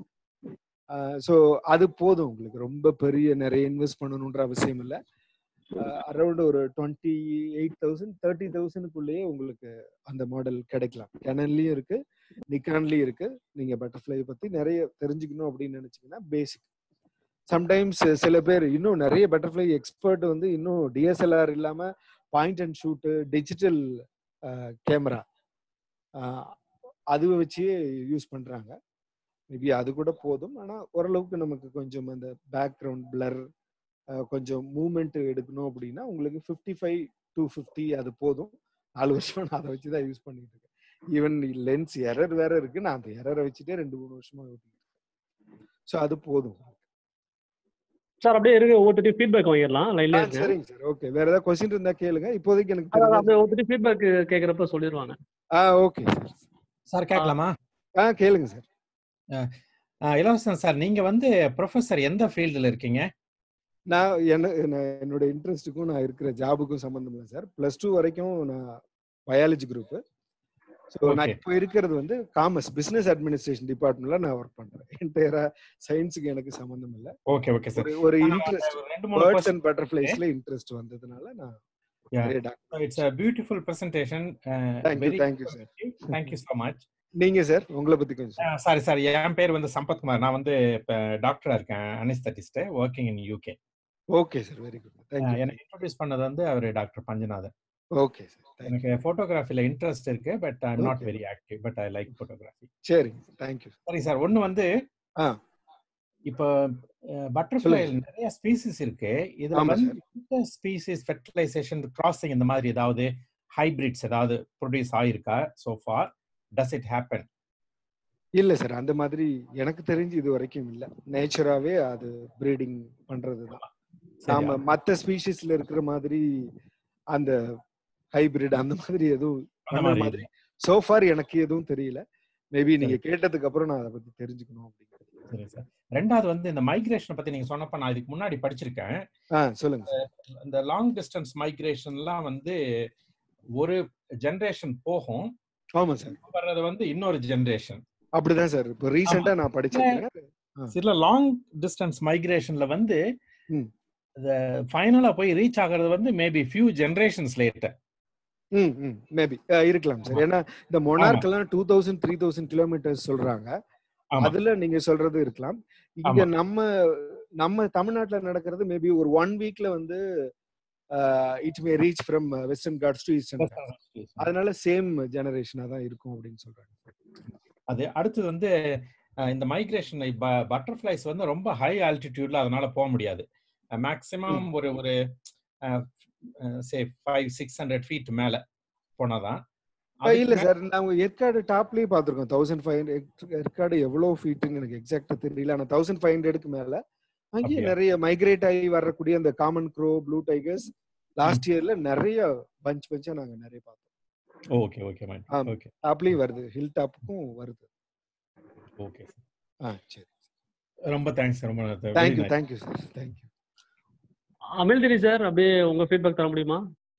ஸோ அது போதும் உங்களுக்கு, ரொம்ப பெரிய நிறைய இன்வெஸ்ட் பண்ணணுன்ற அவசியம் இல்லை. அரௌண்ட் ஒரு டுவெண்ட்டி எயிட் தௌசண்ட் தேர்ட்டி தௌசண்ட்குள்ளேயே உங்களுக்கு அந்த மாடல் கிடைக்கலாம். கேனன்லயும் இருக்கு, நிக்கான்லயும் இருக்கு. நீங்க பட்டர்ஃப்ளை பத்தி நிறைய தெரிஞ்சுக்கணும் அப்படின்னு நினைச்சீங்கன்னா பேசிக். சம்டைம்ஸ் சில பேர் இன்னும் நிறைய பட்டர்ஃப்ளை எக்ஸ்பர்ட் வந்து இன்னும் டிஎஸ்எல்ஆர் இல்லாம point and shoot digital camera அது வச்சு யூஸ் பண்றாங்க. மேபி அது கூட போதும். ஆனா ஓரளவுக்கு நமக்கு கொஞ்சம் அந்த பேக்ரவுண்ட் பிளர் கொஞ்சம் மூவ்மெண்ட் எடுக்கணும் அப்படின்னா உங்களுக்கு ஃபிஃப்டி ஃபைவ் டூ ஃபிஃப்டி அது போதும். நாலு வருஷமா நான் அதை வச்சுதான் யூஸ் பண்ணிட்டு இருக்கேன். ஈவன் லென்ஸ் எரர் வேற இருக்கு, நான் அந்த எரரை வச்சுட்டே ரெண்டு மூணு வருஷமா ஓட்டிட்டு இருக்கேன். ஸோ அது போதும் சார். அப்படியே இருங்க, ஒவ்வொருத்தரையும் ஃபீட்பேக் வாங்கிடலாம் லைன்ல. சரிங்க சார், ஓகே. வேற ஏதாவது கொஸ்டின் இருந்தா கேளுங்க. இப்போதைக்கு எனக்கு அப்படியே ஒவ்வொருத்தரையும் ஃபீட்பேக் கேட்கறப்ப சொல்லிடுவாங்க. ஆ ஓகே சார். சார் கேட்கலாமா? ஆ கேளுங்க சார். இளவரசன் சார், நீங்க வந்து ப்ரொஃபஸர் எந்த ஃபீல்டில் இருக்கீங்க? நான் என்ன என்னோட இன்ட்ரெஸ்ட்டுக்கும் நான் இருக்கிற ஜாபுக்கும் சம்மந்தம் இல்லை சார். பிளஸ் டூ வரைக்கும் நான் பயாலஜி குரூப். ஸோ நான் இப்போ இருக்கிறது வந்து காமர்ஸ் பிசினஸ் அட்மினிஸ்ட்ரேஷன் டிபார்ட்மெண்ட்ல நான் ஒர்க் பண்றேன். என்டையரா சயின்ஸுக்கு எனக்கு சம்மந்தம் இல்லை. Okay okay sir. ஒரு இன்ட்ரெஸ்ட் பேர்ட்ஸ் அண்ட் பட்டர்ஃப்ளைஸ்ல இன்ட்ரெஸ்ட் வந்ததுனால நான் it's a beautiful presentation. Thank you, thank you sir. Thank you so much. நீங்க சார் உங்களை பத்தி கொஞ்சம். சாரி சார், என் பேர் வந்து சம்பத் குமார். நான் வந்து இப்போ டாக்டரா இருக்கேன், anaesthetist, working in UK. Okay sir, very good. Thank you. எனக்கு இன்ட்ரோடியூஸ் பண்ணது வந்து அவர் டாக்டர் பஞ்சநாதன். Okay sir. எனக்கு போட்டோகிராஃபில இன்ட்ரெஸ்ட் இருக்கு, but I am not very active, but I like photography. சரி, தேங்க் யூ. சரி சார், ஒன்னு வந்து இப்போ பட்டர்ஃப்ளை நிறைய ஸ்பீசிஸ் இருக்கு. இதுல வந்து ஸ்பீசிஸ் ஃபெர்டிலைசேஷன் கிராசிங் இந்த மாதிரி ஏதாவது ஹைபிரிட்ஸ் ஏதாவது ப்ரொடியூஸ் ஆயிருக்கா so far? Does it happen? இல்ல சார், அந்த மாதிரி எனக்கு தெரிஞ்சு இது வரைக்கும் இல்ல. நேச்சராவே அது பிரீடிங் பண்றதுதான். நாம மத்த ஸ்பீஷிஸ்ல இருக்கிற மாதிரி அந்த ஹைபிரிட் அந்த மாதிரி எதுவும் பண்ண மாதிரி சோ ஃபார் எனக்கு எதுவும் தெரியல. மேபி நீங்க கேட்டதுக்கு அப்புறம் நான் அதை பத்தி தெரிஞ்சுக்கணும் அப்படிங்கிறது. சரி சார். ரெண்டாவது வந்து இந்த மைக்ரேஷன் பத்தி நீங்க சொன்னப்ப நான் இதுக்கு முன்னாடி படிச்சிருக்கேன். சொல்லுங்க. இந்த லாங் டிஸ்டன்ஸ் மைக்ரேஷன்லாம் வந்து ஒரு ஜெனரேஷன் போகும். ஆமா சார். வர்றது வந்து இன்னொரு ஜெனரேஷன். அப்படிதான் சார். இப்போ ரீசெண்டா நான் படிச்சேன். சில லாங் டிஸ்டன்ஸ் மைக்ரேஷன்ல வந்து ஃபைனலா போய் ரீச் ஆகிறது வந்து மேபி ஃபியூ ஜெனரேஷன்ஸ் லேட்டர். ம் ம் மேபி இருக்கலாம் சார். ஏன்னா இந்த மொனார்க் எல்லாம் two thousand three thousand kilometres சொல்றாங்க. அதுல நீங்க சொல்றது இருக்கலாம். இங்க நம்ம நம்ம தமிழ்நாட்டுல நடக்கிறது மேபி ஒரு ஒன் வீக்ல வந்து it may reach from Western Ghats to Eastern Ghats. அதனால சேம் ஜெனரேஷனா தான் இருக்கும் அப்படின்னு சொல்றாங்க. அது அடுத்து வந்து இந்த மைக்ரேஷன் பட்டர்ஃப்ளைஸ் வந்து ரொம்ப ஹை ஆல்டிடியூட்ல அதனால போக முடியாது. மேக்ஸிமம் ஒரு ஒரு say five six hundred feet மேல போனாதான். இல்ல சார், நாங்க ஏற்காடு டாப்லயே பாத்துருக்கோம். தௌசண்ட் ஃபைவ் ஹண்ட்ரட் ஏற்காடு எவ்வளவு ஃபீட்டுன்னு எனக்கு எக்ஸாக்டா தெரியல. ஆனா தௌசண்ட் ஃபைவ் ஹண்ட்ரடுக்கு மேல அங்கேயே நிறைய மைக்ரேட் ஆகி வரக்கூடிய அந்த common crow, blue tigers last இயர்ல நிறைய பஞ்ச் பஞ்சா நாங்க நிறைய பார்த்தோம். Okay okay ma'am. ஓகே. டாப்லயும் வருது, ஹில் டாப்புக்கும் வருது. Okay sir. ஆ சரி. ரொம்ப தேங்க்ஸ். ரொம்ப thank you thank you sir. Thank you. அமில்திரி சார், அப்படியே உங்க ஃபீட்பேக் தர முடியுமா?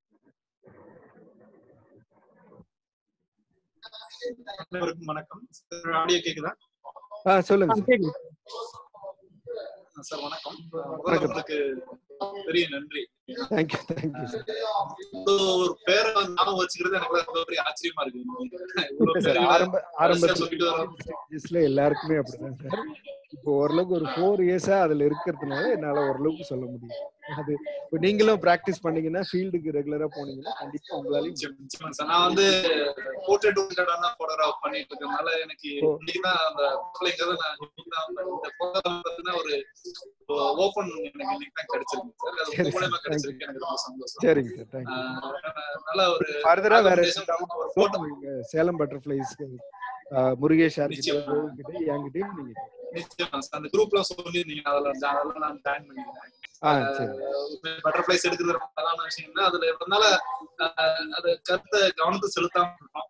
வணக்கம் சார். ஆடியோ கேக்குதா? ஆ சொல்லுங்க சார். வணக்கம். உங்களுக்கு பெரிய நன்றி. Thank you thank you sir. ஒரு பேரை ஞாபகம் வச்சுக்கிறது எனக்கு ரொம்ப பெரிய ஆச்சரியமா இருக்கு. சார் ஆரம்ப ஆரம்பத்துல எல்லாருக்குமே அப்படிதான் சார். இப்போ ஓரளவுக்கு ஒரு ஃபோர் இயர்ஸா அதுல இருக்கிறதுனால என்னால ஓரளவுக்கு சொல்ல முடியும். அது இப்போ நீங்களும் பிராக்டிஸ் பண்ணீங்கன்னா ஃபீல்டுக்கு ரெகுலரா போனீங்கன்னா கண்டிப்பா உங்களாலையும். நான் வந்து போர்ட்ரேட் ஓரியன்டான போட்டோகிராஃப் பண்ணிட்டு இருக்கறனால எனக்கு இன்னைக்கு தான் அந்த பிள்ளைங்கிறது நான் இன்னைக்கு தான் இந்த போட்டோகிராஃப் பத்தின ஒரு ஓபன் எனக்கு இன்னைக்கு தான் கிடைச்சிருக்கு சார். அது மூலமா கிடைச்சிருக்கு. எனக்கு ரொம்ப சந்தோஷம். சரிங்க சார். தேங்க்யூ. நல்ல ஒரு ஃபர்தரா வேற photo Salem butterflies Murugesh sir கிட்ட என்கிட்டயும் நீங்க நிச்சயமா அந்த குரூப்ல சொல்லிருந்தீங்க. அதெல்லாம் அதெல்லாம் நான் ஜாயின் பண்ணிக்கிறேன். பட்டர்ஃப்ளைஸ் எடுக்கிறது ரொம்ப பிரதான விஷயம்னா அதுல எதனால அது கருத்தை கவனத்தை செலுத்தாம இருக்கோம்.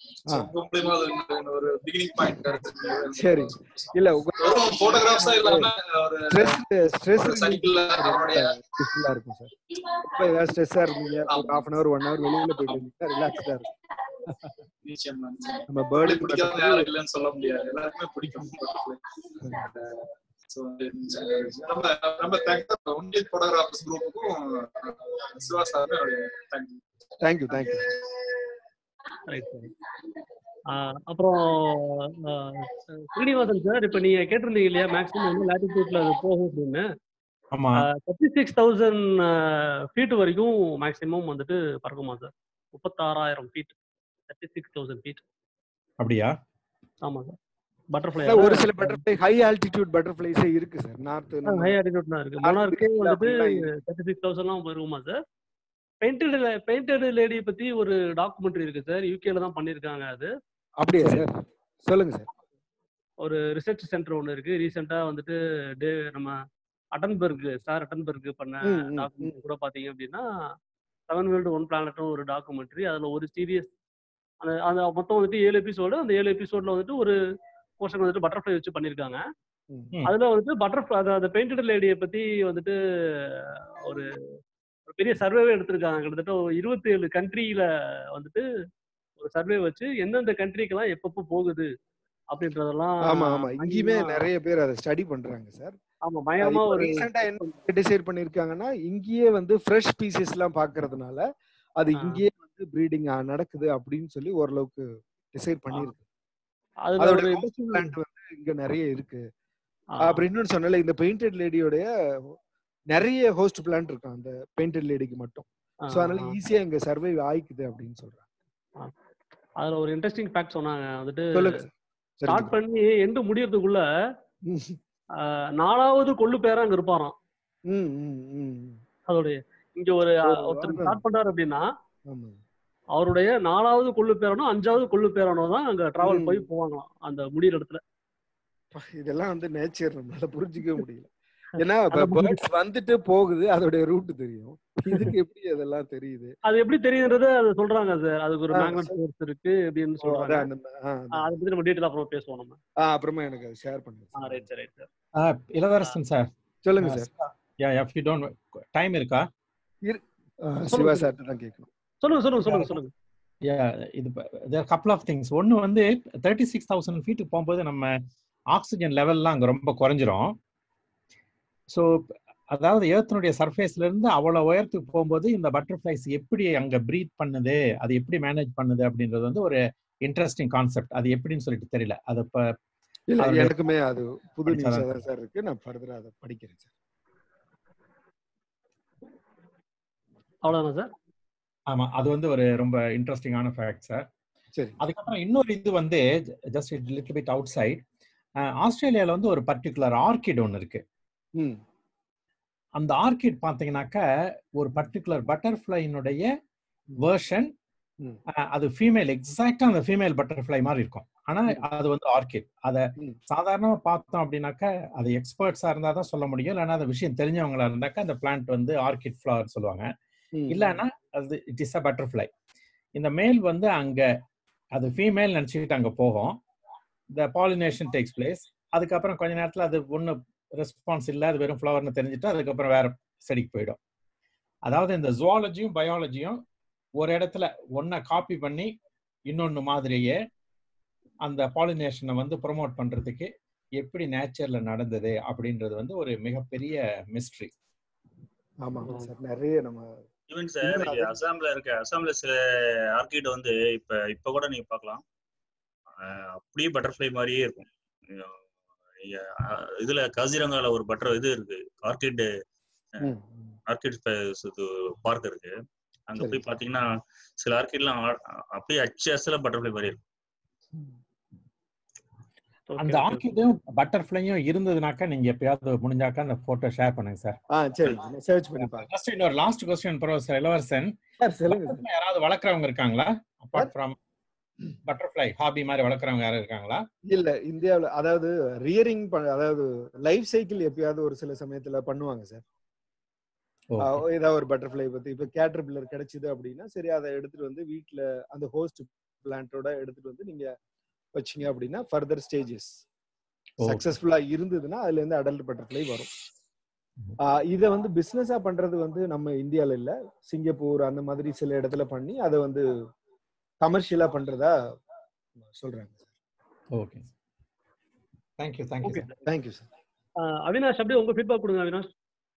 ஒரு பிகினிங் பாயிண்ட் கிடைச்சிருக்கு. சரி இல்ல வெறும் போட்டோகிராஃப்ஸா இல்லாம ஒரு ஸ்ட்ரெஸ் சைக்கிள்ல அவருடைய ஃபுல்லா இருக்கும் சார். இப்ப ஏதாவது ஸ்ட்ரெஸ்ஸா இருக்கீங்க ஒரு half an hour one hour வெளியில போயிட்டு வந்தீங்கன்னா ரிலாக்ஸ்டா இருக்கும். நிச்சயமா நம்ம பேர்டு பிடிக்காத யாரும் இல்லைன்னு சொல்ல முடியாது. எல்லாருக்குமே பிடிக்கும். ரொம்ப ரொம்ப தேங்க்ஸ் ஒன்லி போட்டோகிராஃபர்ஸ் குரூப்புக்கும் Siva sir thank you thank you thank you. அப்புறம் ஸ்ரீனிவாசன் சார், இப்ப நீங்க கேட்டிருந்தீங்க இல்லையா மேக்ஸிமம் வந்து லாட்டிடியூட்ல அது போகும் அப்படின்னு. தேர்ட்டி சிக்ஸ் தௌசண்ட் ஃபீட் வரைக்கும் மேக்ஸிமம் வந்துட்டு பறக்குமா சார்? முப்பத்தாறாயிரம் feet, thirty six thousand feet. அப்படியா? ஆமா சார். பட்டர்ஃப்ளை ஒரு சில பட்டர்ஃப்ளை ஹை ஆல்டிடியூட் பட்டர்ஃப்ளைஸே இருக்கு சார். நார்த் ஹை ஆல்டிடியூட் தான் இருக்கு. மோனார்க்கே வந்துட்டு தேர்ட்டி சிக்ஸ் தௌசண்ட்லாம் வருமா சார்? பெயிண்டட் பெயிண்டட் லேடி பத்தி ஒரு டாக்குமெண்ட்ரி இருக்கு சார். யூகேல தான் பண்ணிருக்காங்க அது. அப்படியே சார்? சொல்லுங்க சார். ஒரு ரிசர்ச் சென்டர் ஒன்று இருக்கு. ரீசெண்டா வந்துட்டு டே நம்ம அட்டன்பர்க் சார் அட்டன்பர்க் பண்ண டாக்குமெண்ட்ரி கூட பாத்தீங்க அப்படின்னா செவன் வேர்ல்டு ஒன் பிளானட்டும் ஒரு டாக்குமெண்ட்ரி. அதுல ஒரு சீரியஸ் அந்த அந்த மொத்தம் வந்துட்டு ஏழு எபிசோடு. அந்த ஏழு எபிசோட்ல வந்துட்டு ஒரு போர்ஷன் வந்துட்டு பட்டர்ஃப்ளை வச்சு பண்ணிருக்காங்க. அதுல வந்துட்டு பட்டர்ஃப்ளை அந்த பெயிண்டட் லேடியை பத்தி வந்துட்டு ஒரு பெரிய சர்வேவே எடுத்திருக்காங்க. கிட்டத்தட்ட ஒரு இருபத்தி ஏழு கண்ட்ரியில வந்துட்டு ஒரு சர்வே வச்சு எந்தெந்த கண்ட்ரிக்கெல்லாம் எப்பப்போ போகுது அப்படின்றதெல்லாம். ஆமா ஆமா இங்கேயுமே நிறைய பேர் அதை ஸ்டடி பண்றாங்க சார். ஆமா பயங்கரமா ஒரு ரீசெண்டா என்ன டிசைட் பண்ணிருக்காங்கன்னா இங்கேயே வந்து ஃப்ரெஷ் பீசஸ் எல்லாம் பாக்குறதுனால அது இங்கேயே வந்து ப்ரீடிங் நடக்குது அப்படின்னு சொல்லி ஓரளவுக்கு டிசைட் பண்ணிருக்கு. அதோட பிளான்ட் வந்து இங்க நிறைய இருக்கு அப்படின்னு சொன்னால இந்த பெயிண்டட் லேடியோடைய நிறைய ஹோஸ்ட் பிளான்ட் இருக்கும் அந்த பெயிண்டட் லேடிக்கு மட்டும். சோ அதனால ஈஸியா இங்க சர்வை ஆயிக்குது அப்படின்னு சொல்றாங்க. அதுல ஒரு இன்ட்ரெஸ்டிங் ஃபேக்ட் சொன்னாங்க வந்துட்டு ஸ்டார்ட் பண்ணி எண்டு முடியறதுக்குள்ள நாலாவது கொள்ளு பேரா அங்க இருப்பாராம். அதோடைய இங்க ஒரு ஒருத்தர் ஸ்டார்ட் பண்றாரு அப்படின்னா அவருடைய நாலாவது கொள்ளு பேரனோ அஞ்சாவது கொள்ளு பேரனோ தான் அங்க டிராவல் போய் போவாங்களாம் அந்த முடியிற இடத்துல. இதெல்லாம் வந்து நேச்சர் நம்மளால புரிஞ்சிக்க முடியல. ஏன்னா பேர்ட்ஸ் வந்துட்டு போகுது, அதோடைய ரூட் தெரியும். இதுக்கு எப்படி அதெல்லாம் தெரியுது? அது எப்படி தெரியுதுன்றது அது சொல்றாங்க சார். அதுக்கு ஒரு மேக்னெட் ஃபோர்ஸ் இருக்கு அப்படின்னு சொல்றாங்க. அத பத்தி நம்ம டீடைலா அப்புறம் பேசுவோம் நம்ம. ஆ அப்புறமா எனக்கு அது ஷேர் பண்ணுங்க. ஆ ரைட் சார் ரைட் சார். ஆ இளவரசன் சார் சொல்லுங்க sir. Yeah if you don't time இருக்கா? சிவா சார் தான் கேட்கணும். சொல்லுங்க சொல்லுங்க சொல்லுங்க சொல்லுங்க. யா இது தேர் கப்பிள் ஆஃப் திங்ஸ். ஒன்னு வந்து தேர்ட்டி சிக்ஸ் தௌசண்ட் ஃபீட்டுக்கு போகும்போது நம்ம ஆக்சிஜன் லெவல்லாம் அங்க ரொம்ப குறைஞ்சிரும். ஸோ அதாவது எர்த்தினுடைய சர்ஃபேஸ்ல இருந்து அவ்வளவு உயரத்துக்கு போகும்போது இந்த பட்டர்ஃப்ளைஸ் எப்படி அங்க ப்ரீத் பண்ணுது, அது எப்படி மேனேஜ் பண்ணுது அப்படின்றது வந்து ஒரு இன்ட்ரெஸ்டிங் கான்செப்ட். அது எப்படின்னு சொல்லிட்டு தெரியல. அது இப்ப இல்ல எனக்குமே அது புது நியூஸா தான் சார் இருக்கு. நான் ஃபர்தரா அதை படிக்கிறேன் சார். அவ்வளவுதான் சார். ஆமா அது வந்து ஒரு ரொம்ப இன்ட்ரெஸ்டிங்கான ஃபேக்ட் சார். சரி. அதுக்கப்புறம் இன்னொரு இது வந்து just little bit outside. ஆஸ்திரேலியால வந்து ஒரு பர்டிகுலர் ஆர்கிட் ஒன்று இருக்கு. அந்த ஆர்கிட் பாத்தீங்கன்னாக்கா ஒரு பர்டிகுலர் பட்டர்ஃப்ளைனுடைய வெர்ஷன். அது ஃபீமேல் எக்ஸாக்டா அந்த ஃபீமேல் பட்டர்ஃப்ளை மாதிரி இருக்கும். ஆனா அது வந்து ஆர்கிட். அத சாதாரணமா பார்த்தோம் அப்படின்னாக்கா அது எக்ஸ்பர்ட்ஸா இருந்தா தான் சொல்ல முடியும். இல்லைன்னா அந்த விஷயம் தெரிஞ்சவங்களா இருந்தாக்கா அந்த பிளான்ட் வந்து ஆர்கிட் ஃபிளவர் சொல்லுவாங்க. இல்லைன்னா அது இட் இஸ் அ பட்டர்ஃப்ளை. இந்த மேல் வந்து அங்க அது ஃபீமேல் நினைச்சுக்கிட்டு அங்க போகும். The pollination takes place. அதுக்கப்புறம் கொஞ்ச நேரத்துல அது ஒண்ணு ரெஸ்பான்ஸ் இல்லை, அது வெறும் ஃப்ளவர்னு தெரிஞ்சுட்டு அதுக்கப்புறம் வேற செடிக்கு போயிடும். அதாவது இந்த ஜுவாலஜியும் பயாலஜியும் ஒரு இடத்துல ஒன்ன காப்பி பண்ணி இன்னொன்னு மாதிரியே அந்த பாலினேஷனை வந்து ப்ரொமோட் பண்றதுக்கு எப்படி நேச்சர்ல நடந்தது அப்படின்றது வந்து ஒரு மிகப்பெரிய மிஸ்ட்ரி. ஆமாங்க சார், நிறைய நம்ம ஈவன் சார் இங்க அசாம்ல இருக்க அசாம்ல சில ஆர்கிட் வந்து இப்ப இப்ப கூட நீங்க பார்க்கலாம், அப்படியே பட்டர்ஃப்ளை மாதிரியே இருக்கும். இதுல காசிரங்கால ஒரு பட்டர் இது இருக்கு, ஆர்கிட் ஆர்கிட் பார்க் இருக்கு. அங்க போய் பாத்தீங்கன்னா சில ஆர்கிட்லாம் அப்படியே அச்சு அசல பட்டர்ஃப்ளை மாதிரி இருக்கும். அந்த ஆர்கிடும் பட்டர்ஃப்ளையும் இருந்ததுனாக்கா நீங்க எப்பயாவது முடிஞ்சாக்கா அந்த போட்டோ ஷேர் பண்ணுங்க சார். ஆ சரி, சர்ச் பண்ணி பாருங்க. ஜஸ்ட் இன்னொரு last question professor Ilavarasan sir சொல்லுங்க. யாராவது வளர்க்கறவங்க இருக்காங்களா அபார்ட் ஃப்ரம் பட்டர்ஃப்ளை ஹாபி மாதிரி வளர்க்கறவங்க யாரும் இருக்காங்களா? இல்ல, இந்தியாவுல அதாவது ரியரிங் அதாவது லைஃப் சைக்கிள் எப்பயாவது ஒரு சில சமயத்துல பண்ணுவாங்க சார். ஏதாவது ஒரு பட்டர்ஃப்ளை பத்தி இப்ப கேட்டர்பில்லர் கிடைச்சது அப்படின்னா சரி, அதை எடுத்துட்டு வந்து வீட்டுல அந்த ஹோஸ்ட் பிளான்ட்டோட எடுத்துட்டு வந்து நீங்க வச்சிங்க அப்படின்னா ஃபர்தர் ஸ்டேஜஸ் சக்சஸ்ஃபுல்லா இருந்ததுன்னா அதுல இருந்து அடல்ட் பட்டர்ஃப்ளை வரும். இதை வந்து பிசினஸா பண்றது வந்து நம்ம இந்தியால இல்ல, சிங்கப்பூர் அந்த மாதிரி சில இடத்துல பண்ணி அதை வந்து கமர்ஷியலா பண்றதா சொல்றாங்க sir. Okay, thank you thank you thank you sir. Avinash அப்படியே உங்க ஃபீட்பேக் கொடுங்க. Avinash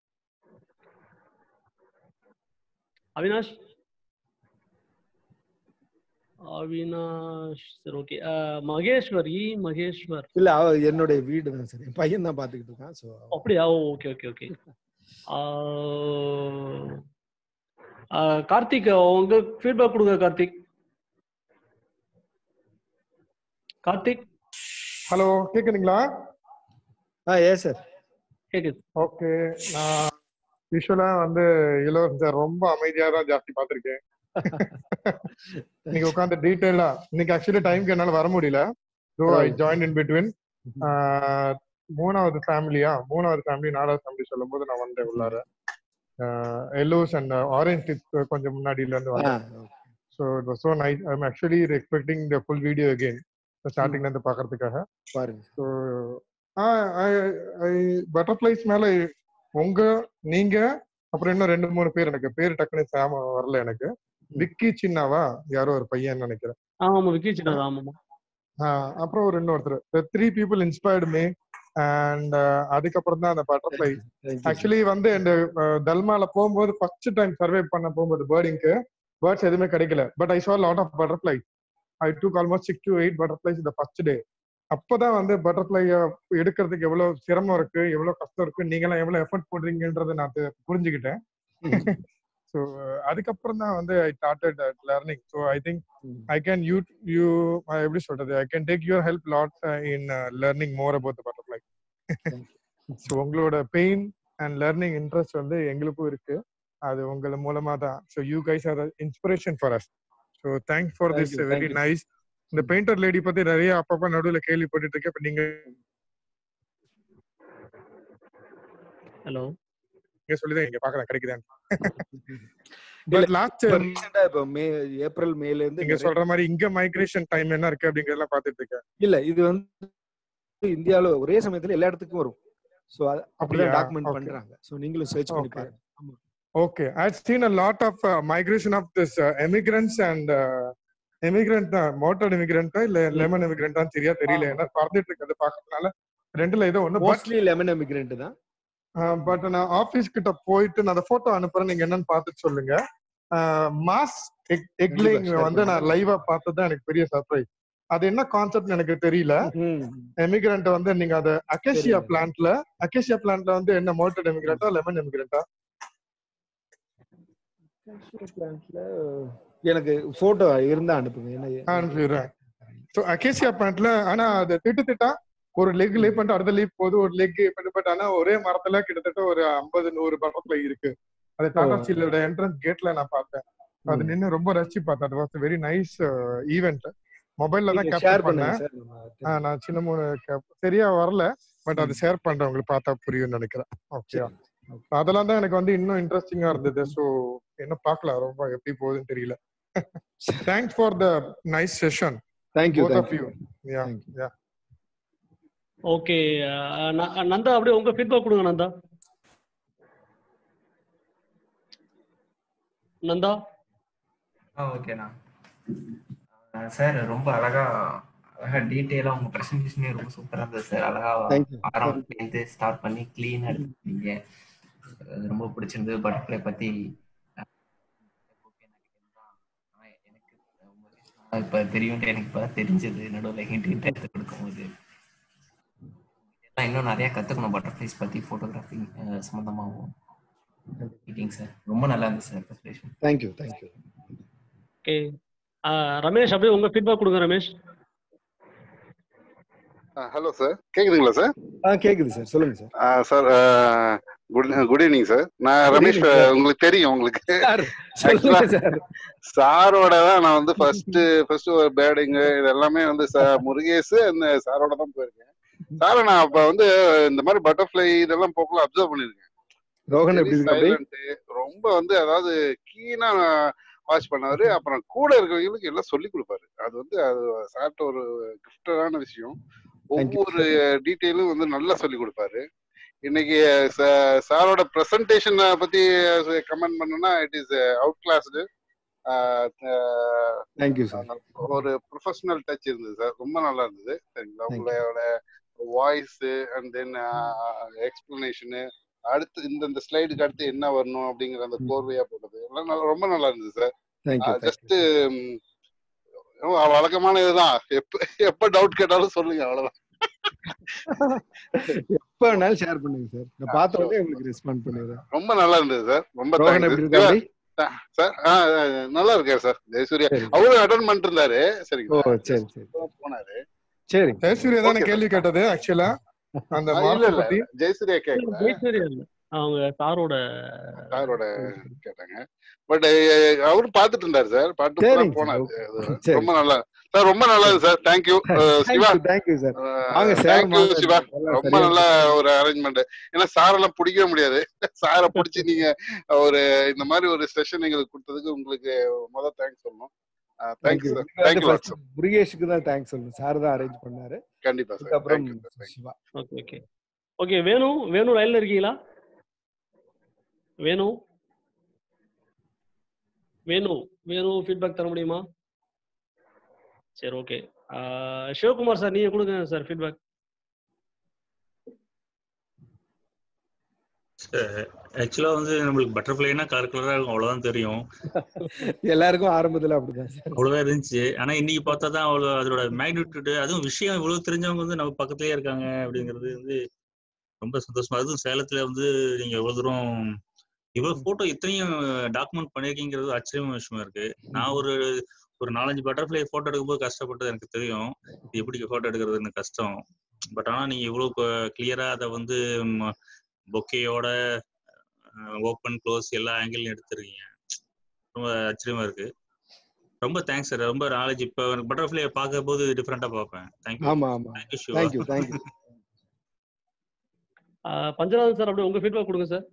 Avinash Avinash sir okay. மகேஸ்வர் இ மகேஸ்வர் இல்ல, என்னுடைய வீடு தான் சார், என் பையன் தான் பாத்துக்கிட்டு இருக்கான். சோ அப்படியா? Okay okay okay. கார்த்திக் உங்க ஃபீட்பேக் கொடுங்க. கார்த்திக் கார்த்திக் ஹலோ, கேக்குதுங்களா? ஆ எஸ் சார் கேக்குது. ஓகே, நான் யூசுவலா வந்து இளவரசர் ரொம்ப அமைதியா தான் ஜாஸ்தி பாத்திருக்கேன். நீங்க உட்காந்து டீடைலா இன்னைக்கு ஆக்சுவலி டைம்க்கு என்னால வர முடியல. So I join in between. மூணாவது ஃபேமிலியா மூணாவது ஃபேமிலி நாலாவது ஃபேமிலி சொல்லும் போது நான் வந்தேன் உள்ளார. எல்லோஸ் அண்ட் ஆரஞ்ச் டிப் கொஞ்சம் முன்னாடியில இருந்து வந்தேன். So it was so nice. I am actually expecting the full video again ஸ்டார்டிங்ல இருந்து பாக்குறதுக்காக பாருங்க. ஸோ பட்டர்ஃப்ளைஸ் மேல உங்க நீங்க அப்புறம் இன்னும் ரெண்டு மூணு பேர், எனக்கு பேர் டக்குனு சாம வரல எனக்கு. விக்கி சின்னாவா யாரோ ஒரு பையன் நினைக்கிறேன். ஆமா விக்கி சின்னா. ஆமா. அப்புறம் ஒரு இன்னொருத்தர் three people inspired me. And அதுக்கப்புறம் தான் அந்த பட்டர்ஃப்ளை ஆக்சுவலி வந்து இந்த தல்மால போகும்போது ஃபர்ஸ்ட் டைம் சர்வே பண்ண போகும்போது பேர்டிங்க்கு பேர்ட்ஸ் எதுவுமே கிடைக்கல. But I saw lot of butterfly. I took almost six to eight butterflies இந்த ஃபர்ஸ்ட் டே. அப்பதான் வந்து பட்டர்ஃப்ளைய எடுக்கிறதுக்கு எவ்வளவு சிரமம் இருக்கு, எவ்வளவு கஷ்டம் இருக்கு, நீங்க எல்லாம் எவ்வளவு எஃபர்ட் போடுறீங்கன்றத நான் புரிஞ்சுக்கிட்டேன். ஸோ அதுக்கப்புறம் தான் வந்து I started learning. So I think I can you you எப்படி சொல்றது, I can take your help lot in learning more about the butterfly. So உங்களோட பெயின் அண்ட் லேர்னிங் இன்ட்ரெஸ்ட் வந்து எங்களுக்கும் இருக்கு, அது உங்கள மூலமா தான். So you guys are inspiration for us. So thanks for this very nice. இந்த பெயிண்டர் லேடி பத்தி நிறைய அப்பப்ப நடுவுல கேள்விப்பட்டு இருக்கேன். இப்ப நீங்க ஹலோ நீங்க சொல்லிதான் இங்க பாக்கலாம் கிடைக்குதான்னு. பட் லாஸ்ட் இப்ப மே ஏப்ரல் மேல இருந்து நீங்க சொல்ற மாதிரி இங்க மைக்ரேஷன் டைம் என்ன இருக்கு அப்படிங்கறதெல்லாம் பாத்துட்டு இருக்கேன். இல்ல இது வந்து இந்தியால ஒரே சமயத்துல எல்லா இடத்துக்கும் வரும். சோ அப்படியே டாக்குமெண்ட் பண்றாங்க. சோ நீங்களும் சர்ச் பண்ணி பாருங்க. Okay, I've seen a lot of uh, migration of this uh, immigrants and uh, immigrant motor immigrant இல்ல lemon immigrant தான் சரியா தெரியல. என்ன பார்த்துட்டு இருக்கிறது பார்க்கறதுனால ரெண்டுல ஏதோ ஒண்ணு. மோஸ்ட்லி lemon immigrant தான். பட் நான் ஆபீஸ் கிட்ட போயிட்டு நான் அந்த போட்டோ அனுப்புறேன், நீங்க என்னன்னு பார்த்துட்டு சொல்லுங்க. மாஸ் எக்லிங் வந்து நான் லைவா பார்த்தது எனக்கு பெரிய சர்ப்ரைஸ். அது என்ன கான்செப்ட் எனக்கு தெரியல. எமிகிரண்ட் வந்து நீங்க அது அகேசியா பிளான்ட்ல அகேசியா பிளான்ட்ல வந்து என்ன மோட்டர் எமிகிரண்டா லெமன் எமிகிரண்டா? எனக்கு போட்டோ இருந்தா அனுப்புங்க. அனுப்பிடுறேன். ஸோ அகேசியா பிளான்ட்ல ஆனா அது திட்டு திட்டா ஒரு லெக் லீப் பண்ணிட்டு அடுத்த லீப் போது ஒரு லெக் பட் ஆனா ஒரே மரத்துல கிட்டத்தட்ட ஒரு ஐம்பது நூறு பட்டர்ஃப்ளை இருக்கு. அது டாடா ஸ்டீலோட என்ட்ரன்ஸ் கேட்ல நான் பார்த்தேன். அது நின்று ரொம்ப ரசிச்சு பார்த்தேன். அது வாஸ் வெரி நைஸ் ஈவென்ட். மொபைல்ல தான் கேப்சர் பண்ணேன். நான் சின்ன மூணு சரியா வரல, பட் அது ஷேர் பண்றேன், உங்களுக்கு பார்த்தா புரியும்னு நினைக்கிறேன். ஓகே, அதெல்லாம் தான் எனக்கு வந்து இன்னும் இன்ட்ரெஸ்டிங்கா இருந்தது. ஸோ என்ன பார்க்கலாம் ரொம்ப எப்படி போகுதுன்னு தெரியல. Thanks for the nice session. Thank you. both of you. Yeah, yeah. Okay Nanda அப்படியே உங்க ஃபீட்பேக் கொடுங்க. நந்தா நந்தா ஓகேண்ணா சார், ரொம்ப அழகா அழகா டீட்டெயிலா உங்க பிரசன்டேஷனே ரொம்ப சூப்பரா இருந்தது சார். அழகா ஆரம்பிச்சு ஸ்டார்ட் பண்ணி கிளீனா எடுத்துருக்கீங்க. அது ரொம்ப பிடிச்சிருந்தது. பட்டர்ஃப்ளை பத்தி எனக்கு இப்ப தெரியும், எனக்கு இப்ப தெரிஞ்சது நடுவில் ஹிண்ட் ஹிண்ட் எடுத்து கொடுக்கும்போது. இன்னும் நிறைய கத்துக்கணும் பட்டர்ஃப்ளைஸ் பத்தி, போட்டோகிராஃபி சம்பந்தமாகவும். சார் ரொம்ப நல்லா இருந்துச்சு sir presentation. Thank you thank you. Okay Ramesh, அப்படியே உங்க ஃபீட்பேக் கொடுங்க ரமேஷ். ஹலோ சார், கேக்குதுங்களா சார்? ஆ கேக்குது சார், சொல்லுங்க sir. Sir good good evening sir. நான் ரமேஷ், உங்களுக்கு தெரியும் உங்களுக்கு சாரோட தான் நான் வந்து ஃபர்ஸ்ட் ஃபர்ஸ்ட் ஒரு பேடிங் இது எல்லாமே வந்து முருகேஷ் அந்த சாரோட தான் போயிருக்கேன். சார் நான் அப்ப வந்து இந்த மாதிரி பட்டர்ஃப்ளை இதெல்லாம் போக்குள்ள அப்சர்வ் பண்ணிருக்கேன். ரோஹன் எப்படி சைலண்ட், ரொம்ப வந்து அதாவது கீனா வாட்ச் பண்ணாரு. அப்புறம் கூட இருக்கிறவங்களுக்கு எல்லாம் சொல்லி கொடுப்பாரு. அது வந்து அது சார்ட்ட ஒரு கிஃப்டடான விஷயம். ஒவ்வொரு டீட்டெயிலும் வந்து நல்லா சொல்லி கொடுப்பாரு. இன்னைக்கு சாரோட பிரசன்டேஷன் பத்தி கமெண்ட் பண்ணனா it is outclassed. Thank you sir. ஒரு ப்ரொஃபஷனல் டச் இருந்தது சார், ரொம்ப நல்லா இருந்தது. சரிங்களா, உங்களோட வாய்ஸ் அண்ட் தென் எக்ஸ்பிளனேஷனு, அடுத்து இந்த இந்த ஸ்லைடுக்கு அடுத்து என்ன வரணும் அப்படிங்கிற அந்த கோர்வையா போட்டது எல்லாம் நல்லா ரொம்ப நல்லா இருந்தது சார். ஜஸ்ட் வழக்கமான இதுதான், எப்ப எப்ப டவுட் கேட்டாலும் சொல்லுங்க, அவ்வளவுதான். எப்ப வேணாலும் ஷேர் பண்ணுங்க சார், நான் பார்த்த உடனே உங்களுக்கு ரெஸ்பாண்ட் பண்ணுறேன். ரொம்ப நல்லா இருந்தது சார், ரொம்ப தேங்க்ஸ் சார். நல்லா இருக்காரு சார் ஜெயசூர்யா, அவரும் அட்டெண்ட் பண்ணிட்டு இருந்தாரு. சரிங்க, சரி சரி போனாரு. சரி, ஜெயசூர்யா தான் கேள்வி கேட்டது ஆக்சுவலா. அந்த மார்க் பத்தி ஜெயசூர்யா கேக்கல, ஜெயசூர்யா அவங்க சாரோட சாரோட கேட்டாங்க. பட் அவரு பாத்துட்டு இருந்தாரு சார், பாட்டு போனாரு. ரொம்ப நல்லா சார், ரொம்ப நல்லது sir. Thank you Siva. Thank you sir. Thank you Siva, ரொம்ப நல்ல ஒரு அரேஞ்ச்மெண்ட். ஏன்னா சார் எல்லாம் பிடிக்கவே முடியாது. சாரை பிடிச்சி நீங்க ஒரு இந்த மாதிரி ஒரு செஷன் எங்களுக்கு கொடுத்ததுக்கு உங்களுக்கு முதல் தேங்க்ஸ் சொல்லணும். Thank you sir. Thank you lot sir. முருகேஷுக்கு தான் தேங்க்ஸ் சொல்லணும், சார் தான் அரேஞ்ச் பண்ணாரு. கண்டிப்பா சார். அப்புறம் Siva. Okay okay okay Venu Venu லைன்ல இருக்கீங்களா? வேணு வேணு வேணு ஃபீட்பேக் தர முடியுமா? சரி, ஓகே. சிவகுமார் சார், நீங்க கொடுங்க சார் ஃபீட்பேக். ஆக்சுவலா வந்து நம்மளுக்கு பட்டர்ஃப்ளைனா கலர் கலரா இருக்கும், அவ்வளவுதான் தெரியும். எல்லாருக்கும் ஆரம்பத்துல அப்படிதான் சார், அவ்வளவுதான் இருந்துச்சு. ஆனா இன்னைக்கு பார்த்தா தான் அவ்வளவு அதோட மேக்னிட்யூட், அதுவும் விஷயம் இவ்வளவு தெரிஞ்சவங்க வந்து நம்ம பக்கத்துலயே இருக்காங்க அப்படிங்கிறது வந்து ரொம்ப சந்தோஷமா. அதுவும் சேலத்துல வந்து நீங்க எவ்வளவு தூரம் இவ்வளவு போட்டோ இத்தனையும் டாக்குமெண்ட் பண்ணிருக்கீங்கிறது ஆச்சரியமான விஷயமா இருக்கு. நான் ஒரு ஒரு நாலஞ்சு பட்டர்ஃப்ளை போட்டோ எடுக்கும்போது கஷ்டப்பட்டது எனக்கு தெரியும், எப்படி போட்டோ எடுக்கிறதுன்னு கஷ்டம். பட் ஆனா நீங்க இவ்வளவு கிளியரா அதை வந்து பொக்கேயோட ஓப்பன் க்ளோஸ் எல்லா ஆங்கிள் எடுத்துருக்கீங்க, ரொம்ப ஆச்சரியமா இருக்கு. ரொம்ப தேங்க்ஸ் சார், ரொம்ப நாலேஜ். இப்ப பட்டர்ஃப்ளை பார்க்கும் போது டிஃபரெண்டா பார்ப்பேன். தேங்க்யூ. ஆமா ஆமா, தேங்க்யூ தேங்க்யூ. பஞ்சநாதன் சார், அப்படியே உங்க ஃபீட்பேக் கொடுங்க சார்.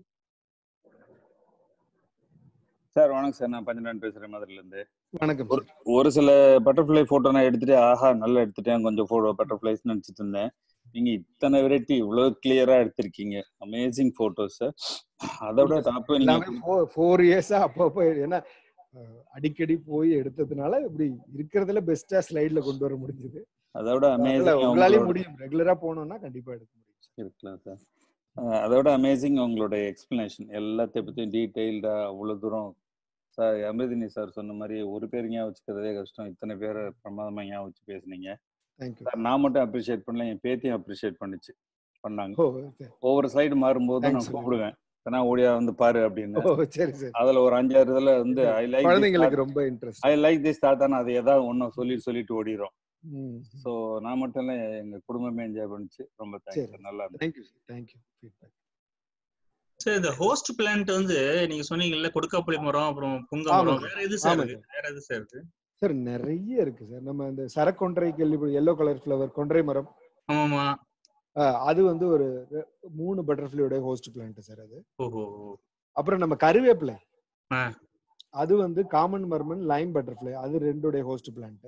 சார் வணக்கம் சார், நான் பஞ்சநாதன் பேசுறேன் மதுரையில இருந்து. வணக்கம். ஒரு சில பட்டர்ஃப்ளை போட்டோ நான் எடுத்துட்டு ஆஹா நல்லா எடுத்துட்டேன், கொஞ்சம் போட்டோ பட்டர்ஃப்ளைஸ் நினைச்சிட்டு இருந்தேன். நீங்க இத்தனை வெரைட்டி இவ்வளவு கிளியரா எடுத்திருக்கீங்க, அமேசிங் போட்டோஸ் சார். அதோட டாப் நீங்க ஃபோர் இயர்ஸா அப்பப்போ ஏன்னா அடிக்கடி போய் எடுத்ததுனால இப்படி இருக்கிறதுல பெஸ்டா ஸ்லைட்ல கொண்டு வர முடிஞ்சது. அதோட அமேசிங் உங்களால முடியும், ரெகுலரா போனோம்னா கண்டிப்பா எடுக்க முடியும். இருக்கலாம் சார். அதோட அமேசிங் உங்களோட எக்ஸ்பிளனேஷன் எல்லாத்தையும் பத்தியும் டீடைல்டா அவ்வளவு தூரம். சார் அமிர்தினி சார் சொன்ன மாதிரி ஒரு பேர் ஞாபகம் வச்சுக்கிறதே கஷ்டம், இத்தனை பேரை பிரமாதமா ஞாபகம் வச்சு பேசுனீங்க. நான் மட்டும் அப்ரிஷியேட் பண்ணல, என் பேத்தியும் அப்ரிஷியேட் பண்ணிச்சு பண்ணாங்க. ஒவ்வொரு ஸ்லைடு மாறும்போது நான் கூப்பிடுவேன், ஓடியா வந்து பாரு அப்படின்னு. அதுல ஒரு அஞ்சாறு இதுல வந்து ஐ லைக் ரொம்ப இன்ட்ரெஸ்ட் ஐ லைக் திஸ் தாத்தா, அது ஏதாவது ஒன்னும் சொல்லிட்டு சொல்லிட்டு ஓடிடும். சோ நான் மட்டும் இல்ல, எங்க குடும்பமே என்ஜாய் பண்ணிச்சு. ரொம்ப தேங்க்ஸ், நல்லா இருந்துச்சு. Thank you thank you feedback. சார் இந்த ஹோஸ்ட் பிளான்ட் வந்து நீங்க சொன்னீங்கல்ல, கொடுக்காப்புளி மரம், அப்புறம் புங்க மரம், வேற எது சார் இருக்கு? வேற எது சார் இருக்கு? சார் நிறைய இருக்கு சார். நம்ம இந்த சரக்கொன்றை கேள்வி, எல்லோ கலர் ஃப்ளவர் கொன்றை மரம். ஆமாமா, அது வந்து ஒரு மூணு பட்டர்ஃப்ளையோட ஹோஸ்ட் பிளான்ட் சார் அது. ஓஹோ. அப்புறம் நம்ம கருவேப்பிலை, அது வந்து காமன் மர்மன் லைம் பட்டர்ஃப்ளை, அது ரெண்டோட host plant.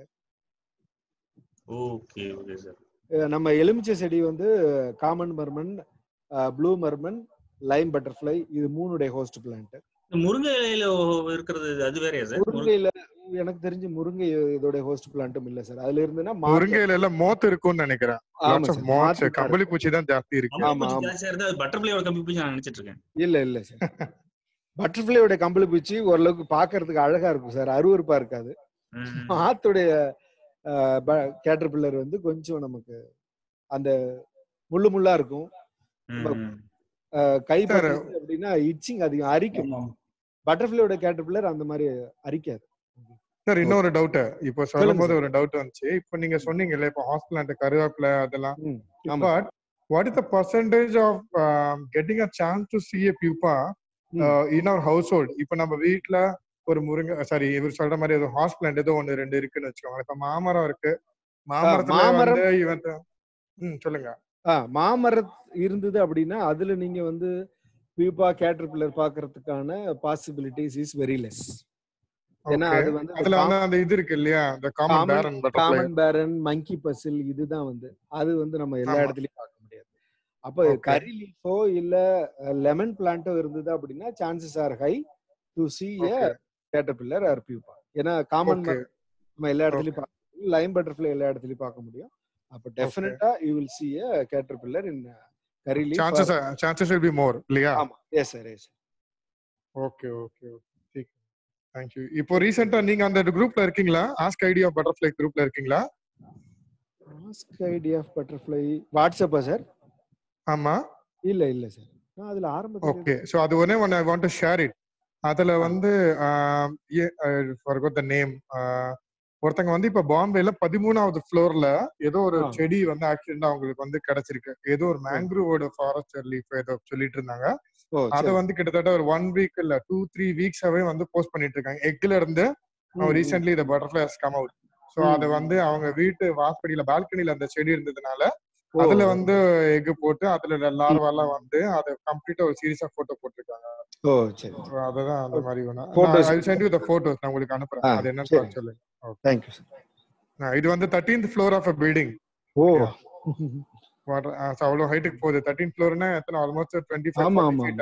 Okay okay sir. நம்ம எலுமிச்சை செடி வந்து common Mormon, blue Mormon, lime butterfly, இது மூணுடைய ஹோஸ்ட் பிளான்ட். முருங்கை இலையில இருக்கிறது அது வேறையா சார்? முருங்கையில எனக்கு தெரிஞ்சு முருங்கை இதோட ஹோஸ்ட் பிளான்ட்டும் இல்ல சார். அதுல இருந்துன்னா முருங்கையில எல்லாம் மோத் இருக்கும்னு நினைக்கிறேன். ஆமா சார், மோத்ஸ் கம்பளி பூச்சி தான் ஜாஸ்தி இருக்கு. ஆமா ஆமா. ஜாஸ்தியா இருந்தா பட்டர்ஃப்ளையோட கம்பளி பூச்சி நான் நினைச்சிட்டு இருக்கேன். இல்ல இல்ல சார், பட்டர்ஃப்ளையோட கம்பளி பூச்சி ஓரளவுக்கு பாக்குறதுக்கு அழகா இருக்கும் சார், அருவருப்பா இருக்காது. மாத்துடைய கேட்டர்பில்லர் வந்து கொஞ்சம் நமக்கு அந்த முள்ளு முள்ளா இருக்கும். கை அப்படின்னா இச்சிங் அதிகம், அரிக்கும். பட்டர்ஃப்ளையோட கேட்டர்பில்லர் அந்த மாதிரி அரிக்காது. சார் இன்னொரு டவுட், இப்போ சொல்லும் போது ஒரு டவுட் வந்துச்சு. இப்போ நீங்க சொன்னீங்கல்ல இப்போ ஹாஸ்பிட்டல் கருவேப்பிலை அதெல்லாம், but what is the percentage of getting a chance to see a pupa in our household? இப்போ நம்ம வீட்ல ஒரு முருங்கை சாரி இவர் சொல்ற மாதிரி ஏதோ ஹாஸ்பிட்டல் ஏதோ ஒன்னு ரெண்டு இருக்குன்னு வச்சுக்கோங்க. இப்ப மாமரம் இருக்கு, மாமரத்துல வந்து இவன் ம் சொல்லுங்க. மாமரம் இருந்தது அப்படின்னா அதுல நீங்க வந்து பியூப்பா கேட்டர்பில்லர் பாக்குறதுக்கான பாசிபிலிட்டிஸ் இஸ் வெரி லெஸ். ஏன்னா அது வந்து அதுல வந்து அந்த இது இருக்கு இல்லையா, அந்த காமன் பேரன் பட்டர்ஃப்ளை, காமன் பேரன், மங்கி பசில், இதுதான் வந்து அது வந்து நம்ம எல்லா இடத்துலயும் பார்க்க முடியாது. அப்ப கரி லீஃபோ இல்ல லெமன் பிளான்ட்டோ இருந்தது அப்படின்னா chances are high to see a caterpillar or pupa. ஏன்னா காமன் நம்ம எல்லா இடத்துலயும் பார்க்க முடியும், லைம் பட்டர்ஃப்ளை எல்லா இடத்துலயும் பார்க்க முடியும். அப்ப டெஃபினட்டா you will see a caterpillar in curry leaf. chances or... chances will be more இல்லையா? ஆமா, yes sir, yes sir. Okay okay okay, thank you. இப்போ ரீசன்ட்டா நீங்க அந்த குரூப்ல இருக்கீங்களா? ஆஸ்க் ஐடியா ஆஃப் பட்டர்ஃப்ளை குரூப்ல இருக்கீங்களா? ஆஸ்க் ஐடியா ஆஃப் பட்டர்ஃப்ளை வாட்ஸ்அப்பா சார்? ஆமா. இல்ல இல்ல சார், நான் அதுல ஆரம்பத்துல. ஓகே, சோ அது ஒண்ணே ஒன்னு I want to share it. அதுல வந்து forgot the name, ஒருத்தங்க வந்து இப்ப பாம்பேல பதிமூணாவது ஃப்ளோர்ல ஏதோ ஒரு செடி வந்து ஆக்சிடென்ட் அவங்களுக்கு வந்து கிடைச்சிருக்கு. ஏதோ ஒரு மேங்க்ரூவோட ஃபாரஸ்ட் லீஃப் ஏதோ சொல்லிட்டு இருந்தாங்க. அத வந்து கிட்டத்தட்ட ஒரு ஒன் வீக் இல்ல டூ த்ரீ வீக்ஸாவே வந்து போஸ்ட் பண்ணிட்டு இருக்காங்க. எக்ல இருந்து recently the butterfly has come out. So அது வந்து அவங்க வீட்டு வாசப்படியில பால்கனில அந்த செடி இருந்ததுனால அதுல வந்து எக் போட்டு அதுல லார்வாலாம் வந்து அத கம்ப்ளீட்டா ஒரு சீரிஸா போட்டோ போட்டுருக்காங்க. ஓ சரி, அதுதான் அந்த மாதிரி வேணும். I will send you the photos, நான் உங்களுக்கு அனுப்புறேன். அது என்னன்னு பார்த்து சொல்லுங்க. Thank you sir. இது வந்து thirteenth floor of a building. ஓ வாட்டர் அவ்வளவு ஹைட்டுக்கு போகுது. thirteenth floorனா எத்தனை almost twenty-five feet.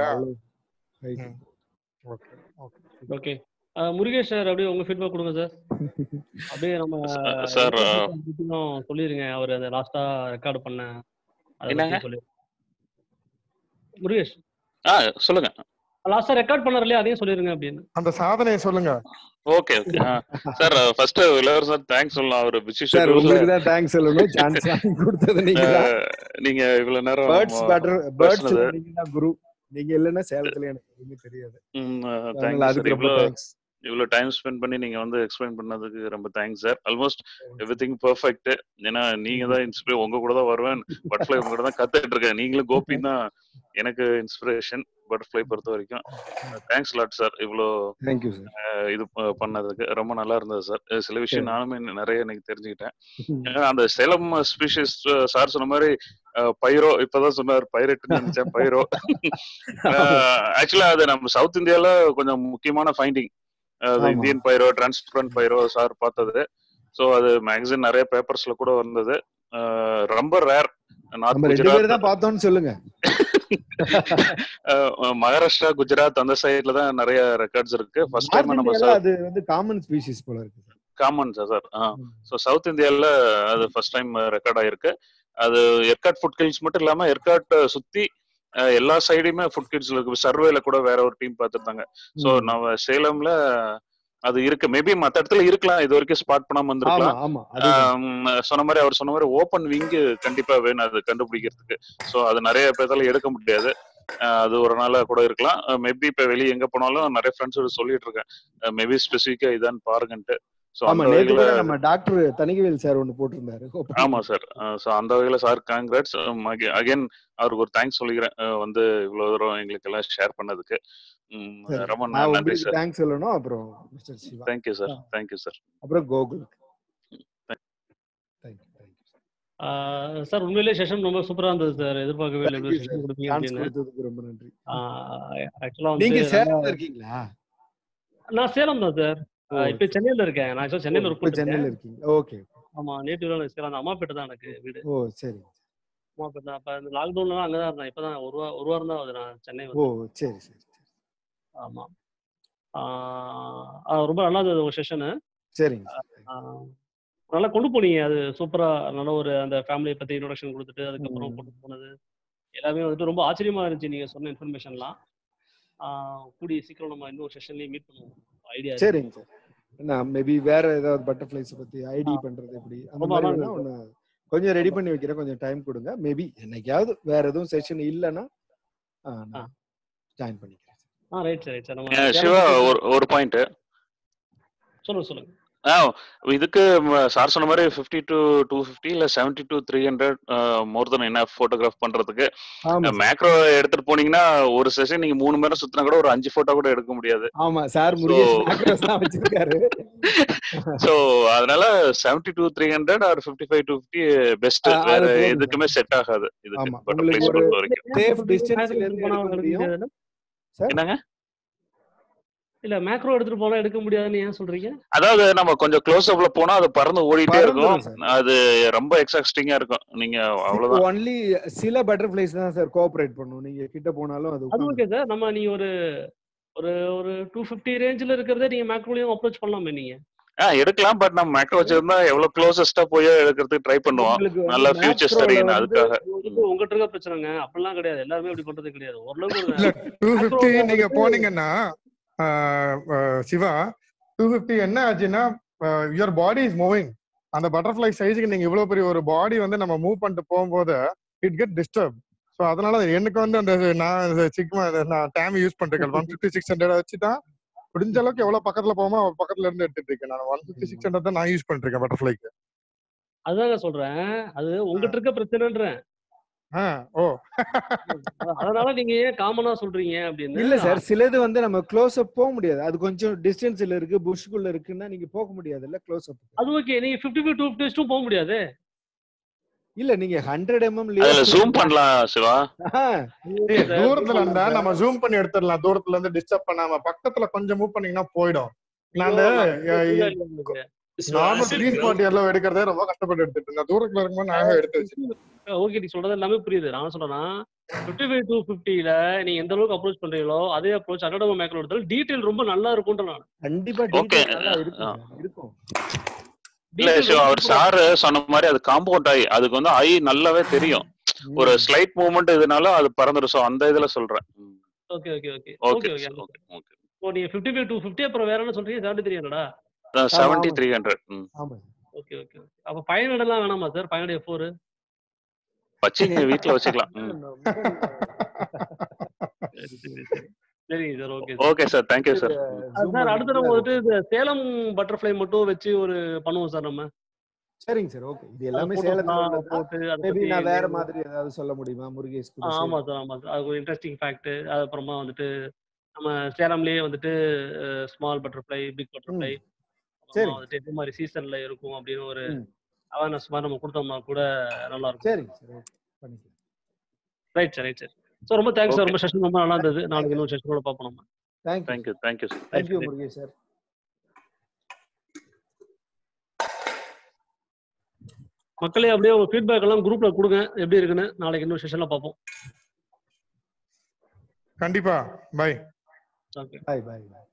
Okay okay okay. Murugesh sir அப்படியே உங்க ஃபீட்பேக் கொடுங்க சார். அப்படியே நம்ம சார் சொல்லிருங்க, அவர் அந்த லாஸ்டா ரெக்கார்ட் பண்ண அதை சொல்லி. முருகேஷ் ஆ சொல்லுங்க. லாஸ்டா ரெக்கார்ட் பண்ணார் இல்லையா, அதையும் சொல்லிருங்க அப்படின்னு. அந்த சாதனையை சொல்லுங்க. Okay okay sir. First Ilavar sir thanks சொல்லலாம். அவர் பிஸி ஷெட்யூல்ல உங்களுக்கு தான் தேங்க்ஸ் சொல்லணும். சான்ஸ் கொடுத்தது நீங்க தான். நீங்க இவ்வளவு நேரம் பேர்ட்ஸ் பட்டர் பேர்ட்ஸ் நீங்க தான் குரு. நீங்க இல்லனா சேலத்துல எனக்கு எதுவுமே தெரியாது. ம் அதுக்கு ரொம்ப தேங்க்ஸ். இவ்வளவு டைம் ஸ்பெண்ட் பண்ணி நீங்க வந்து எக்ஸ்பிளைன் பண்ணதுக்கு ரொம்ப thanks sir. Almost everything perfect. ஏன்னா நீங்க தான் இன்ஸ்பிரே உங்க கூட தான் வருவேன். பட்டர்ஃப்ளை உங்க கூட தான் கத்துட்டு இருக்கேன். நீங்களும் கோபி தான் எனக்கு இன்ஸ்பிரேஷன் பட்டர்ஃப்ளை பொறுத்த வரைக்கும். Thanks lot sir. இவ்வளோ தேங்க் யூ சார் இது பண்ணதுக்கு ரொம்ப நல்லா இருந்தது சார். சில விஷயம் நானுமே நிறைய எனக்கு தெரிஞ்சுக்கிட்டேன். அந்த சேலம் ஸ்பீஷிஸ் சார் சொன்ன மாதிரி பைரோ இப்பதான் சொன்னார், பைரட்னு நினைச்சேன். பைரோ ஆக்சுவலா அது நம்ம சவுத் இந்தியால கொஞ்சம் முக்கியமான finding. Indian pyro, transparent pyro sir பார்த்தது. ஸோ அது மேகசின் நிறைய பேப்பர்ஸ்ல கூட வந்தது. ரொம்ப ரேர். நார்த் குஜராத் தான் பார்த்தோம்னு சொல்லுங்க. மகாராஷ்டிரா, குஜராத் அந்த சைடுல தான் நிறைய ரெக்கார்ட்ஸ் இருக்கு. ஃபர்ஸ்ட் டைம் நம்ம அது வந்து காமன் ஸ்பீஷிஸ் போல இருக்கு. Common sir. ஸோ சவுத் இந்தியால அது ஃபர்ஸ்ட் டைம் ரெக்கார்ட் ஆயிருக்கு. அது எர்காட் ஃபுட் கில்ஸ் மட்டும் இல்லாம எர்காட் சுத்தி எல்லா சைடுமே ஃபுட் கிட்ஸ்ல இருக்கு. சர்வேல கூட வேற ஒரு டீம் பார்த்துருந்தாங்க. ஸோ நம்ம சேலம்ல அது இருக்கு. மேபி மற்ற இடத்துல இருக்கலாம், இது வரைக்கும் ஸ்பாட் பண்ணாம வந்திருக்கலாம். சொன்ன மாதிரி அவர் சொன்ன மாதிரி ஓப்பன் விங்கு கண்டிப்பா வேணும் அது கண்டுபிடிக்கிறதுக்கு. ஸோ அது நிறைய பேர்த்தால எடுக்க முடியாது. அது ஒரு நாளா கூட இருக்கலாம். மேபி இப்ப வெளியே எங்க போனாலும் நிறைய ஃப்ரெண்ட்ஸ் சொல்லிட்டு இருக்கேன், மேபி ஸ்பெசிஃபிக்கா இதான்னு பாருங்கன்ட்டு. ஆமா, நேத்து கூட நம்ம டாக்டர் தனிகவேல் சார் ஒன்னு போட்டிருந்தாரு. ஆமா சார். சோ அந்த வகையில சார் காங்கிராட்ஸ். அகைன் அவருக்கு ஒரு தேங்க்ஸ் சொல்லிக்கிறேன், வந்து இவ்வளவு தூரம் எங்களுக்கு எல்லாம் ஷேர் பண்ணதுக்கு. ரொம்ப நன்றி சார். தேங்க்ஸ் சொல்லணும். அப்புறம் mister Shiva. Thank you sir. Thank you sir. அப்புறம் கோகுல் சார். உண்மையிலேயே செஷன் ரொம்ப சூப்பரா இருந்தது சார். எதிர்பார்க்கவே இல்லை செஷன் கொடுப்பீங்க அப்படின்னு. ரொம்ப நன்றி. ஆக்சுவலா நீங்க சேலம்ல இருக்கீங்களா? நான் சேலம் தான் சார். இப்ப சென்னையில இருக்கேன். நான் சென்னையில ஒர்க் சென்னையில இருக்கீங்க. ஓகே. ஆமா, நேட்டிவ்ல சேலம். அம்மாப்பேட்டை தான் எனக்கு வீடு. ஓ சரி. அம்மாப்பேட்டை தான். அப்ப இந்த லாக்டவுன்ல அங்கதான் இருந்தேன். இப்பதான் ஒரு ஒரு வாரம் தான் ஆகுது நான் சென்னை வந்து. ஓ சரி சரி. ஆமா. ரொம்ப நல்லா இருந்தது உங்க செஷனு. சரிங்க. நல்லா கொண்டு போனீங்க. அது சூப்பரா நல்ல ஒரு அந்த ஃபேமிலியை பத்தி இன்ட்ரோடக்ஷன் கொடுத்துட்டு அதுக்கப்புறம் கொண்டு போனது எல்லாமே வந்துட்டு ரொம்ப ஆச்சரியமா இருந்துச்சு நீங்க சொன்ன இன்ஃபர்மேஷன்லாம். கூடிய சீக்கிரம் நம்ம இன்னொரு செஷன்லயே மீட் பண்ணுவோம். ஐடியா சரிங்க சார். நான் மேபி வேற ஏதாவது பட்டர்ஃப்ளைஸ் பத்தி ஐடி பண்றது எப்படி அந்த மாதிரி வேணா ஒன்று கொஞ்சம் ரெடி பண்ணி வைக்கிறேன். கொஞ்சம் டைம் கொடுங்க. மேபி என்னைக்காவது வேற எதுவும் செஷன் இல்லைன்னா ஜாயின் பண்ணிக்கிறேன். ஆ ரைட் சார் ரைட் சார். நம்ம சிவா ஒரு ஒரு பாயிண்ட் சொல்லுங்க சொல்லுங்க. ஆ இதுக்கு சார் சொன்ன மாதிரி ஃபிஃப்டி டு டூ ஃபிஃப்டி இல்லை seventy to three hundred more then என்ன ஃபோட்டோகிராஃப் பண்றதுக்கு மேக்ரோ எடுத்துட்டு போனீங்கன்னா ஒரு செஷன் நீங்க மூணு மணி நேரம் சுத்தினா கூட ஒரு அஞ்சு போட்டோ கூட எடுக்க முடியாது. ஆமா சார் முருகேஷ் மேக்ரோஸ் தான் வச்சிருக்காரு. சோ அதனால seventy to three hundred or fifty five to fifty best. வேற எதுக்குமே செட் ஆகாது இதுக்கு பட்டர்ஃப்ளைஸ் பொறுத்த வரைக்கும். சேஃப் டிஸ்டன்ஸ்ல இருந்து எடுக்க முடியும். என்னங்க இல்ல மேக்ரோ எடுத்துட்டு போனா எடுக்க முடியாதுன்னு ஏன் சொல்றீங்க? அதாவது நம்ம கொஞ்சம் க்ளோஸ் அப்ல போனா அது பறந்து ஓடிட்டே இருக்கும். அது ரொம்ப எக்ஸாஸ்டிங்கா இருக்கும். நீங்க அவ்வளவுதான். ஒன்லி சில பட்டர்ஃப்ளைஸ் தான் சார் கோஆபரேட் பண்ணும். நீங்க கிட்ட போனாலும் அது அது ஓகே சார். நம்ம நீங்க ஒரு ஒரு ஒரு டூ ஃபிஃப்டி ரேஞ்சில இருக்கிறதே நீங்க மேக்ரோலயும் அப்ரோச் பண்ணலாமே நீங்க. ஆ எடுக்கலாம். பட் நம்ம மேக்ரோ வச்சிருந்தா எவ்வளவு க்ளோசஸ்டா போய் எடுக்கிறதுக்கு ட்ரை பண்ணுவோம். நல்ல ஃபியூச்சர் ஸ்டடி அதுக்காக. உங்ககிட்ட இருக்க பிரச்சனைங்க அப்படிலாம் கிடையாது. எல்லாருமே அப்படி பண்றது கிடையாது. ஓரளவுக்கு இல்ல டூ ஃபிஃப்டி நீங்க போனீங்கன்னா சிவா டூ ஃபிஃப்டி என்ன ஆச்சுன்னா யுவர் பாடி இஸ் மூவிங். அந்த பட்டர்ஃப்ளை சைஸுக்கு நீங்க இவ்வளவு பெரிய ஒரு பாடி வந்து நம்ம மூவ் பண்ணிட்டு போகும்போது இட் கெட் டிஸ்டர்ப். ஸோ அதனால எனக்கு வந்து அந்த நான் சிக்மா நான் டேம் யூஸ் பண்றேன். ஒன் ஃபிஃப்டி சிக்ஸ் ஹண்ட்ரட் வச்சுதான் முடிஞ்ச அளவுக்கு எவ்வளவு பக்கத்துல போகுமோ பக்கத்துல இருந்து எடுத்துட்டு இருக்கேன். நான் ஒன் ஃபிஃப்டி சிக்ஸ் ஹண்ட்ரட் தான் நான் யூஸ் பண்ணிருக்கேன் பட்டர்ஃப்ளைக்கு. அதாங்க சொல்றேன். அது உங்ககிட்ட இருக்க பிரச்சனைன்றேன். ஓ அதனால நீங்க ஏன் காமனா சொல்றீங்க அப்படின்னு. இல்ல சார் சிலது வந்து நம்ம க்ளோஸ் அப் போக முடியாது. அது கொஞ்சம் டிஸ்டன்ஸ்ல இருக்கு புஷ்க்குள்ள இருக்குன்னா நீங்க போக முடியாது இல்ல க்ளோஸ் அப். அது ஓகே. நீங்க ஃபிஃப்டி ஃபைவ் டூ ஃபிஃப்டி போக முடியாது. இல்ல நீங்க ஹண்ட்ரட் எம்எம் அதுல ஜூம் பண்ணலாம் சிவா. தூரத்துல இருந்தா நம்ம ஜூம் பண்ணி எடுத்துடலாம். தூரத்துல இருந்து டிஸ்டர்ப் பண்ணாம பக்கத்துல கொஞ்சம் மூவ் பண்ணீங்கன்னா போயிடும். நான் நார்மல் த்ரீ ஸ்பாட் எல்லாம் எடுக்கிறதே ரொம்ப கஷ்டப்பட்டு எடுத்துட்டு இருந்தேன். தூரத்துல இருக்கும்போது நான் எடுத்து வச்சிருக்கேன். ஓகே நீ சொல்றது எல்லாமே புரியுது. நான் சொல்றேன்னா ஃபிஃப்டி ஃபைவ் டூ ஃபிஃப்டில நீங்க எந்த அளவுக்கு அப்ரோச் பண்றீங்களோ அதே அப்ரோச் ஹண்ட்ரட் எம்எம் மேக்ரோ எடுத்தாலும் டீடைல் ரொம்ப நல்லா இருக்கும்ன்ற நான். கண்டிப்பா டீடைல் நல்லா இருக்கும் இருக்கும். இல்ல சிவா அவர் சார் சொன்ன மாதிரி அது காம்பவுண்ட் ஆகி அதுக்கு வந்து ஐ நல்லாவே தெரியும். ஒரு ஸ்லைட் மூவ்மெண்ட் இதனால அது பறந்துடும். சோ அந்த இதுல சொல்றேன். Okay okay okay okay okay okay okay. ஓ நீங்க ஃபிஃப்டி ஃபைவ் டூ ஃபிஃப்டி அப்புறம் வேற என்ன சொல்றீங்க? செவன்டி த்ரீ ஹண்ட்ரடா? Seventy three hundred. ஆமா ஓகே ஓகே. அப்ப ஃபைவ் ஹண்ட்ரட் எல்லாம் வேணாமா sir? Five hundred F four வச்சுங்க வீட்ல வச்சுக்கலாம். சரிங்க sir. Okay okay sir. Thank you sir. Sir அடுத்து நம்ம வந்துட்டு இந்த சேலம் பட்டர்ஃப்ளை மட்டும் வச்சு ஒரு பண்ணுவோம் சார் நம்ம. சரிங்க சார். ஓகே இது எல்லாமே சேலத்துல போட்டு மேபி நான் வேற மாதிரி ஏதாவது சொல்ல முடியுமா முருகேஷ்? ஆமா சார் ஆமா சார். அது ஒரு இன்ட்ரெஸ்டிங் ஃபேக்ட். அது அப்புறமா வந்துட்டு நம்ம சேலம்லயே வந்துட்டு ஸ்மால் பட்டர்ஃப்ளை பிக் பட்டர்ஃப்ளை வந்துட்டு இந்த மாதிரி சீசன்ல இருக்கும் அப்படின்னு ஒரு அவேர்னஸ் மாதிரி நம்ம கொடுத்தோம்னா கூட நல்லா இருக்கும். சரிங்க சார். ஓகே பண்ணிக்கலாம். Right sir right sir. So ரொம்ப தேங்க்ஸ் சார். ரொம்ப செஷன் ரொம்ப நல்லா இருந்தது. நாளைக்கு இன்னொரு செஷனோட பார்ப்போம் நம்ம. Thank thank you thank you sir. Thank you Murugesh sir. மக்களே அப்படியே உங்க ஃபீட்பேக் எல்லாம் குரூப்ல கொடுங்க எப்படி இருக்குன்னு. நாளைக்கு இன்னொரு செஷன்ல பார்ப்போம். கண்டிப்பா. பை. Okay bye by.